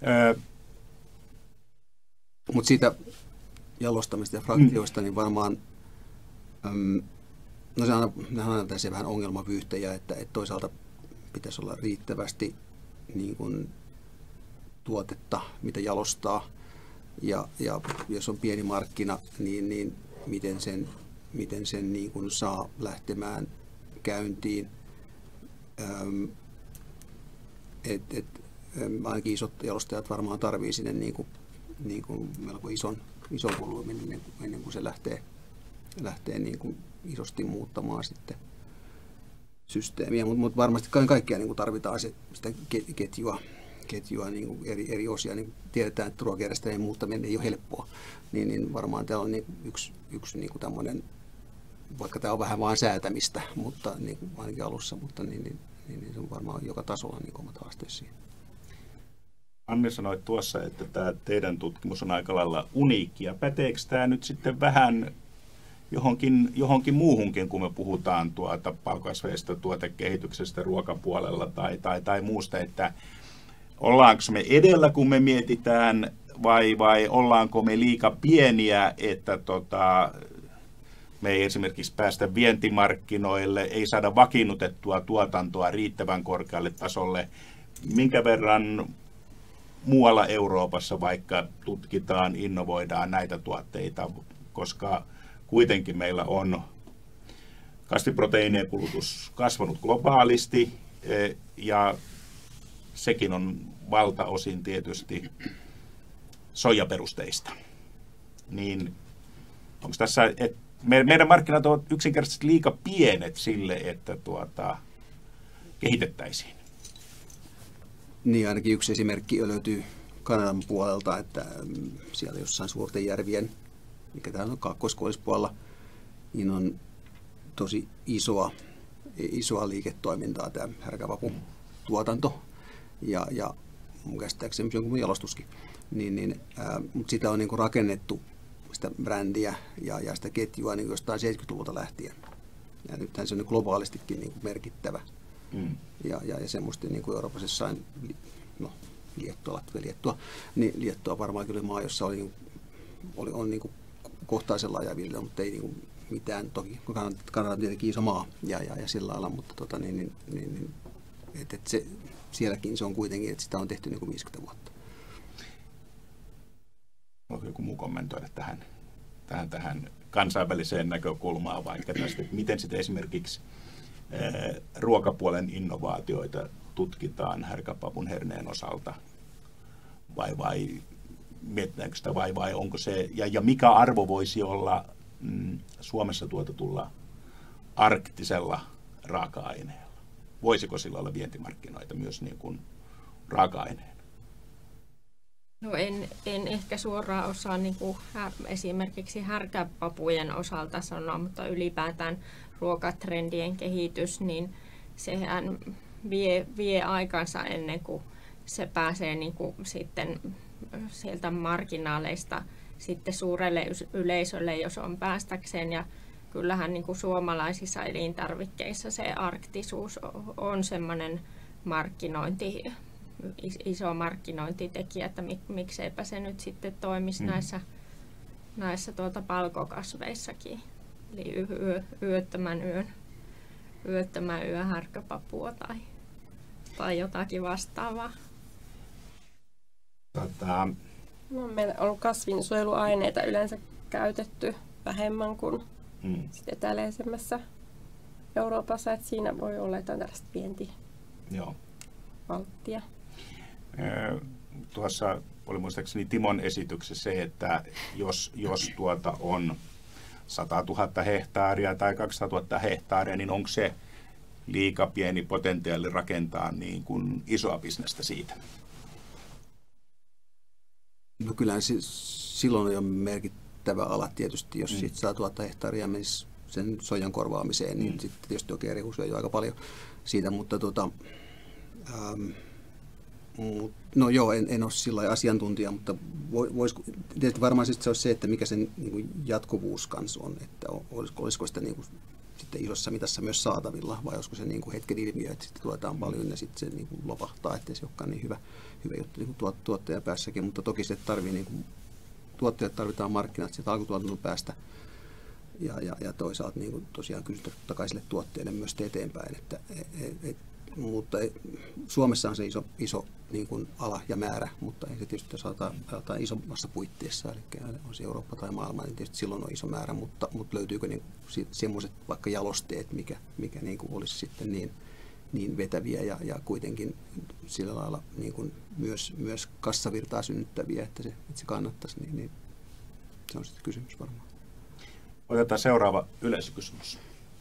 Speaker 2: Mutta siitä jalostamista ja fraktioista, mm. niin varmaan, äm, no se on aina tällaisia vähän ongelmavyyhtejä, että, että toisaalta pitäisi olla riittävästi niin kuin tuotetta, mitä jalostaa, ja, ja jos on pieni markkina, niin, niin miten sen, miten sen niin kuin saa lähtemään käyntiin. Öm, et, et, ainakin isot jalostajat varmaan tarvii sinne niin kuin, niin kuin melko ison, ison volyymin ennen, ennen kuin se lähtee, lähtee niin kuin isosti muuttamaan sitten systeemiä, mutta mut varmasti kaikkea niin tarvitaan se, sitä ketjua, ketjua niin eri, eri osia. Niin tiedetään, että ruokajärjestelmien muuttaminen ei ole helppoa, niin, niin varmaan tämä on niin yksi, yksi niin tämmöinen, vaikka tämä on vähän vain säätämistä, mutta niin ainakin alussa, mutta niin, niin, niin, niin se on varmaan joka tasolla niin omat haasteet siihen.
Speaker 5: Anni sanoi tuossa, että tämä teidän tutkimus on aika lailla uniikki, ja päteekö tämä nyt sitten vähän johonkin, johonkin muuhunkin, kun me puhutaan tuota palkasveista, tuotekehityksestä ruokapuolella tai, tai, tai muusta, että ollaanko me edellä, kun me mietitään, vai, vai ollaanko me liika pieniä, että tota, me ei esimerkiksi päästä vientimarkkinoille, ei saada vakiinnutettua tuotantoa riittävän korkealle tasolle, minkä verran muualla Euroopassa vaikka tutkitaan, innovoidaan näitä tuotteita, koska kuitenkin meillä on kasviproteiinien kulutus kasvanut globaalisti ja sekin on valtaosin tietysti soijaperusteista. Niin onko tässä, että meidän markkinat ovat yksinkertaisesti liika pienet sille, että tuota, kehitettäisiin?
Speaker 2: Niin, ainakin yksi esimerkki löytyy Kanadan puolelta, että siellä jossain suurten järvien, mikä täällä on kaakkoiskoillispuolella, niin on tosi isoa, isoa liiketoimintaa tämä härkäpapun tuotanto ja, ja mun käsittääkseni jonkun jalostuskin. Niin, niin, ää, mutta sitä on niin kuin rakennettu, sitä brändiä ja, ja sitä ketjua niin jostain seitsemänkymmentäluvulta lähtien. Ja nythän se on globaalistikin niin kuin merkittävä. Mm. Ja, ja, ja semmoista niin kuin Euroopassa jossain, no Liettua, Latvia, Liettua, niin Liettua varmaan kyllä maa, jossa oli, oli, on niin kuin kohtaisella ajavilja, mutta ei niin kuin mitään. Toki Kanada on tietenkin iso maa ja, ja, ja sillä lailla, mutta tota, niin, niin, niin, et, et se, sielläkin se on kuitenkin, että sitä on tehty niin kuin viisikymmentä vuotta.
Speaker 5: Voiko joku muu kommentoida tähän, tähän, tähän kansainväliseen näkökulmaan vaikka tästä, että miten sitten esimerkiksi ää, ruokapuolen innovaatioita tutkitaan härkäpavun herneen osalta vai, vai mietitäänkö sitä vai, vai onko se, ja, ja mikä arvo voisi olla mm, Suomessa tuotetulla arktisella raaka-aineella? Voisiko sillä olla vientimarkkinoita myös niin kuin raaka-aineen?
Speaker 4: No en, en ehkä suoraan osaa niin kuin här, esimerkiksi härkäpapujen osalta sanoa, mutta ylipäätään ruokatrendien kehitys, niin sehän vie, vie aikansa ennen kuin se pääsee niin kuin sitten sieltä marginaaleista sitten suurelle yleisölle, jos on päästäkseen. Ja kyllähän niin kuin suomalaisissa elintarvikkeissa se arktisuus on semmoinen markkinointi, iso markkinointitekijä, että mik, mikseipä se nyt sitten toimisi mm. näissä, näissä tuota palkokasveissakin. Eli yö, yöttömän yön, yöttömän yön härkäpapua tai, tai jotakin vastaavaa.
Speaker 5: Tota...
Speaker 3: No, meillä on ollut kasvinsuojeluaineita yleensä käytetty vähemmän kuin mm. sitten eteläisemmässä Euroopassa, että siinä voi olla jotain tällaista vientivalttia.
Speaker 5: Tuossa oli muistaakseni Timon esityksessä se, että jos, jos tuota on sata tuhatta hehtaaria tai kaksisataatuhatta hehtaaria, niin onko se liika pieni potentiaali rakentaa niin kuin isoa bisnestä siitä?
Speaker 2: No kyllähän se, silloin on jo merkittävä ala tietysti, jos mm. siitä sata tuhatta hehtaaria menisi sen sojan korvaamiseen, niin mm. sitten tietysti oikein rehu syö jo aika paljon siitä, mutta tota, ähm, No joo, en, en ole sillä lailla asiantuntija, mutta vois, tietysti varmaan se olisi se, että mikä sen niin kuin jatkuvuus kanssa on, että olisiko, olisiko sitä niin kuin, sitten isossa mitassa myös saatavilla, vai olisiko se niin kuin hetken ilmiö, että sitten tuotetaan paljon ja sitten se niin kuin lopahtaa, ettei se olekaan niin hyvä, hyvä juttu niin kuin tuottajan päässäkin, mutta toki se tarvii, niin kuin, tuottajat tarvitaan markkinat sieltä alkutuotannon päästä, ja, ja, ja toisaalta niin kuin tosiaan kysyntä takaisille tuotteille myös eteenpäin, että et, et, mutta Suomessa on se iso, iso niin kuin ala ja määrä, mutta ei se tietysti, jos aletaan isommassa puitteissa, eli on se Eurooppa tai maailma, niin tietysti silloin on iso määrä, mutta, mutta löytyykö niin semmoiset vaikka jalosteet, mikä, mikä niin kuin olisi sitten niin, niin vetäviä ja, ja kuitenkin sillä lailla niin kuin myös, myös kassavirtaa synnyttäviä, että se, että se kannattaisi, niin, niin se on sitten kysymys varmaan.
Speaker 5: Otetaan seuraava yleisökysymys.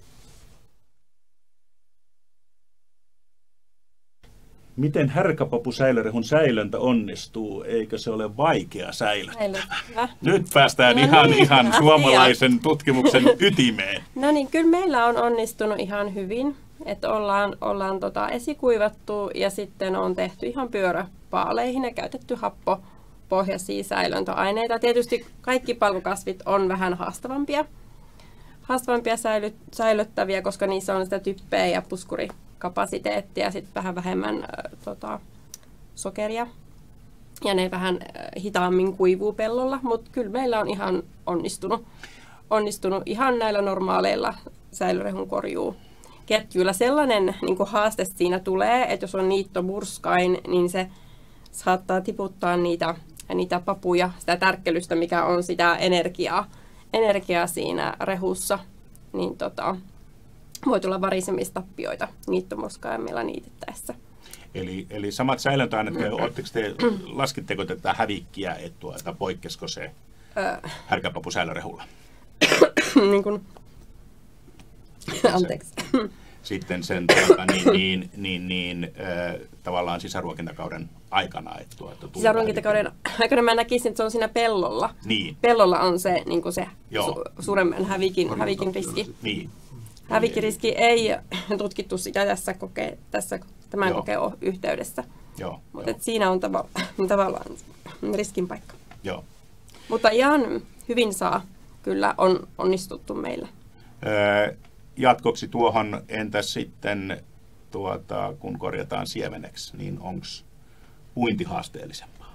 Speaker 5: Miten härkäpapusäilörehun säilöntä onnistuu? Eikö se ole vaikea säilöttää? Nyt päästään no ihan, niin. ihan suomalaisen tutkimuksen ytimeen.
Speaker 3: No niin, kyllä meillä on onnistunut ihan hyvin. Että ollaan, ollaan tota esikuivattu ja sitten on tehty ihan pyöräpaaleihin ja käytetty happopohjaisia säilöntäaineita. Tietysti kaikki palkokasvit on vähän haastavampia, haastavampia säily, säilöttäviä, koska niissä on sitä typpeä ja puskurikapasiteettia ja sitten vähän vähemmän äh, tota, sokeria. Ja ne vähän hitaammin kuivuu pellolla, mutta kyllä meillä on ihan onnistunut, onnistunut ihan näillä normaaleilla säilörehun korjuu ketjuilla. Sellainen niin kuin haaste siinä tulee, että jos on niitto murskain, niin se saattaa tiputtaa niitä, niitä papuja, sitä tärkkelystä, mikä on sitä energiaa, energiaa siinä rehussa. Niin tota, voi tulla varisemistappioita niittomurskaimilla niitettäessä.
Speaker 5: Eli, eli samat säilöntäaineet, te, laskitteko tätä hävikkiä, että tuota, poikkesiko se härkäpapusäilörehulla?
Speaker 3: niin kuin, anteeksi.
Speaker 5: Sitten sen tuota, niin, niin, niin, niin, äh, tavallaan sisäruokintakauden aikana. Että tuota,
Speaker 3: sisäruokintakauden aikana mä näkisin, että se on siinä pellolla.
Speaker 5: Niin.
Speaker 3: Pellolla on se, niin kuin se su- suuremman hävikin, hävikin riski.
Speaker 5: Niin.
Speaker 3: Hävikkiriski ei tutkittu sitä tässä, koke- tässä tämän kokeen yhteydessä.
Speaker 5: Joo,
Speaker 3: mutta siinä on tavallaan, tavallaan riskin paikka.
Speaker 5: Joo.
Speaker 3: Mutta ihan hyvin saa, kyllä on onnistuttu meillä.
Speaker 5: Öö, jatkoksi tuohon, entäs sitten tuota, kun korjataan siemeneksi, niin onko puinti haasteellisempaa?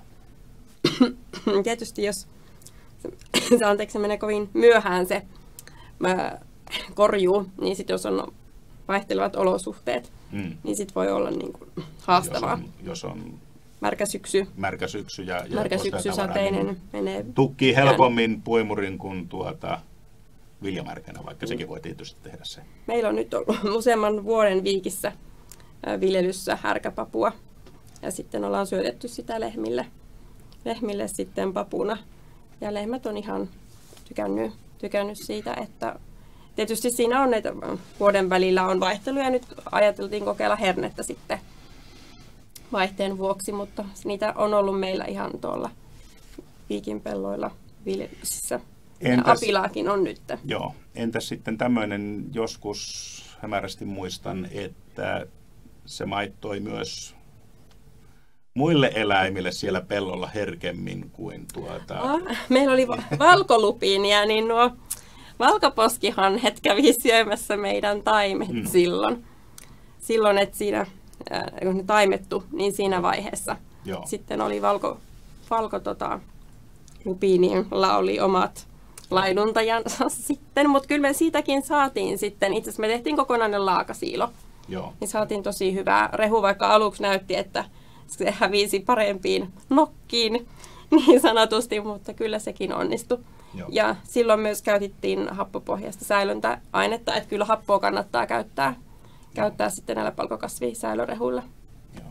Speaker 3: Tietysti jos se, anteeksi, se menee kovin myöhään se mä, korjuu, niin sitten jos on vaihtelevat olosuhteet, mm. niin sitten voi olla niin kuin haastavaa.
Speaker 5: Jos on, jos on
Speaker 3: märkä syksy,
Speaker 5: märkä syksy ja, ja
Speaker 3: märkä syksy sateinen niin menee.
Speaker 5: Tukkii helpommin puimurin kuin tuota viljamärkänä, vaikka mm. sekin voi tietysti tehdä se.
Speaker 3: Meillä on nyt ollut useamman vuoden viikissä viljelyssä härkäpapua ja sitten ollaan syötetty sitä lehmille, lehmille sitten papuna. Ja lehmät on ihan tykännyt, tykännyt siitä, että tietysti siinä on näitä vuoden välillä on vaihteluja. Nyt ajateltiin kokeilla hernettä sitten vaihteen vuoksi, mutta niitä on ollut meillä ihan tuolla Viikin pelloilla viljelyksissä. Entäs, ja apilaakin on nyt.
Speaker 5: Joo. Entäs sitten tämmöinen, joskus hämärästi muistan, että se maittoi myös muille eläimille siellä pellolla herkemmin kuin tuota...
Speaker 3: Oh, meillä oli valkolupiinia, niin nuo valkoposkihanhet kävi syömässä meidän taimet mm. silloin. Silloin, että siinä, kun ne taimettu, niin siinä vaiheessa.
Speaker 5: Joo.
Speaker 3: Sitten oli valko, valko tota, lupiinilla oli omat laiduntajansa sitten, mutta kyllä me siitäkin saatiin sitten, itse asiassa me tehtiin kokonainen laakasiilo.
Speaker 5: Joo.
Speaker 3: Niin saatiin tosi hyvää rehu, vaikka aluksi näytti, että se hävisi parempiin nokkiin niin sanotusti, mutta kyllä sekin onnistui.
Speaker 5: Joo. Ja
Speaker 3: silloin myös käytettiin happopohjaista säilöntäainetta, että kyllä happoa kannattaa käyttää, käyttää sitten näillä palkokasvisäilörehuilla.
Speaker 5: Joo.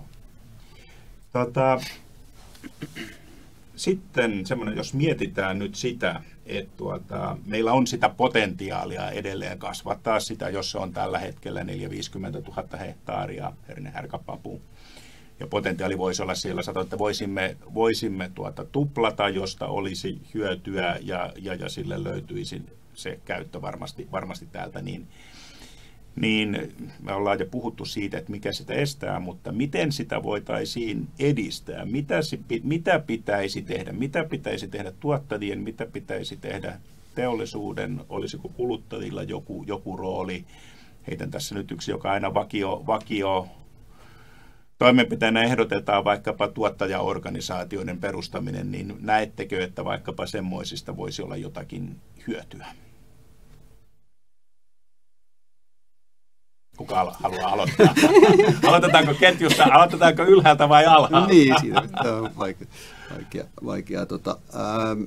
Speaker 5: Tota, sitten semmoinen, jos mietitään nyt sitä, että tuota, meillä on sitä potentiaalia edelleen kasvattaa sitä, jos se on tällä hetkellä neljäkymmentä–viisikymmentätuhatta hehtaaria hernehärkäpapua. Ja potentiaali voisi olla siellä, sanotaan, että voisimme, voisimme tuota tuplata, josta olisi hyötyä ja, ja, ja sille löytyisi se käyttö varmasti, varmasti täältä. Niin, niin me ollaan jo puhuttu siitä, että mikä sitä estää, mutta miten sitä voitaisiin edistää, mitä, mitä pitäisi tehdä, mitä pitäisi tehdä tuottajien, mitä pitäisi tehdä teollisuuden, olisiko kuluttajilla joku, joku rooli. Heitän tässä nyt yksi, joka aina vakio, vakio toimenpiteenä ehdotetaan vaikkapa tuottajaorganisaatioiden perustaminen, niin näettekö, että vaikkapa semmoisista voisi olla jotakin hyötyä? Kuka haluaa aloittaa? Aloitetaanko ketjusta, aloitetaanko ylhäältä vai alhaalta?
Speaker 2: Niin, siinä on vaikea, vaikea, vaikea tota, ähm,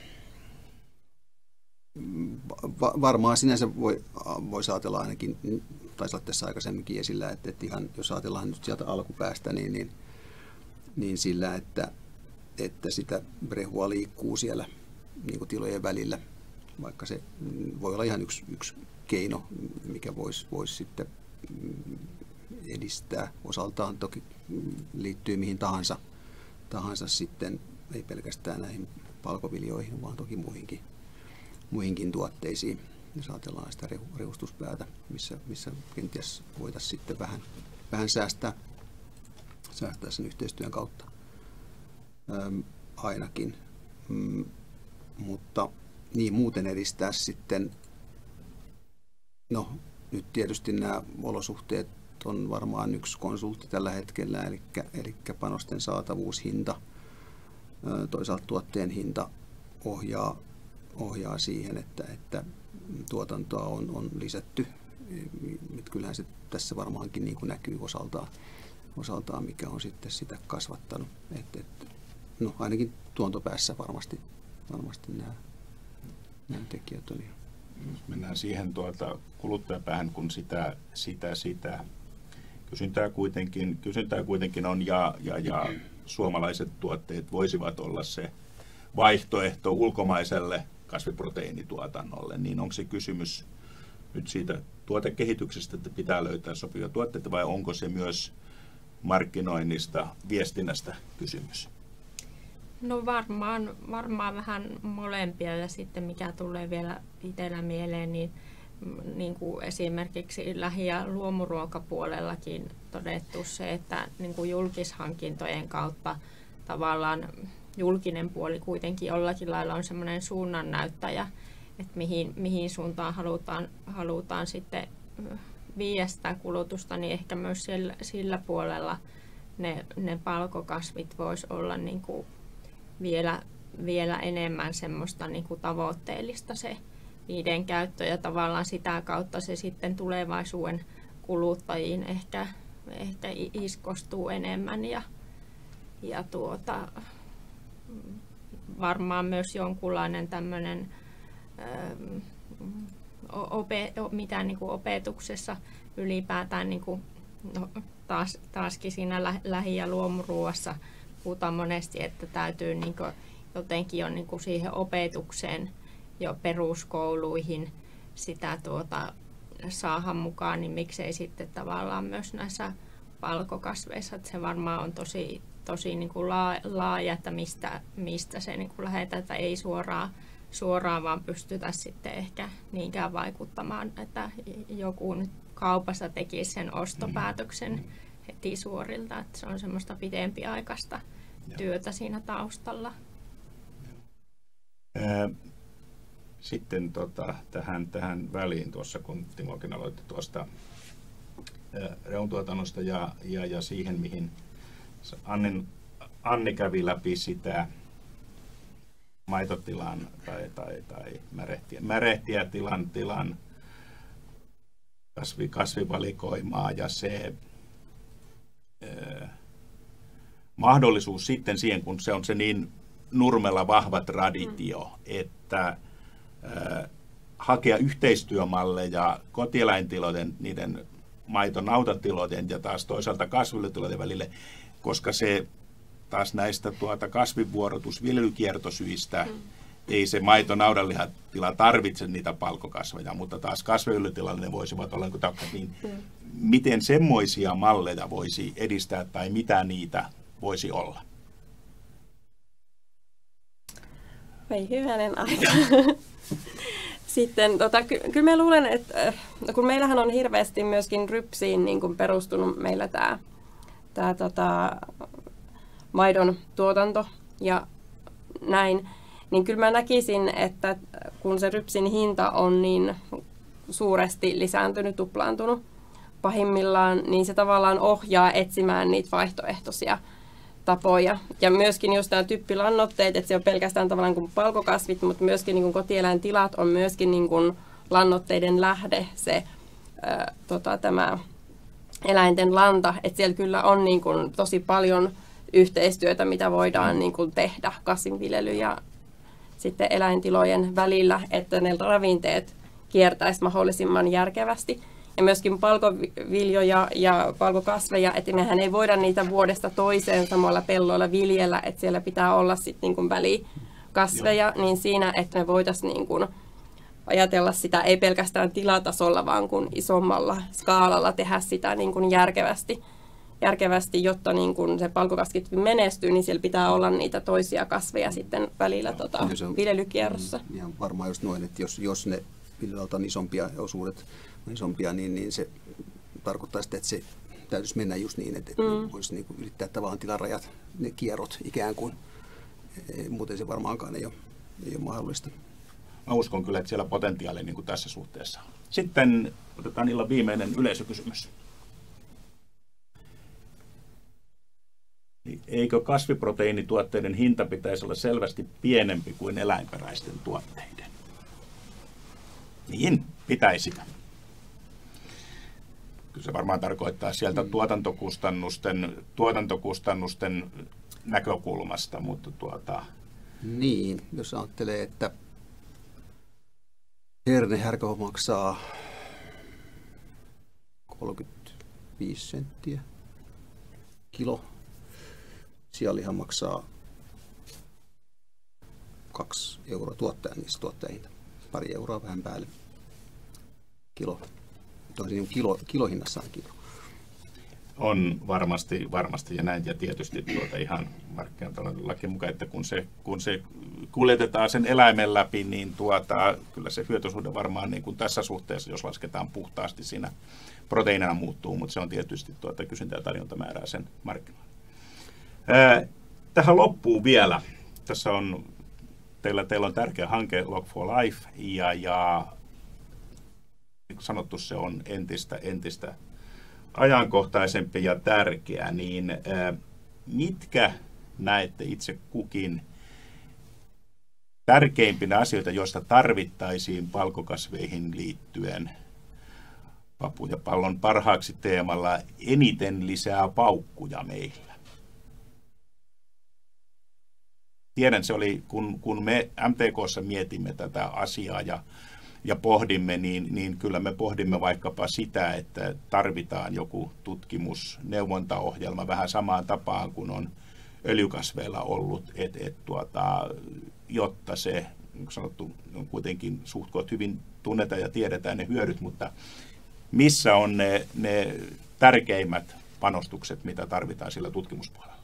Speaker 2: va- varmaan sinänsä voi, voisi ajatella ainakin, taisi olla tässä aikaisemminkin esillä, että, että ihan, jos ajatellaan nyt sieltä alkupäästä, niin, niin, niin sillä, että, että sitä rehua liikkuu siellä niin kuin tilojen välillä, vaikka se voi olla ihan yksi, yksi keino, mikä voisi, voisi sitten edistää osaltaan, toki liittyy mihin tahansa, tahansa sitten, ei pelkästään näihin palkoviljoihin, vaan toki muihinkin, muihinkin tuotteisiin. Jos ajatellaan sitä rehustuspäätä, missä, missä kenties voitaisiin sitten vähän, vähän säästää, säästää sen yhteistyön kautta ähm, ainakin. Mm, mutta niin muuten edistää sitten, no nyt tietysti nämä olosuhteet on varmaan yksi konsultti tällä hetkellä, eli, eli panosten saatavuushinta, toisaalta tuotteen hinta ohjaa, ohjaa siihen, että, että tuotantoa on, on lisätty. Et kyllähän se tässä varmaankin niin kuin näkyy osaltaan, osaltaan, mikä on sitten sitä kasvattanut. Et, et, no ainakin tuontopäässä varmasti, varmasti nämä, nämä tekijät on.
Speaker 5: Jos mennään siihen tuota kuluttajapäähän, kun sitä, sitä, sitä kysyntää kuitenkin, kysyntää kuitenkin on ja, ja, ja suomalaiset tuotteet voisivat olla se vaihtoehto ulkomaiselle kasviproteiinituotannolle, niin onko se kysymys nyt siitä tuotekehityksestä, että pitää löytää sopivia tuotteita, vai onko se myös markkinoinnista, viestinnästä kysymys?
Speaker 4: No varmaan, varmaan vähän molempia, ja sitten mikä tulee vielä itsellä mieleen, niin, niin kuin esimerkiksi lähi- ja luomuruokapuolellakin todettu se, että niin kuin julkishankintojen kautta tavallaan julkinen puoli kuitenkin jollakin lailla on semmoinen suunnannäyttäjä, että mihin, mihin suuntaan halutaan, halutaan sitten viedä sitä kulutusta, niin ehkä myös sillä, sillä puolella ne, ne palkokasvit vois olla niin kuin vielä, vielä enemmän semmoista niin kuin tavoitteellista se niiden käyttö, ja tavallaan sitä kautta se sitten tulevaisuuden kuluttajiin ehkä, ehkä iskostuu enemmän, ja, ja tuota, varmaan myös jonkunlainen tämmöinen Ope, mitä niin kuin opetuksessa ylipäätään, niin kuin, no, taas, taaskin siinä lä, lähi- ja luomuruuassa puhutaan monesti, että täytyy niin kuin, jotenkin jo niin kuin siihen opetukseen jo peruskouluihin sitä tuota, saada mukaan, niin miksei sitten tavallaan myös näissä palkokasveissa, että se varmaan on tosi, tosi niin kuin laaja, että mistä, mistä se niin kuin lähdetään, että ei suoraan suoraan vaan pystytä sitten ehkä niinkään vaikuttamaan, että joku nyt kaupassa tekisi sen ostopäätöksen heti suorilta, että se on semmoista pidempiaikaista työtä siinä taustalla.
Speaker 5: Sitten tota, tähän, tähän väliin tuossa, kun Timokin aloitti tuosta rehuntuotannosta ja, ja, ja siihen, mihin Anni, Anni kävi läpi sitä maitotilan tai, tai, tai märehtiä, märehtiä tilan, tilan kasvi, kasvivalikoimaa ja se ää, mahdollisuus sitten siihen, kun se on se niin Nurmella vahva traditio, mm. että ää, hakea yhteistyömalleja kotieläintilojen, niiden maitonautatilojen ja taas toisaalta kasvilletilojen välille, koska se taas näistä tuota kasvivuorotusviljelykiertosyistä mm. ei se maito-naudanlihatila tarvitse niitä palkokasveja, mutta taas kasviviljelyktilalla ne voisivat olla niin, mm. miten semmoisia malleja voisi edistää tai mitä niitä voisi olla?
Speaker 3: Voi hyvänen aika. Sitten tota, ky- kyllä mä luulen, että kun meillähän on hirveästi myöskin rypsiin niin kuin perustunut meillä tämä tää, tota, maidon tuotanto ja näin, niin kyllä mä näkisin, että kun se rypsin hinta on niin suuresti lisääntynyt, tuplaantunut pahimmillaan, niin se tavallaan ohjaa etsimään niitä vaihtoehtoisia tapoja. Ja myöskin just nämä typpilannoitteet, että se on pelkästään tavallaan kuin palkokasvit, mutta myöskin niin kuin kotieläintilat on myöskin niin kuin lannoitteiden lähde, se ää, tota, tämä eläinten lanta, että siellä kyllä on niin kuin tosi paljon yhteistyötä, mitä voidaan niin kuin tehdä kasvinviljely ja sitten eläintilojen välillä, että ne ravinteet kiertäisi mahdollisimman järkevästi. Ja myöskin palkoviljoja ja palkokasveja, että mehän ei voida niitä vuodesta toiseen samalla pelloilla viljellä, että siellä pitää olla sitten niin kuin välikasveja, Joo. niin siinä, että me voitaisiin niin kuin ajatella sitä ei pelkästään tilatasolla, vaan kuin isommalla skaalalla tehdä sitä niin kuin järkevästi. järkevästi, jotta niin kun se palkokasvit menestyy, niin siellä pitää olla niitä toisia kasveja sitten välillä tota, viljelykierrossa.
Speaker 2: Ihan varmaan just noin, että jos, jos ne viljelyltä on isompia osuudet on isompia, niin, niin se tarkoittaa sitä, että se täytyisi mennä just niin, että mm. voisi niin kuin ylittää tavallaan tilarajat, ne kierrot ikään kuin. Muuten se varmaankaan ei ole, ei ole mahdollista.
Speaker 1: Mä uskon kyllä, että siellä potentiaali niin kuin tässä suhteessa. Sitten otetaan illan viimeinen yleisökysymys. Eikö kasviproteiinituotteiden hinta pitäisi olla selvästi pienempi kuin eläinperäisten tuotteiden? Niin, pitäisi. Kyllä se varmaan tarkoittaa sieltä tuotantokustannusten, tuotantokustannusten näkökulmasta, mutta tuota...
Speaker 2: Niin, jos ajattelee, että hernehärkä maksaa kolmekymmentäviisi senttiä kilo. Sianlihan maksaa kaksi euroa tuottajan, niissä tuottajahinta. Pari euroa vähän päälle kilo. On siinä kilo, kilohinnassaan kilo.
Speaker 1: On varmasti, varmasti ja näin, ja tietysti tuota ihan markkinatalouden lakien mukaan, että kun se, kun se kuljetetaan sen eläimen läpi, niin tuota, kyllä se hyötysuhde varmaan niin kuin tässä suhteessa, jos lasketaan puhtaasti, siinä proteiinina muuttuu, mutta se on tietysti tuota, kysyntä- ja tarjontamäärää sen markkinoilla. Tähän loppuu vielä. Tässä on, teillä, teillä on tärkeä hanke Log for Life ja, ja niin kuin sanottu, se on entistä, entistä ajankohtaisempi ja tärkeä. Niin, ää, mitkä näette itse kukin tärkeimpinä asioita, joista tarvittaisiin palkokasveihin liittyen Papu ja pallon parhaaksi teemalla eniten lisää paukkuja meillä? Tiedän, se oli, kun, kun me M T K:ssa mietimme tätä asiaa ja, ja pohdimme, niin, niin kyllä me pohdimme vaikkapa sitä, että tarvitaan joku tutkimusneuvontaohjelma vähän samaan tapaan kuin on öljykasveilla ollut, et, et, tuota, jotta se, niin kuin sanottu, on kuitenkin suhtkoot hyvin tunnetaan ja tiedetään ne hyödyt, mutta missä on ne, ne tärkeimmät panostukset, mitä tarvitaan sillä tutkimuspuolella?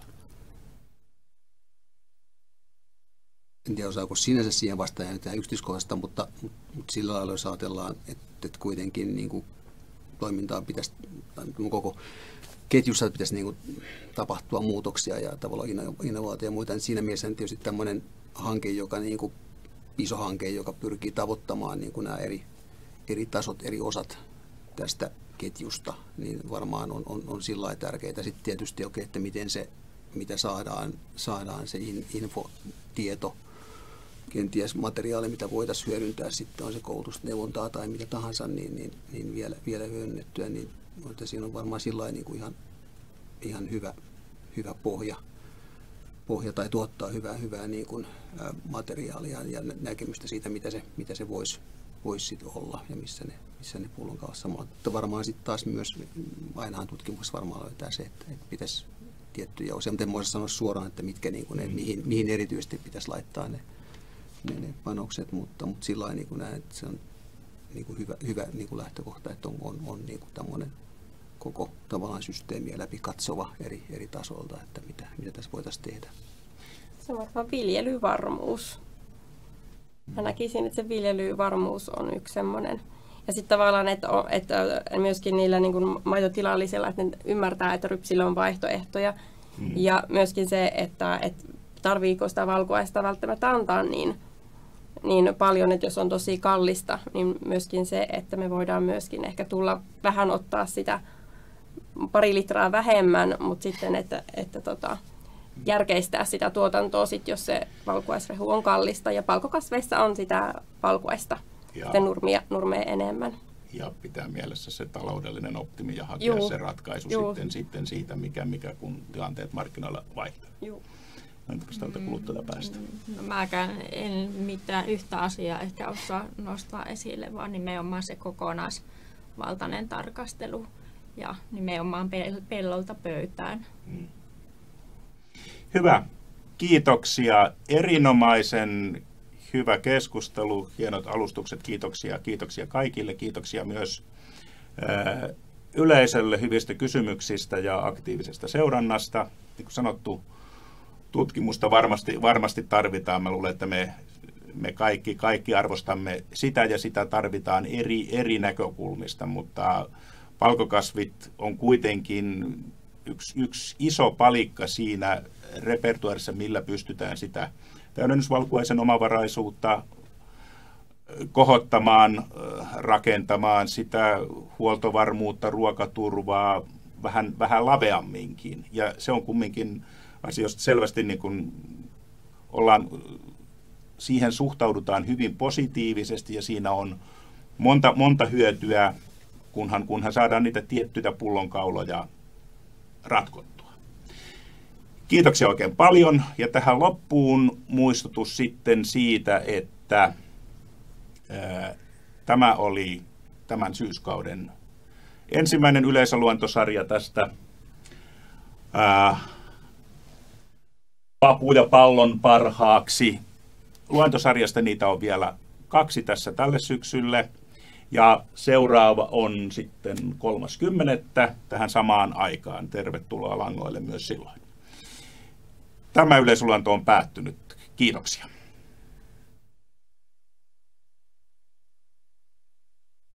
Speaker 2: En tiedä, osaako sinänsä siihen vastaan ja yksityiskohdasta, mutta, mutta sillä lailla jos ajatellaan, että, että kuitenkin niin kuin toimintaa pitäisi, koko ketjussa pitäisi niin kuin tapahtua muutoksia ja tavallaan innovaatio ja muita, niin siinä mielessä on tietysti tämmöinen hanke, joka niin kuin iso hanke, joka pyrkii tavoittamaan niin kuin nämä eri, eri tasot, eri osat tästä ketjusta, niin varmaan on, on, on sillä lailla tärkeää. Sitten tietysti, okay, että miten se, mitä saadaan, saadaan se info, tieto, kenties materiaali, mitä voitaisiin hyödyntää, sitten on se koulutusneuvontaa tai mitä tahansa, niin, niin, niin vielä, vielä hyödynnettyä, niin että siinä on varmaan sillä lailla niin kuin ihan, ihan hyvä, hyvä pohja, pohja tai tuottaa hyvää, hyvää niin kuin, ä, materiaalia ja näkemystä siitä, mitä se, mitä se voisi vois sit olla ja missä ne, missä ne pullonkaulassa on. Mutta varmaan sitten taas myös, ainahan tutkimuksessa varmaan löytää se, että, että pitäisi tiettyjä osia, mutta en voisi sanoa suoraan, että mitkä, niin kuin ne, mihin, mihin erityisesti pitäisi laittaa ne, ne, ne panokset, mutta, mutta sillä lailla niin näen, että se on niin kuin hyvä, hyvä niin kuin lähtökohta, että on, on, on niin kuin tämmöinen koko tavallaan systeemiä läpi katsova eri, eri tasolta, että mitä, mitä tässä voitaisiin tehdä.
Speaker 3: Se on varmaan viljelyvarmuus. Mä näkisin, että se viljelyvarmuus on yksi semmoinen. Ja sitten tavallaan, että, että myöskin niillä niin kuin maitotilallisilla, että ne ymmärtää, että rypsillä on vaihtoehtoja. Mm. Ja myöskin se, että, että tarviiko sitä valkuaista välttämättä antaa niin, niin paljon, että jos on tosi kallista, niin myöskin se, että me voidaan myöskin ehkä tulla vähän ottaa sitä pari litraa vähemmän, mutta sitten, että, että tota, järkeistää sitä tuotantoa, sit, jos se valkuaisrehu on kallista. Ja palkokasveissa on sitä valkuaista, sitten nurmia, nurmea enemmän.
Speaker 5: Ja pitää mielessä se taloudellinen optimi ja hakea
Speaker 3: Juu.
Speaker 5: se ratkaisu sitten, sitten siitä, mikä, mikä kun tilanteet markkinoilla vaihtaa. Entäpäs tältä kuluttajalta päästä?
Speaker 4: No mäkään en mitään yhtä asiaa ehkä osaa nostaa esille, vaan nimenomaan se kokonaisvaltainen tarkastelu ja nimenomaan pellolta pöytään. Hmm.
Speaker 5: Hyvä. Kiitoksia. Erinomaisen hyvä keskustelu, hienot alustukset. Kiitoksia. Kiitoksia kaikille. Kiitoksia myös ää, yleisölle hyvistä kysymyksistä ja aktiivisesta seurannasta. Niin kuin sanottu, tutkimusta varmasti, varmasti tarvitaan. Mä luulen, että me, me kaikki, kaikki arvostamme sitä ja sitä tarvitaan eri, eri näkökulmista, mutta palkokasvit on kuitenkin yksi, yksi iso palikka siinä repertuaarissa, millä pystytään sitä täydennysvalkuaisen omavaraisuutta kohottamaan, rakentamaan sitä huoltovarmuutta, ruokaturvaa vähän, vähän laveamminkin. Ja se on kumminkin asia, josta selvästi niin kuin ollaan, siihen suhtaudutaan hyvin positiivisesti ja siinä on monta, monta hyötyä, kunhan, kunhan saadaan niitä tiettyjä pullonkauloja ratkottua. Kiitoksia oikein paljon ja tähän loppuun muistutus sitten siitä, että ää, tämä oli tämän syyskauden ensimmäinen yleisöluentosarja tästä ää, Papu ja pallon parhaaksi. Luentosarjasta niitä on vielä kaksi tässä tälle syksylle. Ja seuraava on sitten kolmaskymmenettä tähän samaan aikaan. Tervetuloa langoille myös silloin. Tämä yleisöluento on päättynyt. Kiitoksia.